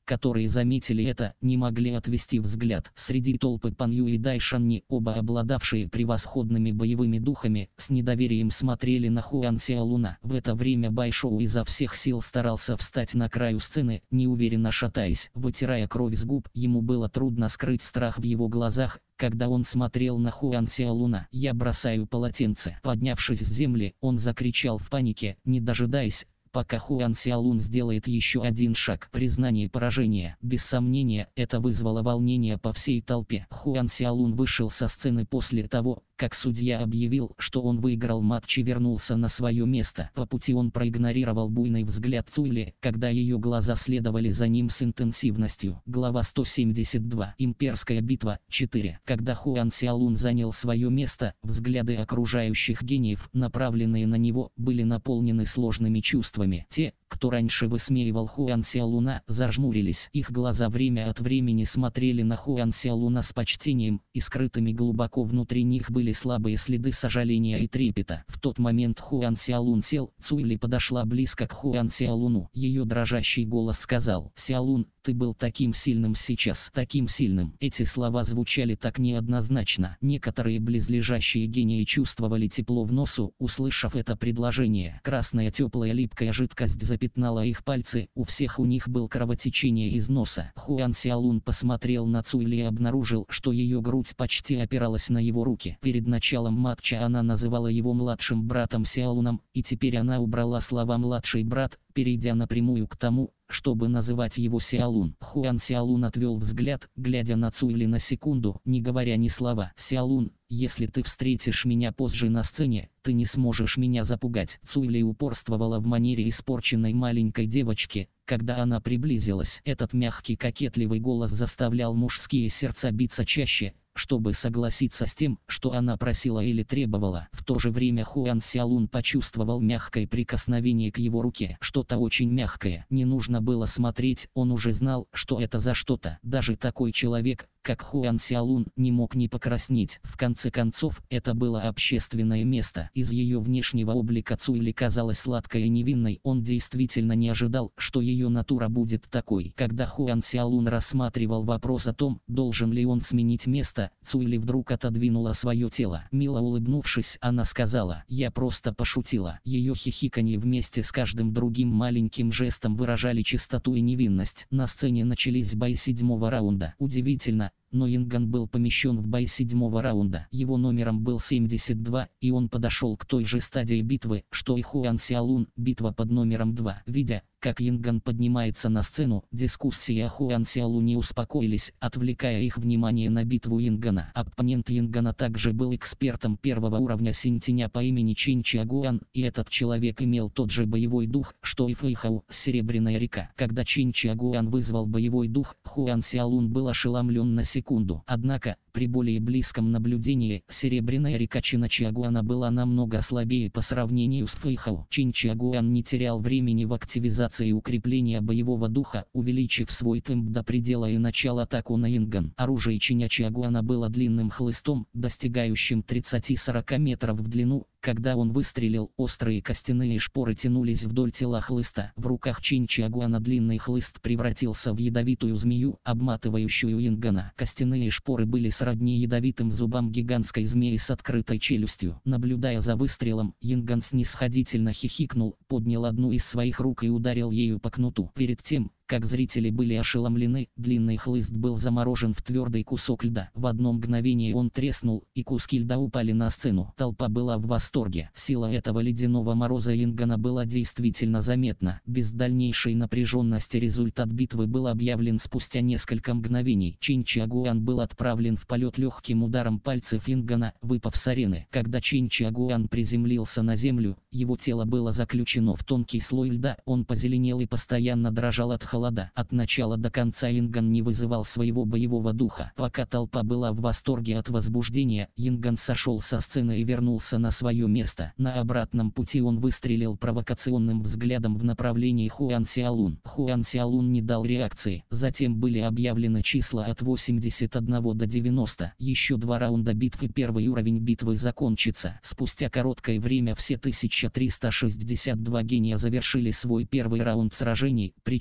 Speaker 1: которые заметили это, не могли отвести взгляд. Среди толпы Пан Ю и Дай Шанни, оба обладавшие превосходными боевыми духами, с недоверием смотрели на Хуан Сяолуна. В это время Бай Шоу изо всех сил старался встать на краю сцены, неуверенно шатаясь, вытирая кровь с губ. Ему было трудно скрыть страх в его глазах, когда он смотрел на Хуан Сяолуна. «Я бросаю полотенце». Поднявшись с земли, он закричал в панике, не дожидаясь, пока Хуан Сяолун сделает еще один шаг. Признание поражения. Без сомнения, это вызвало волнение по всей толпе. Хуан Сяолун вышел со сцены после того, как судья объявил, что он выиграл матч и вернулся на свое место. По пути он проигнорировал буйный взгляд Цуйли, когда ее глаза следовали за ним с интенсивностью. Глава сто семьдесят два. Имперская битва. четыре. Когда Хуан Сяолун занял свое место, взгляды окружающих гениев, направленные на него, были наполнены сложными чувствами. Те, кто раньше высмеивал Хуан Сяолуна, зажмурились. Их глаза время от времени смотрели на Хуан Сяолуна с почтением, и скрытыми глубоко внутри них были слабые следы сожаления и трепета. В тот момент Хуан Сяолун сел, Цуйли подошла близко к Хуан Сяолуну. Ее дрожащий голос сказал: «Сяолун, ты был таким сильным сейчас, таким сильным». Эти слова звучали так неоднозначно. Некоторые близлежащие гении чувствовали тепло в носу, услышав это предложение. Красная теплая липкая жидкость запятнала их пальцы, у всех у них было кровотечение из носа. Хуан Сяолун посмотрел на Цуйли и обнаружил, что ее грудь почти опиралась на его руки. Перед началом матча она называла его младшим братом Сяолуном, и теперь она убрала слова «младший брат», перейдя напрямую к тому, чтобы называть его Сяолун. Хуан Сяолун отвел взгляд, глядя на Цуйли на секунду, не говоря ни слова. «Сяолун, если ты встретишь меня позже на сцене, ты не сможешь меня запугать». Цуйли упорствовала в манере испорченной маленькой девочки. Когда она приблизилась, этот мягкий кокетливый голос заставлял мужские сердца биться чаще, чтобы согласиться с тем, что она просила или требовала. В то же время Хуан Сяолун почувствовал мягкое прикосновение к его руке. Что-то очень мягкое. Не нужно было смотреть, он уже знал, что это за что-то. Даже такой человек, как Хуан Сяолун, не мог не покраснеть. В конце концов, это было общественное место. Из ее внешнего облика Цуйли казалась сладкой и невинной. Он действительно не ожидал, что ее натура будет такой. Когда Хуан Сяолун рассматривал вопрос о том, должен ли он сменить место, Цуйли вдруг отодвинула свое тело. Мило улыбнувшись, она сказала: «Я просто пошутила». Ее хихиканье вместе с каждым другим маленьким жестом выражали чистоту и невинность. На сцене начались бои седьмого раунда. Удивительно, но Инган был помещен в бой седьмого раунда. Его номером был семьдесят два, и он подошел к той же стадии битвы, что и Хуан Сяолун, битва под номером два. Видя, как Инган поднимается на сцену, дискуссии о Хуан Сяолуне успокоились, отвлекая их внимание на битву Ингана. Оппонент Ингана также был экспертом первого уровня Синтиня по имени Чэнь Чиагуан, и этот человек имел тот же боевой дух, что и Фэйхау, Серебряная река. Когда Чэнь Чиагуан вызвал боевой дух, Хуан Сяолун был ошеломлен на секунду. Однако, при более близком наблюдении, Серебряная река Чина Чиагуана была намного слабее по сравнению с Фэйхау. Чэнь Чиагуан не терял времени в активизации и укрепления боевого духа, увеличив свой темп до предела и начал атаку на Инган. Оружие Чэня Чиагуана было длинным хлыстом, достигающим тридцати-сорока метров в длину. Когда он выстрелил, острые костяные шпоры тянулись вдоль тела хлыста. В руках Чэнь Чиагуана длинный хлыст превратился в ядовитую змею, обматывающую Ингана. Костяные шпоры были сродни ядовитым зубам гигантской змеи с открытой челюстью. Наблюдая за выстрелом, Инган снисходительно хихикнул, поднял одну из своих рук и ударил ею по кнуту. Перед тем, как зрители были ошеломлены, длинный хлыст был заморожен в твердый кусок льда. В одно мгновение он треснул, и куски льда упали на сцену. Толпа была в восторге. Сила этого ледяного мороза Ингана была действительно заметна. Без дальнейшей напряженности результат битвы был объявлен спустя несколько мгновений. Чэнь Чиагуан был отправлен в полет легким ударом пальцев Ингана, выпав с арены. Когда Чэнь Чиагуан приземлился на землю, его тело было заключено в тонкий слой льда. Он позеленел и постоянно дрожал от холода. От начала до конца Инган не вызывал своего боевого духа. Пока толпа была в восторге от возбуждения, Инган сошел со сцены и вернулся на свое место. На обратном пути он выстрелил провокационным взглядом в направлении Хуан Сяолун. Хуан Сяолун не дал реакции. Затем были объявлены числа от восьмидесяти одного до девяноста. Еще два раунда битвы. Первый уровень битвы закончится. Спустя короткое время все тысяча триста шестьдесят два гения завершили свой первый раунд сражений, причем половина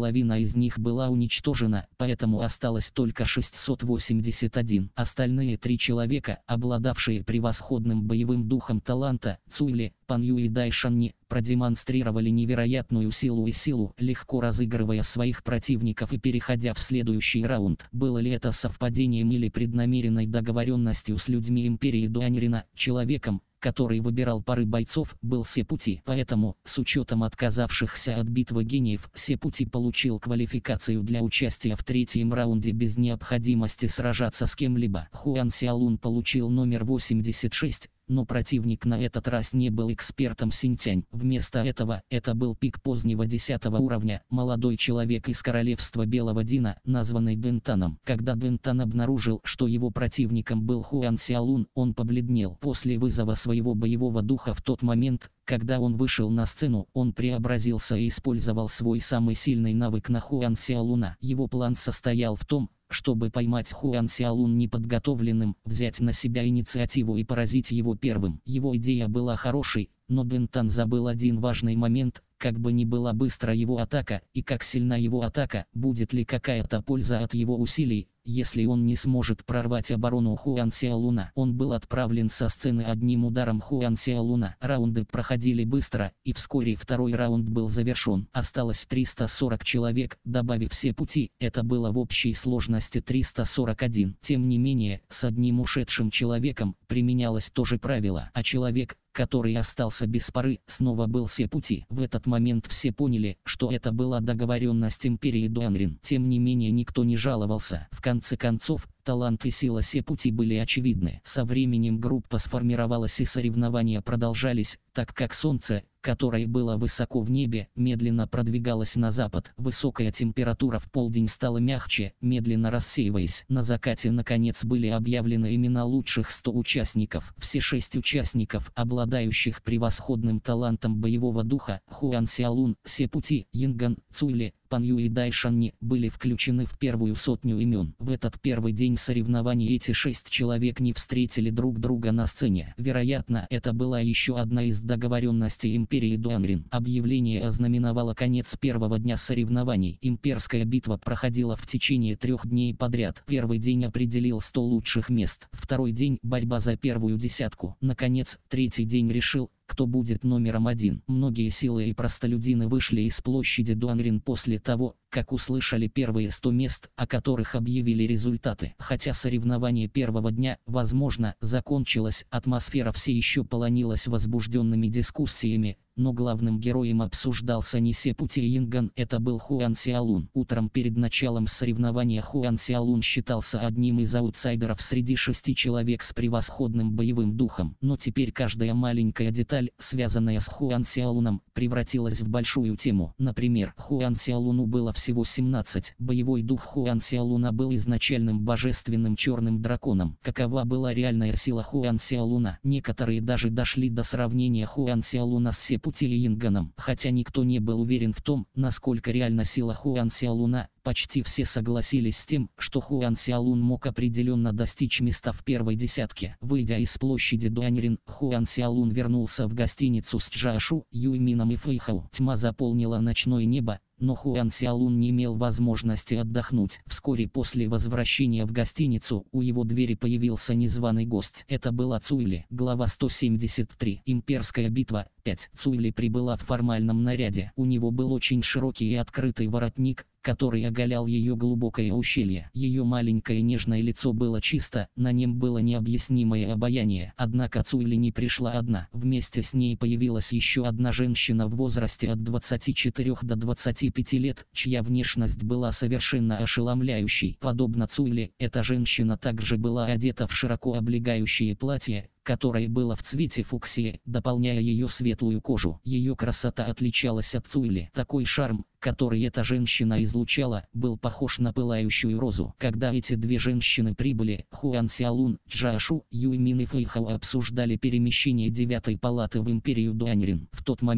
Speaker 1: половина из них была уничтожена, поэтому осталось только шестьсот восемьдесят один. Остальные три человека, обладавшие превосходным боевым духом таланта, Цуйли, Пан Ю и Дай Шанни, продемонстрировали невероятную силу и силу, легко разыгрывая своих противников и переходя в следующий раунд. Было ли это совпадением или преднамеренной договоренностью с людьми Империи Дуаньрина, человеком, который выбирал пары бойцов, был Сепути. Поэтому, с учетом отказавшихся от битвы гениев, Сепути получил квалификацию для участия в третьем раунде без необходимости сражаться с кем-либо. Хуан Сяолун получил номер восемьдесят шесть, но противник на этот раз не был экспертом Синтянь. Вместо этого, это был пик позднего десятого уровня, молодой человек из королевства Белого Дина, названный Дентаном. Когда Дентан обнаружил, что его противником был Хуан Сяолун, он побледнел. После вызова своего боевого духа в тот момент, когда он вышел на сцену, он преобразился и использовал свой самый сильный навык на Хуан Сяолуна. Его план состоял в том, чтобы поймать Хуан Сяолун неподготовленным, взять на себя инициативу и поразить его первым. Его идея была хорошей, но Дентан забыл один важный момент: как бы ни была быстра его атака, и как сильна его атака, будет ли какая-то польза от его усилий, если он не сможет прорвать оборону Хуан Сяолуна. Он был отправлен со сцены одним ударом Хуан Сяолуна. Раунды проходили быстро, и вскоре второй раунд был завершен. Осталось триста сорок человек, добавив все пути, это было в общей сложности триста сорок один. Тем не менее, с одним ушедшим человеком применялось то же правило, а человек, который остался без пары, снова был Сепути. В этот момент все поняли, что это была договоренность Империи Дуаньрин. Тем не менее, никто не жаловался. В конце концов, талант и сила Сепути были очевидны. Со временем группа сформировалась и соревнования продолжались, так как солнце, которое было высоко в небе, медленно продвигалось на запад. Высокая температура в полдень стала мягче, медленно рассеиваясь. На закате наконец были объявлены имена лучших ста участников. Все шесть участников, обладающих превосходным талантом боевого духа, Хуан Сяолун, Сепути, Янган, Цуйли, Пан Ю и Дай Шанни, были включены в первую сотню имен. В этот первый день соревнований эти шесть человек не встретили друг друга на сцене. Вероятно, это была еще одна из договоренностей Империи Дуаньрин. Объявление ознаменовало конец первого дня соревнований. Имперская битва проходила в течение трех дней подряд. Первый день определил сто лучших мест. Второй день – борьба за первую десятку. Наконец, третий день решил, кто будет номером один. Многие силы и простолюдины вышли из площади Дуаньрин после того, как услышали первые сто мест, о которых объявили результаты. Хотя соревнование первого дня, возможно, закончилось, атмосфера все еще полонилась возбужденными дискуссиями, но главным героем обсуждался не Сепути и Янган, это был Хуан Сяолун. Утром перед началом соревнования Хуан Сяолун считался одним из аутсайдеров среди шести человек с превосходным боевым духом. Но теперь каждая маленькая деталь, связанная с Хуан Сяолуном, превратилась в большую тему. Например, Хуан Сяолуну было всего семнадцать. Боевой дух Хуан Сяолуна был изначальным божественным черным драконом. Какова была реальная сила Хуан Сяолуна? Некоторые даже дошли до сравнения Хуан Сяолуна с Сепути и Янганом. Хотя никто не был уверен в том, насколько реальна сила Хуан Сяолуна, почти все согласились с тем, что Хуан Сяолун мог определенно достичь места в первой десятке. Выйдя из площади Дуаньрин, Хуан Сяолун вернулся в гостиницу с Чжаошу, Юймином и Фэйхао. Тьма заполнила ночное небо, но Хуан Сяолун не имел возможности отдохнуть. Вскоре после возвращения в гостиницу, у его двери появился незваный гость. Это была Цуйли. Глава сто семьдесят три. Имперская битва. пять. Цуйли прибыла в формальном наряде. У него был очень широкий и открытый воротник, который оголял ее глубокое ущелье. Ее маленькое нежное лицо было чисто, на нем было необъяснимое обаяние. Однако Цуйли не пришла одна. Вместе с ней появилась еще одна женщина в возрасте от двадцати четырёх до двадцати пяти лет, чья внешность была совершенно ошеломляющей. Подобно Цуйли, эта женщина также была одета в широко облегающее платье, которое было в цвете фуксии, дополняя ее светлую кожу. Ее красота отличалась от Цуйли. Такой шарм, который эта женщина излучала, был похож на пылающую розу. Когда эти две женщины прибыли, Хуан Сяолун, Чжаошу, Юймин и Фэйхао обсуждали перемещение девятой палаты в Империю Дуаньрин. В тот момент,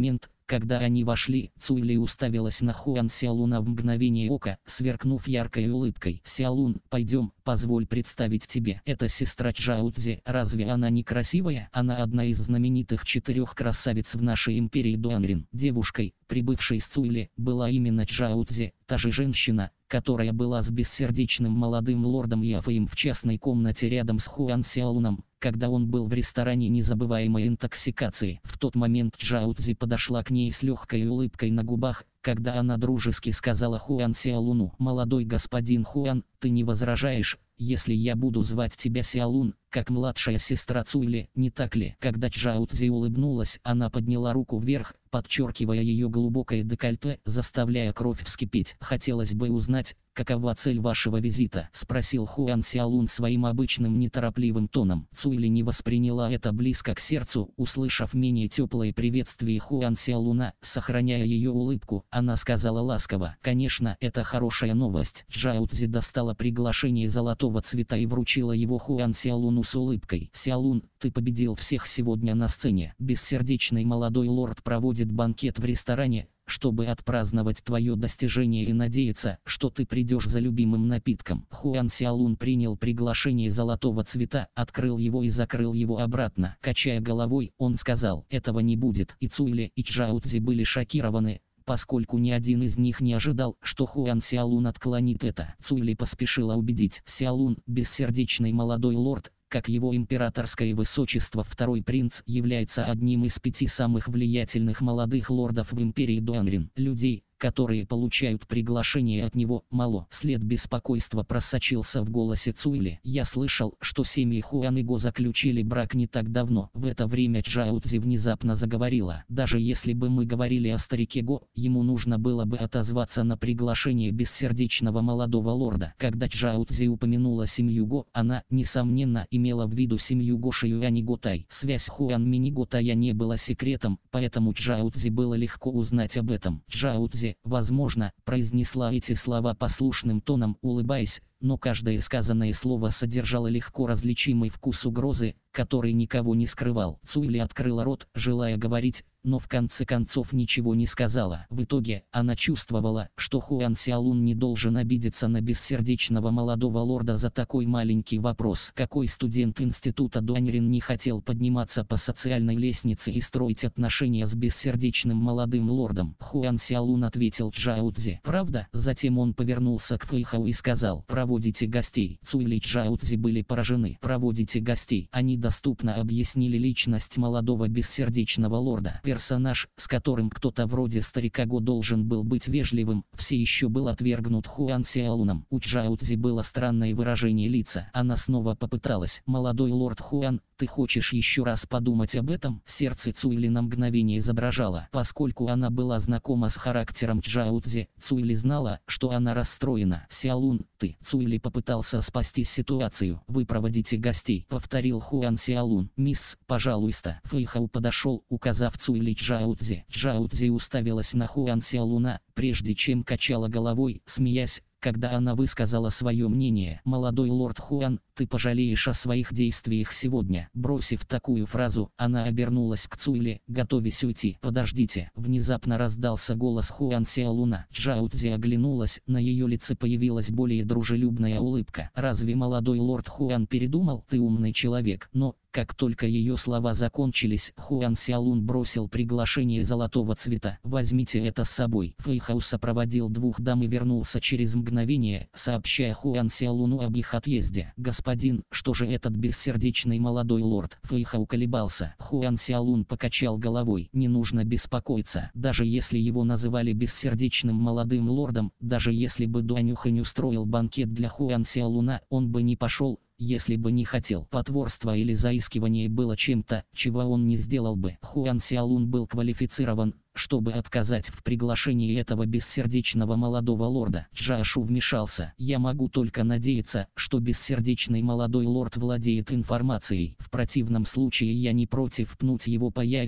Speaker 1: Когда они вошли, Цуйли уставилась на Хуан Сяолуна в мгновение ока, сверкнув яркой улыбкой. «Сяолун, пойдем, позволь представить тебе. Это сестра Чжао Цзи. Разве она не красивая? Она одна из знаменитых четырех красавиц в нашей империи Дуанрин». Девушкой, прибывшей с Цуйли, была именно Чжао Цзи, та же женщина, которая была с бессердечным молодым лордом Яфэем в частной комнате рядом с Хуан Сяолуном, когда он был в ресторане незабываемой интоксикации. В тот момент Чжао Цзи подошла к ней с легкой улыбкой на губах, когда она дружески сказала Хуан Сяолуну: «Молодой господин Хуан, ты не возражаешь, если я буду звать тебя Сяолун, как младшая сестра Цуйли, не так ли?» Когда Чжао Цзи улыбнулась, она подняла руку вверх, подчеркивая ее глубокое декольте, заставляя кровь вскипеть. «Хотелось бы узнать, какова цель вашего визита?» — спросил Хуан Сяолун своим обычным неторопливым тоном. Цуйли не восприняла это близко к сердцу, услышав менее теплое приветствие Хуан Сяолуна. Сохраняя ее улыбку, она сказала ласково: «Конечно, это хорошая новость». Чжао Цзи достала приглашение золотого цвета и вручила его Хуан Сяолуну с улыбкой. «Сяолун, ты победил всех сегодня на сцене. Бессердечный молодой лорд проводит банкет в ресторане, чтобы отпраздновать твое достижение и надеяться, что ты придешь за любимым напитком». Хуан Сяолун принял приглашение золотого цвета, открыл его и закрыл его обратно. Качая головой, он сказал: «Этого не будет». И Цуйли, и Чжао Цзи были шокированы, поскольку ни один из них не ожидал, что Хуан Сяолун отклонит это. Цуйли поспешила убедить: «Сяолун, бессердечный молодой лорд, как его императорское высочество второй принц, является одним из пяти самых влиятельных молодых лордов в империи Дуанрин. Людей, которые получают приглашение от него, мало». След беспокойства просочился в голосе Цуйли. «Я слышал, что семьи Хуан и Го заключили брак не так давно». В это время Чжао Цзи внезапно заговорила: «Даже если бы мы говорили о старике Го, ему нужно было бы отозваться на приглашение бессердечного молодого лорда». Когда Чжао Цзи упомянула семью Го, она, несомненно, имела в виду семью Го Шиюань и Го Тай. Связь Хуан Минь и Го Тая не была секретом, поэтому Чжао Цзи было легко узнать об этом. Чжао Цзи, возможно, произнесла эти слова послушным тоном, улыбаясь, но каждое сказанное слово содержало легко различимый вкус угрозы, который никого не скрывал. Цуйли открыла рот, желая говорить, но в конце концов ничего не сказала. В итоге, она чувствовала, что Хуан Сяолун не должен обидеться на бессердечного молодого лорда за такой маленький вопрос. Какой студент института Дуанрин не хотел подниматься по социальной лестнице и строить отношения с бессердечным молодым лордом? Хуан Сяолун ответил Чжао Цзи: «Правда?» Затем он повернулся к Фэйхао и сказал: «Проводите гостей». Цуйли и Чжао Цзи были поражены. «Проводите гостей». Они доступно объяснили личность молодого бессердечного лорда. Персонаж, с которым кто-то вроде старика Го должен был быть вежливым, все еще был отвергнут Хуан Сяолуном. У Чжао Цзи было странное выражение лица. Она снова попыталась: «Молодой лорд Хуан, ты хочешь еще раз подумать об этом?» Сердце Цуйли на мгновение задрожало. Поскольку она была знакома с характером Чжао Цзи, Цуйли знала, что она расстроена. «Сяолун, ты...» Цуйли попытался спасти ситуацию. «Вы проводите гостей», — повторил Хуан Сяолун. «Мисс, пожалуйста». Фэйхао подошел, указав Цуйли Чжао Цзи. Чжао Цзи уставилась на Хуан Сяолуна, прежде чем качала головой, смеясь, когда она высказала свое мнение. «Молодой лорд Хуан, ты пожалеешь о своих действиях сегодня». Бросив такую фразу, она обернулась к Цуйли, готовясь уйти. «Подождите!» Внезапно раздался голос Хуан Сяолуна. Чжао Цзи оглянулась, на ее лице появилась более дружелюбная улыбка. «Разве молодой лорд Хуан передумал? Ты умный человек». Но, как только ее слова закончились, Хуан Сяолун бросил приглашение золотого цвета. «Возьмите это с собой». Фэйхао сопроводил двух дам и вернулся через мгновение, сообщая Хуан Сяолуну об их отъезде. «Господин, что же этот бессердечный молодой лорд?» Фэйхао колебался. Хуан Сяолун покачал головой. «Не нужно беспокоиться. Даже если его называли бессердечным молодым лордом, даже если бы Дуанюхань устроил банкет для Хуан Сяолуна, он бы не пошел, если бы не хотел. Потворство или заискивание было чем-то, чего он не сделал бы. Хуан Сяолун был квалифицирован, чтобы отказать в приглашении этого бессердечного молодого лорда. Чжаошу вмешался: «Я могу только надеяться, что бессердечный молодой лорд владеет информацией. В противном случае я не против пнуть его по яйцам,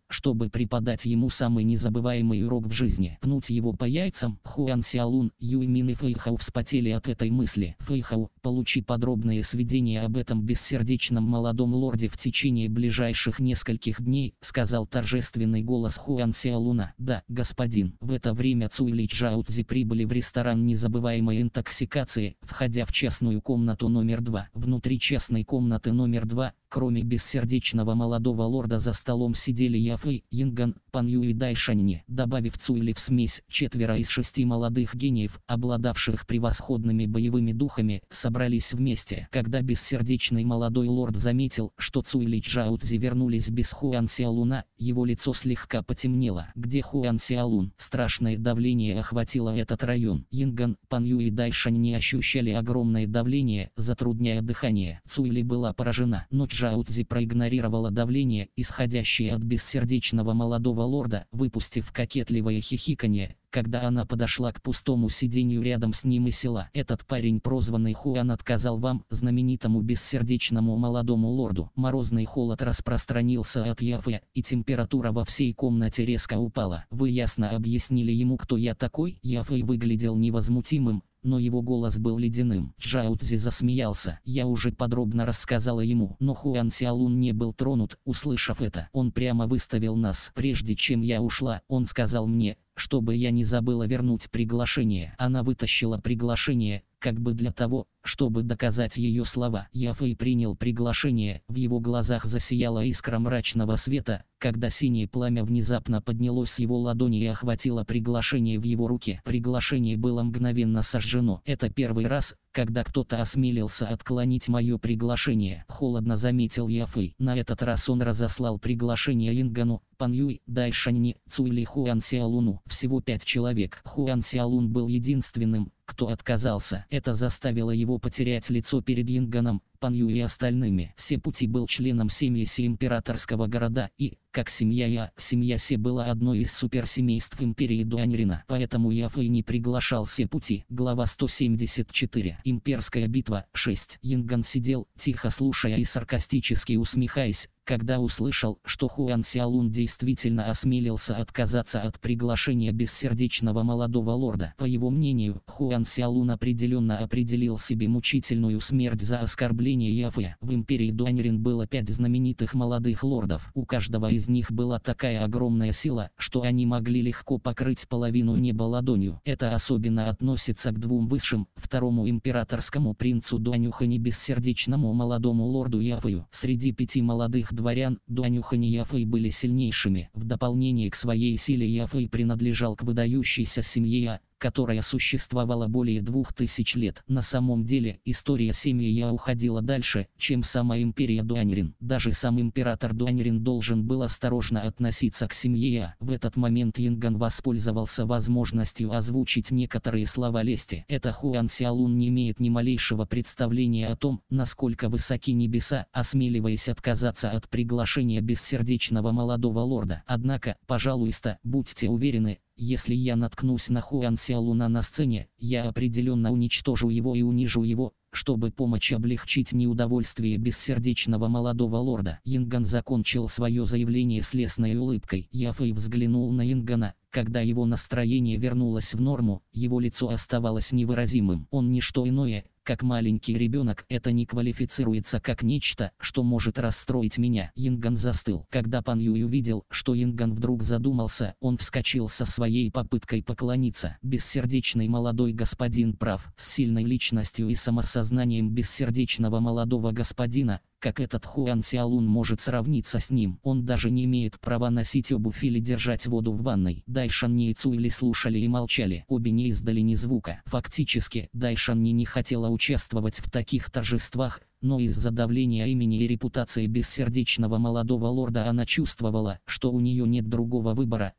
Speaker 1: чтобы преподать ему самый незабываемый урок в жизни. Пнуть его по яйцам. Хуан Сяолун, Юймин и Фэйхау вспотели от этой мысли. Фэйхау, получи подробные сведения об этом бессердечном молодом лорде в течение ближайших нескольких дней, сказал торжественный голос Хуан Сяолуна. Да, господин. В это время Цуйли и Чжаоцзи прибыли в ресторан незабываемой интоксикации, входя в частную комнату номер два. Внутри частной комнаты номер два, кроме бессердечного молодого лорда, за столом сидели Яфэй, Янган, Пан Ю и Дай Шаньни. Добавив Цуйли в смесь, четверо из шести молодых гениев, обладавших превосходными боевыми духами, собрались вместе. Когда бессердечный молодой лорд заметил, что Цуйли и Чжаоцзи вернулись без Хуан Сяолуна, его лицо слегка потемнело. Где Хуан Сяолун? Страшное давление охватило этот район. Янган, Пан Ю и Дай Шаньни ощущали огромное давление, затрудняя дыхание. Цуйли была поражена, но Чжаоцзи проигнорировала давление, исходящее от бессердечного молодого лорда, выпустив кокетливое хихиканье, когда она подошла к пустому сиденью рядом с ним и села. Этот парень, прозванный Хуан, отказал вам, знаменитому бессердечному молодому лорду. Морозный холод распространился от Яфэ, и температура во всей комнате резко упала. Вы ясно объяснили ему, кто я такой? Яфэ выглядел невозмутимым, но его голос был ледяным. Чжаоцзи засмеялся. Я уже подробно рассказала ему, но Хуан Сяолун не был тронут. Услышав это, он прямо выставил нас. Прежде чем я ушла, он сказал мне, чтобы я не забыла вернуть приглашение. Она вытащила приглашение, как бы для того, чтобы доказать ее слова. Яфэй принял приглашение, в его глазах засияла искра мрачного света, когда синее пламя внезапно поднялось с его ладони и охватило приглашение в его руке. Приглашение было мгновенно сожжено. Это первый раз, когда кто-то осмелился отклонить мое приглашение. Холодно заметил Яфэй. На этот раз он разослал приглашение Янгану, Пан Юй, Дай Шаньни, Цуйли, Хуан Сяолуну. Всего пять человек. Хуан Сяолун был единственным, кто отказался. Это заставило его потерять лицо перед Янганом, Пан Ю и остальными. Се Пути был членом семьи Се императорского города и, как семья Я, семья Се была одной из суперсемейств империи Дуаньрина. Поэтому Яфэй не приглашал Се Пути. Глава сто семьдесят четыре. Имперская битва. шесть. Янган сидел, тихо слушая и саркастически усмехаясь, когда услышал, что Хуан Сяолун действительно осмелился отказаться от приглашения бессердечного молодого лорда. По его мнению, Хуан Сяолун определенно определил себе мучительную смерть за оскорбление Яфэ. В империи Дуаньрин было пять знаменитых молодых лордов. У каждого из них была такая огромная сила, что они могли легко покрыть половину неба ладонью. Это особенно относится к двум высшим, второму императорскому принцу Дуанюхань и бессердечному молодому лорду Яфэю. Среди пяти молодых дворян, Дуанюхань и Яфэй были сильнейшими. В дополнение к своей силе Яфэй принадлежал к выдающейся семье Я, которая существовала более двух тысяч лет. На самом деле, история семьи Я уходила дальше, чем сама империя Дуаньрин. Даже сам император Дуаньрин должен был осторожно относиться к семье Я. В этот момент Янган воспользовался возможностью озвучить некоторые слова лести. Это Хуан Сяолун не имеет ни малейшего представления о том, насколько высоки небеса, осмеливаясь отказаться от приглашения бессердечного молодого лорда. Однако, пожалуйста, будьте уверены, если я наткнусь на Хуан Сяолуна на сцене, я определенно уничтожу его и унижу его, чтобы помочь облегчить неудовольствие бессердечного молодого лорда. Янган закончил свое заявление с лестной улыбкой. Яфэй взглянул на Янгана. Когда его настроение вернулось в норму, его лицо оставалось невыразимым. Он не что иное, как маленький ребенок. Это не квалифицируется как нечто, что может расстроить меня. Янган застыл. Когда Пан Юй увидел, что Янган вдруг задумался, он вскочил со своей попыткой поклониться. Бессердечный молодой господин прав. С сильной личностью и самосознанием бессердечного молодого господина, как этот Хуан Сяолун может сравниться с ним. Он даже не имеет права носить обувь или держать воду в ванной. Дай Шаньни и Цуйли слушали и молчали. Обе не издали ни звука. Фактически, Дай Шаньни не хотела участвовать в таких торжествах, но из-за давления имени и репутации бессердечного молодого лорда она чувствовала, что у нее нет другого выбора,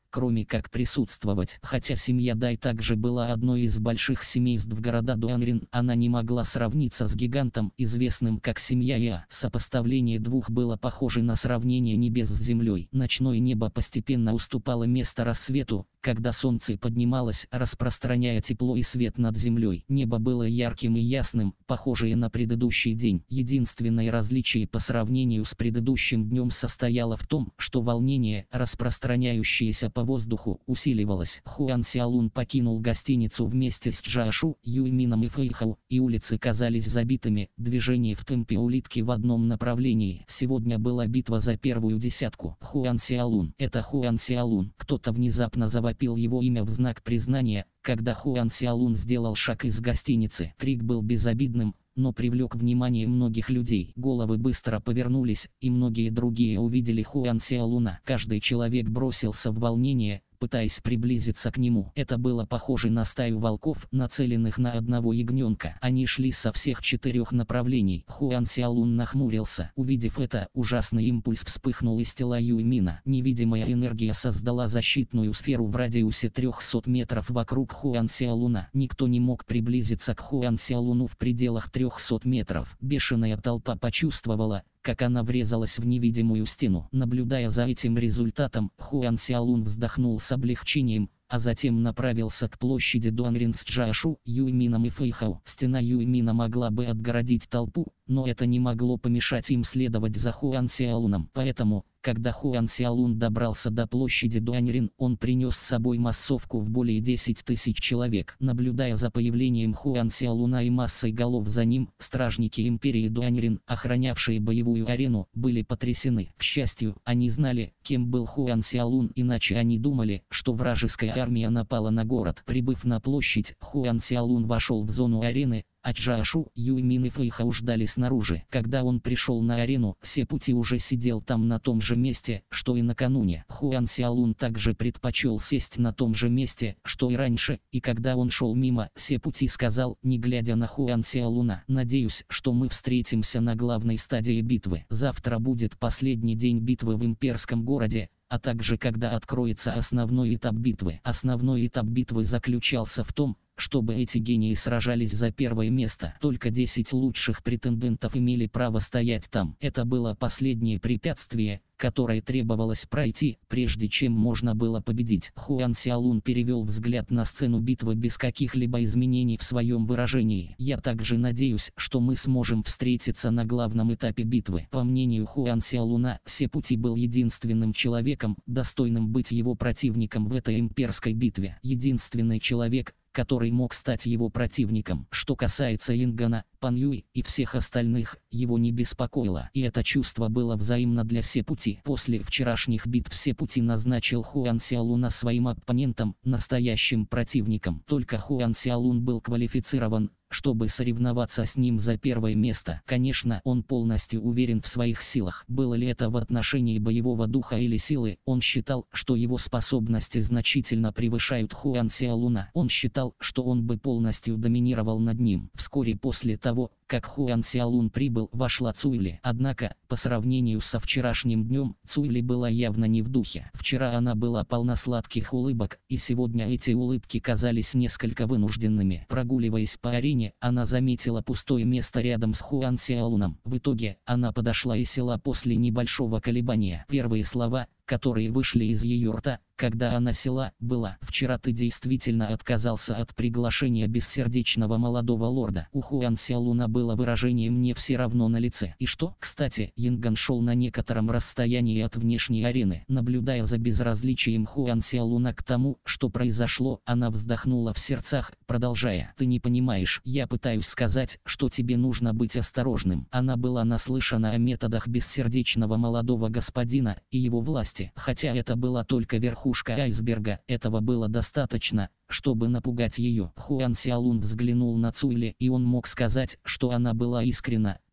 Speaker 1: кроме как присутствовать. Хотя семья Дай также была одной из больших семейств города Дуанрин, она не могла сравниться с гигантом, известным как семья Иа. Сопоставление двух было похоже на сравнение небес с землей. Ночное небо постепенно уступало место рассвету, когда солнце поднималось, распространяя тепло и свет над землей. Небо было ярким и ясным, похожее на предыдущий день. Единственное различие по сравнению с предыдущим днем состояло в том, что волнение, распространяющееся по воздуху, усиливалось. Хуан Сяолун покинул гостиницу вместе с Джашу, Юймином и Фэйхау, и улицы казались забитыми, движение в темпе улитки в одном направлении. Сегодня была битва за первую десятку. Хуан Сяолун. Это Хуан Сяолун. Кто-то внезапно завопил его имя в знак признания, когда Хуан Сяолун сделал шаг из гостиницы. Крик был безобидным, но привлек внимание многих людей. Головы быстро повернулись, и многие другие увидели Хуан Сяолуна. Каждый человек бросился в волнение, пытаясь приблизиться к нему. Это было похоже на стаю волков, нацеленных на одного ягненка. Они шли со всех четырех направлений. Хуан Сяолун нахмурился. Увидев это, ужасный импульс вспыхнул из тела Юймина. Невидимая энергия создала защитную сферу в радиусе трехсот метров вокруг Хуан Сяолуна. Никто не мог приблизиться к Хуан Сяолуну в пределах трехсот метров. Бешеная толпа почувствовала, как она врезалась в невидимую стену. Наблюдая за этим результатом, Хуан Сяолун вздохнул с облегчением, а затем направился к площади Дуанрин с Джашу, Юймином и Фэйхау. Стена Юймина могла бы отгородить толпу, но это не могло помешать им следовать за Хуан Сяолуном. Поэтому, когда Хуан Сяолун добрался до площади Дуанрин, он принес с собой массовку в более десяти тысяч человек. Наблюдая за появлением Хуан Сяолуна и массой голов за ним, стражники империи Дуанрин, охранявшие боевую арену, были потрясены. К счастью, они знали, кем был Хуан Сяолун, иначе они думали, что вражеская армия напала на город. Прибыв на площадь, Хуан Сяолун вошел в зону арены, а Джашу, Юймин и Фэйхау ждали снаружи. Когда он пришел на арену, Сепути уже сидел там на том же месте, что и накануне. Хуан Сяолун также предпочел сесть на том же месте, что и раньше, и когда он шел мимо, Сепути сказал, не глядя на Хуан Сяолуна: «Надеюсь, что мы встретимся на главной стадии битвы. Завтра будет последний день битвы в имперском городе, а также когда откроется основной этап битвы». Основной этап битвы заключался в том, чтобы эти гении сражались за первое место. Только десять лучших претендентов имели право стоять там. Это было последнее препятствие, которое требовалось пройти, прежде чем можно было победить. Хуан Сяолун перевел взгляд на сцену битвы без каких-либо изменений в своем выражении. «Я также надеюсь, что мы сможем встретиться на главном этапе битвы». По мнению Хуан Сяолуна, Сепути был единственным человеком, достойным быть его противником в этой имперской битве. Единственный человек, который мог стать его противником. Что касается Ингана, Пан Юй и всех остальных, его не беспокоило. И это чувство было взаимно для Сепути. После вчерашних битв Сепути назначил Хуан Сяолуна своим оппонентом, настоящим противником. Только Хуан Сяолун был квалифицирован, чтобы соревноваться с ним за первое место. Конечно, он полностью уверен в своих силах. Было ли это в отношении боевого духа или силы, он считал, что его способности значительно превышают Хуан Сяолуна. Он считал, что он бы полностью доминировал над ним. Вскоре после того, как Хуан Сяолун прибыл, вошла Цуйли. Однако, по сравнению со вчерашним днем, Цуйли была явно не в духе. Вчера она была полна сладких улыбок, и сегодня эти улыбки казались несколько вынужденными. Прогуливаясь по арене, она заметила пустое место рядом с Хуан Сяолуном. В итоге, она подошла и села после небольшого колебания. Первые слова, которые вышли из ее рта, когда она села, было: «Вчера ты действительно отказался от приглашения бессердечного молодого лорда». У Хуан Сяолуна было выражение «мне все равно» на лице. И что? Кстати, Инган шел на некотором расстоянии от внешней арены. Наблюдая за безразличием Хуан Сяолуна к тому, что произошло, она вздохнула в сердцах, продолжая: «Ты не понимаешь, я пытаюсь сказать, что тебе нужно быть осторожным». Она была наслышана о методах бессердечного молодого господина и его власти. Хотя это была только верхушка айсберга, этого было достаточно, чтобы напугать ее. Хуан Сяолун взглянул на Цуйли, и он мог сказать, что она была искренна,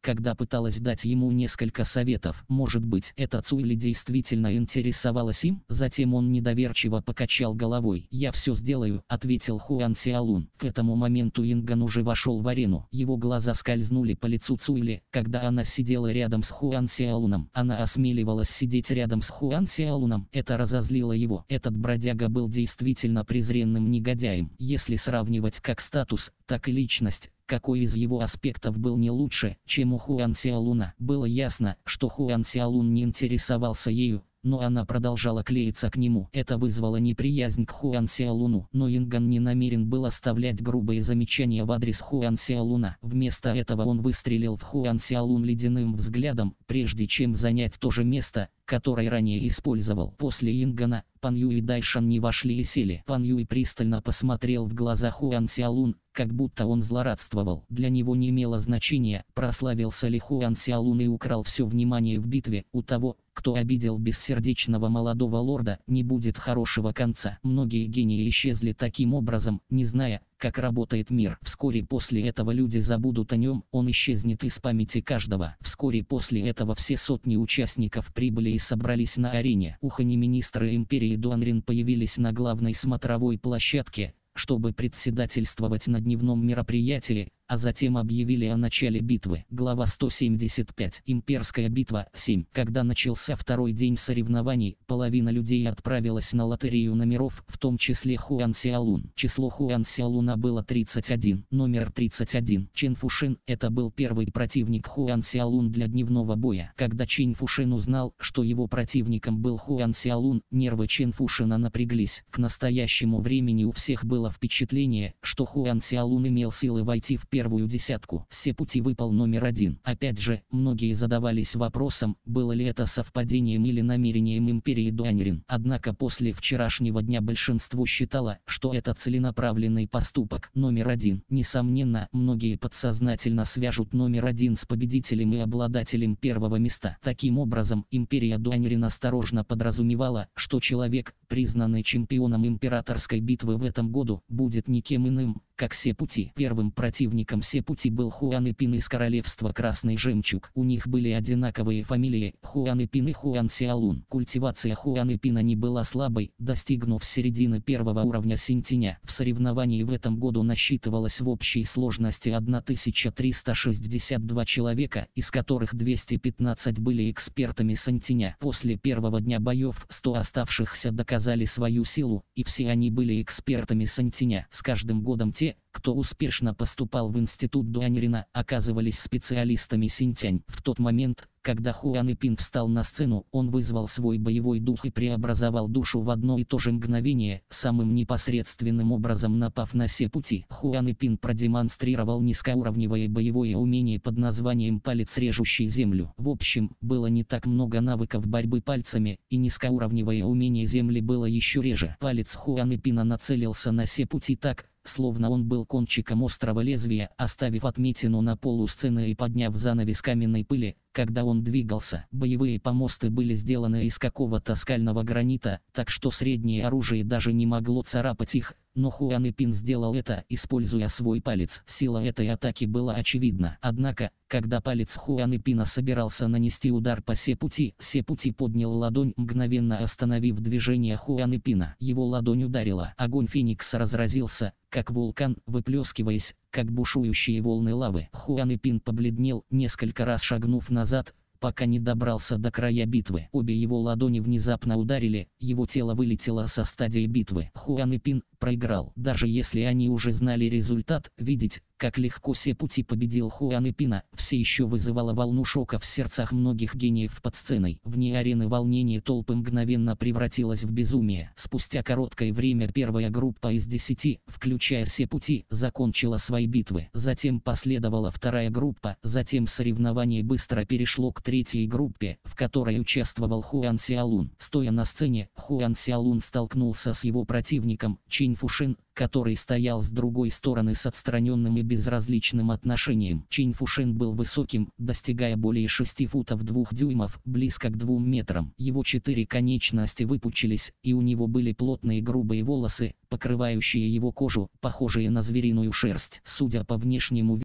Speaker 1: когда пыталась дать ему несколько советов. Может быть, эта Цуйли действительно интересовалась им? Затем он недоверчиво покачал головой. «Я все сделаю», — ответил Хуан Сяолун. К этому моменту Инган уже вошел в арену. Его глаза скользнули по лицу Цуйли, когда она сидела рядом с Хуан Сяолуном. Она осмеливалась сидеть рядом с Хуан Сяолуном. Это разозлило его. Этот бродяга был действительно презренным негодяем. Если сравнивать как статус, так и личность, какой из его аспектов был не лучше, чем у Хуан Сяолуна. Было ясно, что Хуан Сяолун не интересовался ею, но она продолжала клеиться к нему. Это вызвало неприязнь к Хуан Сяолуну, но Инган не намерен был оставлять грубые замечания в адрес Хуан Сяолуна. Вместо этого он выстрелил в Хуан Сяолун ледяным взглядом, прежде чем занять то же место, которое ранее использовал. После Ингана, Пан Юй и Дайшан не вошли и сели. Пан Юй пристально посмотрел в глаза Хуан Сяолун, как будто он злорадствовал. Для него не имело значения, прославился ли Хуан Сяолун и украл все внимание в битве. У того, кто обидел бессердечного молодого лорда, не будет хорошего конца. Многие гении исчезли таким образом, не зная, как работает мир. Вскоре после этого люди забудут о нем, он исчезнет из памяти каждого. Вскоре после этого все сотни участников прибыли и собрались на арене. Ухани-министры империи Дуанрин появились на главной смотровой площадке, чтобы председательствовать на дневном мероприятии, а затем объявили о начале битвы. Глава сто семьдесят пять. Имперская битва. семь. Когда начался второй день соревнований, половина людей отправилась на лотерею номеров, в том числе Хуан Сяолун. Число Хуан Сяолуна было тридцать один. Номер тридцать один. Чен Фушин. Это был первый противник Хуан Сяолун для дневного боя. Когда Чен Фушин узнал, что его противником был Хуан Сяолун, нервы Чен Фушина напряглись. К настоящему времени у всех было впечатление, что Хуан Сяолун имел силы войти в первую десятку. Сепути выпал номер один. Опять же, многие задавались вопросом, было ли это совпадением или намерением империи Дуанрин. Однако после вчерашнего дня большинство считало, что это целенаправленный поступок. Номер один. Несомненно, многие подсознательно свяжут номер один с победителем и обладателем первого места. Таким образом, империя Дуанрин осторожно подразумевала, что человек, признанный чемпионом императорской битвы в этом году, будет никем иным, как Сепути. Первым противником Сепути был Хуан Ипин из королевства Красный Жемчуг. У них были одинаковые фамилии Хуан Ипин и Хуан Сяолун. Культивация Хуан Ипина не была слабой, достигнув середины первого уровня Синтиня. В соревновании в этом году насчитывалось в общей сложности тысяча триста шестьдесят два человека, из которых двести пятнадцать были экспертами Синтиня. После первого дня боев сто оставшихся доказали свою силу, и все они были экспертами Синтиня. С каждым годом те, кто успешно поступал в институт Дуанрина, оказывались специалистами Синтянь. В тот момент, когда Хуан Ипин встал на сцену, он вызвал свой боевой дух и преобразовал душу в одно и то же мгновение, самым непосредственным образом напав на Сепути. Хуан Ипин продемонстрировал низкоуровневое боевое умение под названием «палец, режущий землю». В общем, было не так много навыков борьбы пальцами, и низкоуровневое умение земли было еще реже. Палец Хуан Ипина нацелился на Сепути так, словно он был кончиком острого лезвия, оставив отметину на полу сцены и подняв занавес каменной пыли. Когда он двигался, боевые помосты были сделаны из какого-то скального гранита, так что среднее оружие даже не могло царапать их, но Хуан Ипин сделал это, используя свой палец. Сила этой атаки была очевидна. Однако, когда палец Хуан Ипина собирался нанести удар по Сепути, Сепути поднял ладонь, мгновенно остановив движение Хуан Ипина. Его ладонь ударила. Огонь Феникса разразился, как вулкан, выплескиваясь, как бушующие волны лавы. Хуан Ипин побледнел, несколько раз шагнув назад, пока не добрался до края битвы. Обе его ладони внезапно ударили, его тело вылетело со стадии битвы. Хуан Ипин проиграл. Даже если они уже знали результат, видеть, как легко Сепути победил Хуан Ипина, все еще вызывало волну шока в сердцах многих гениев под сценой. Вне арены волнение толпы мгновенно превратилось в безумие. Спустя короткое время первая группа из десяти, включая Сепути, закончила свои битвы. Затем последовала вторая группа, затем соревнование быстро перешло к третьей группе, в которой участвовал Хуан Сяолун. Стоя на сцене, Хуан Сяолун столкнулся с его противником, Чен Фушин, который стоял с другой стороны с отстраненным и безразличным отношением. Чен Фушин был высоким, достигая более шести футов двух дюймов, близко к двум метрам. Его четыре конечности выпучились, и у него были плотные грубые волосы, покрывающие его кожу, похожие на звериную шерсть. Судя по внешнему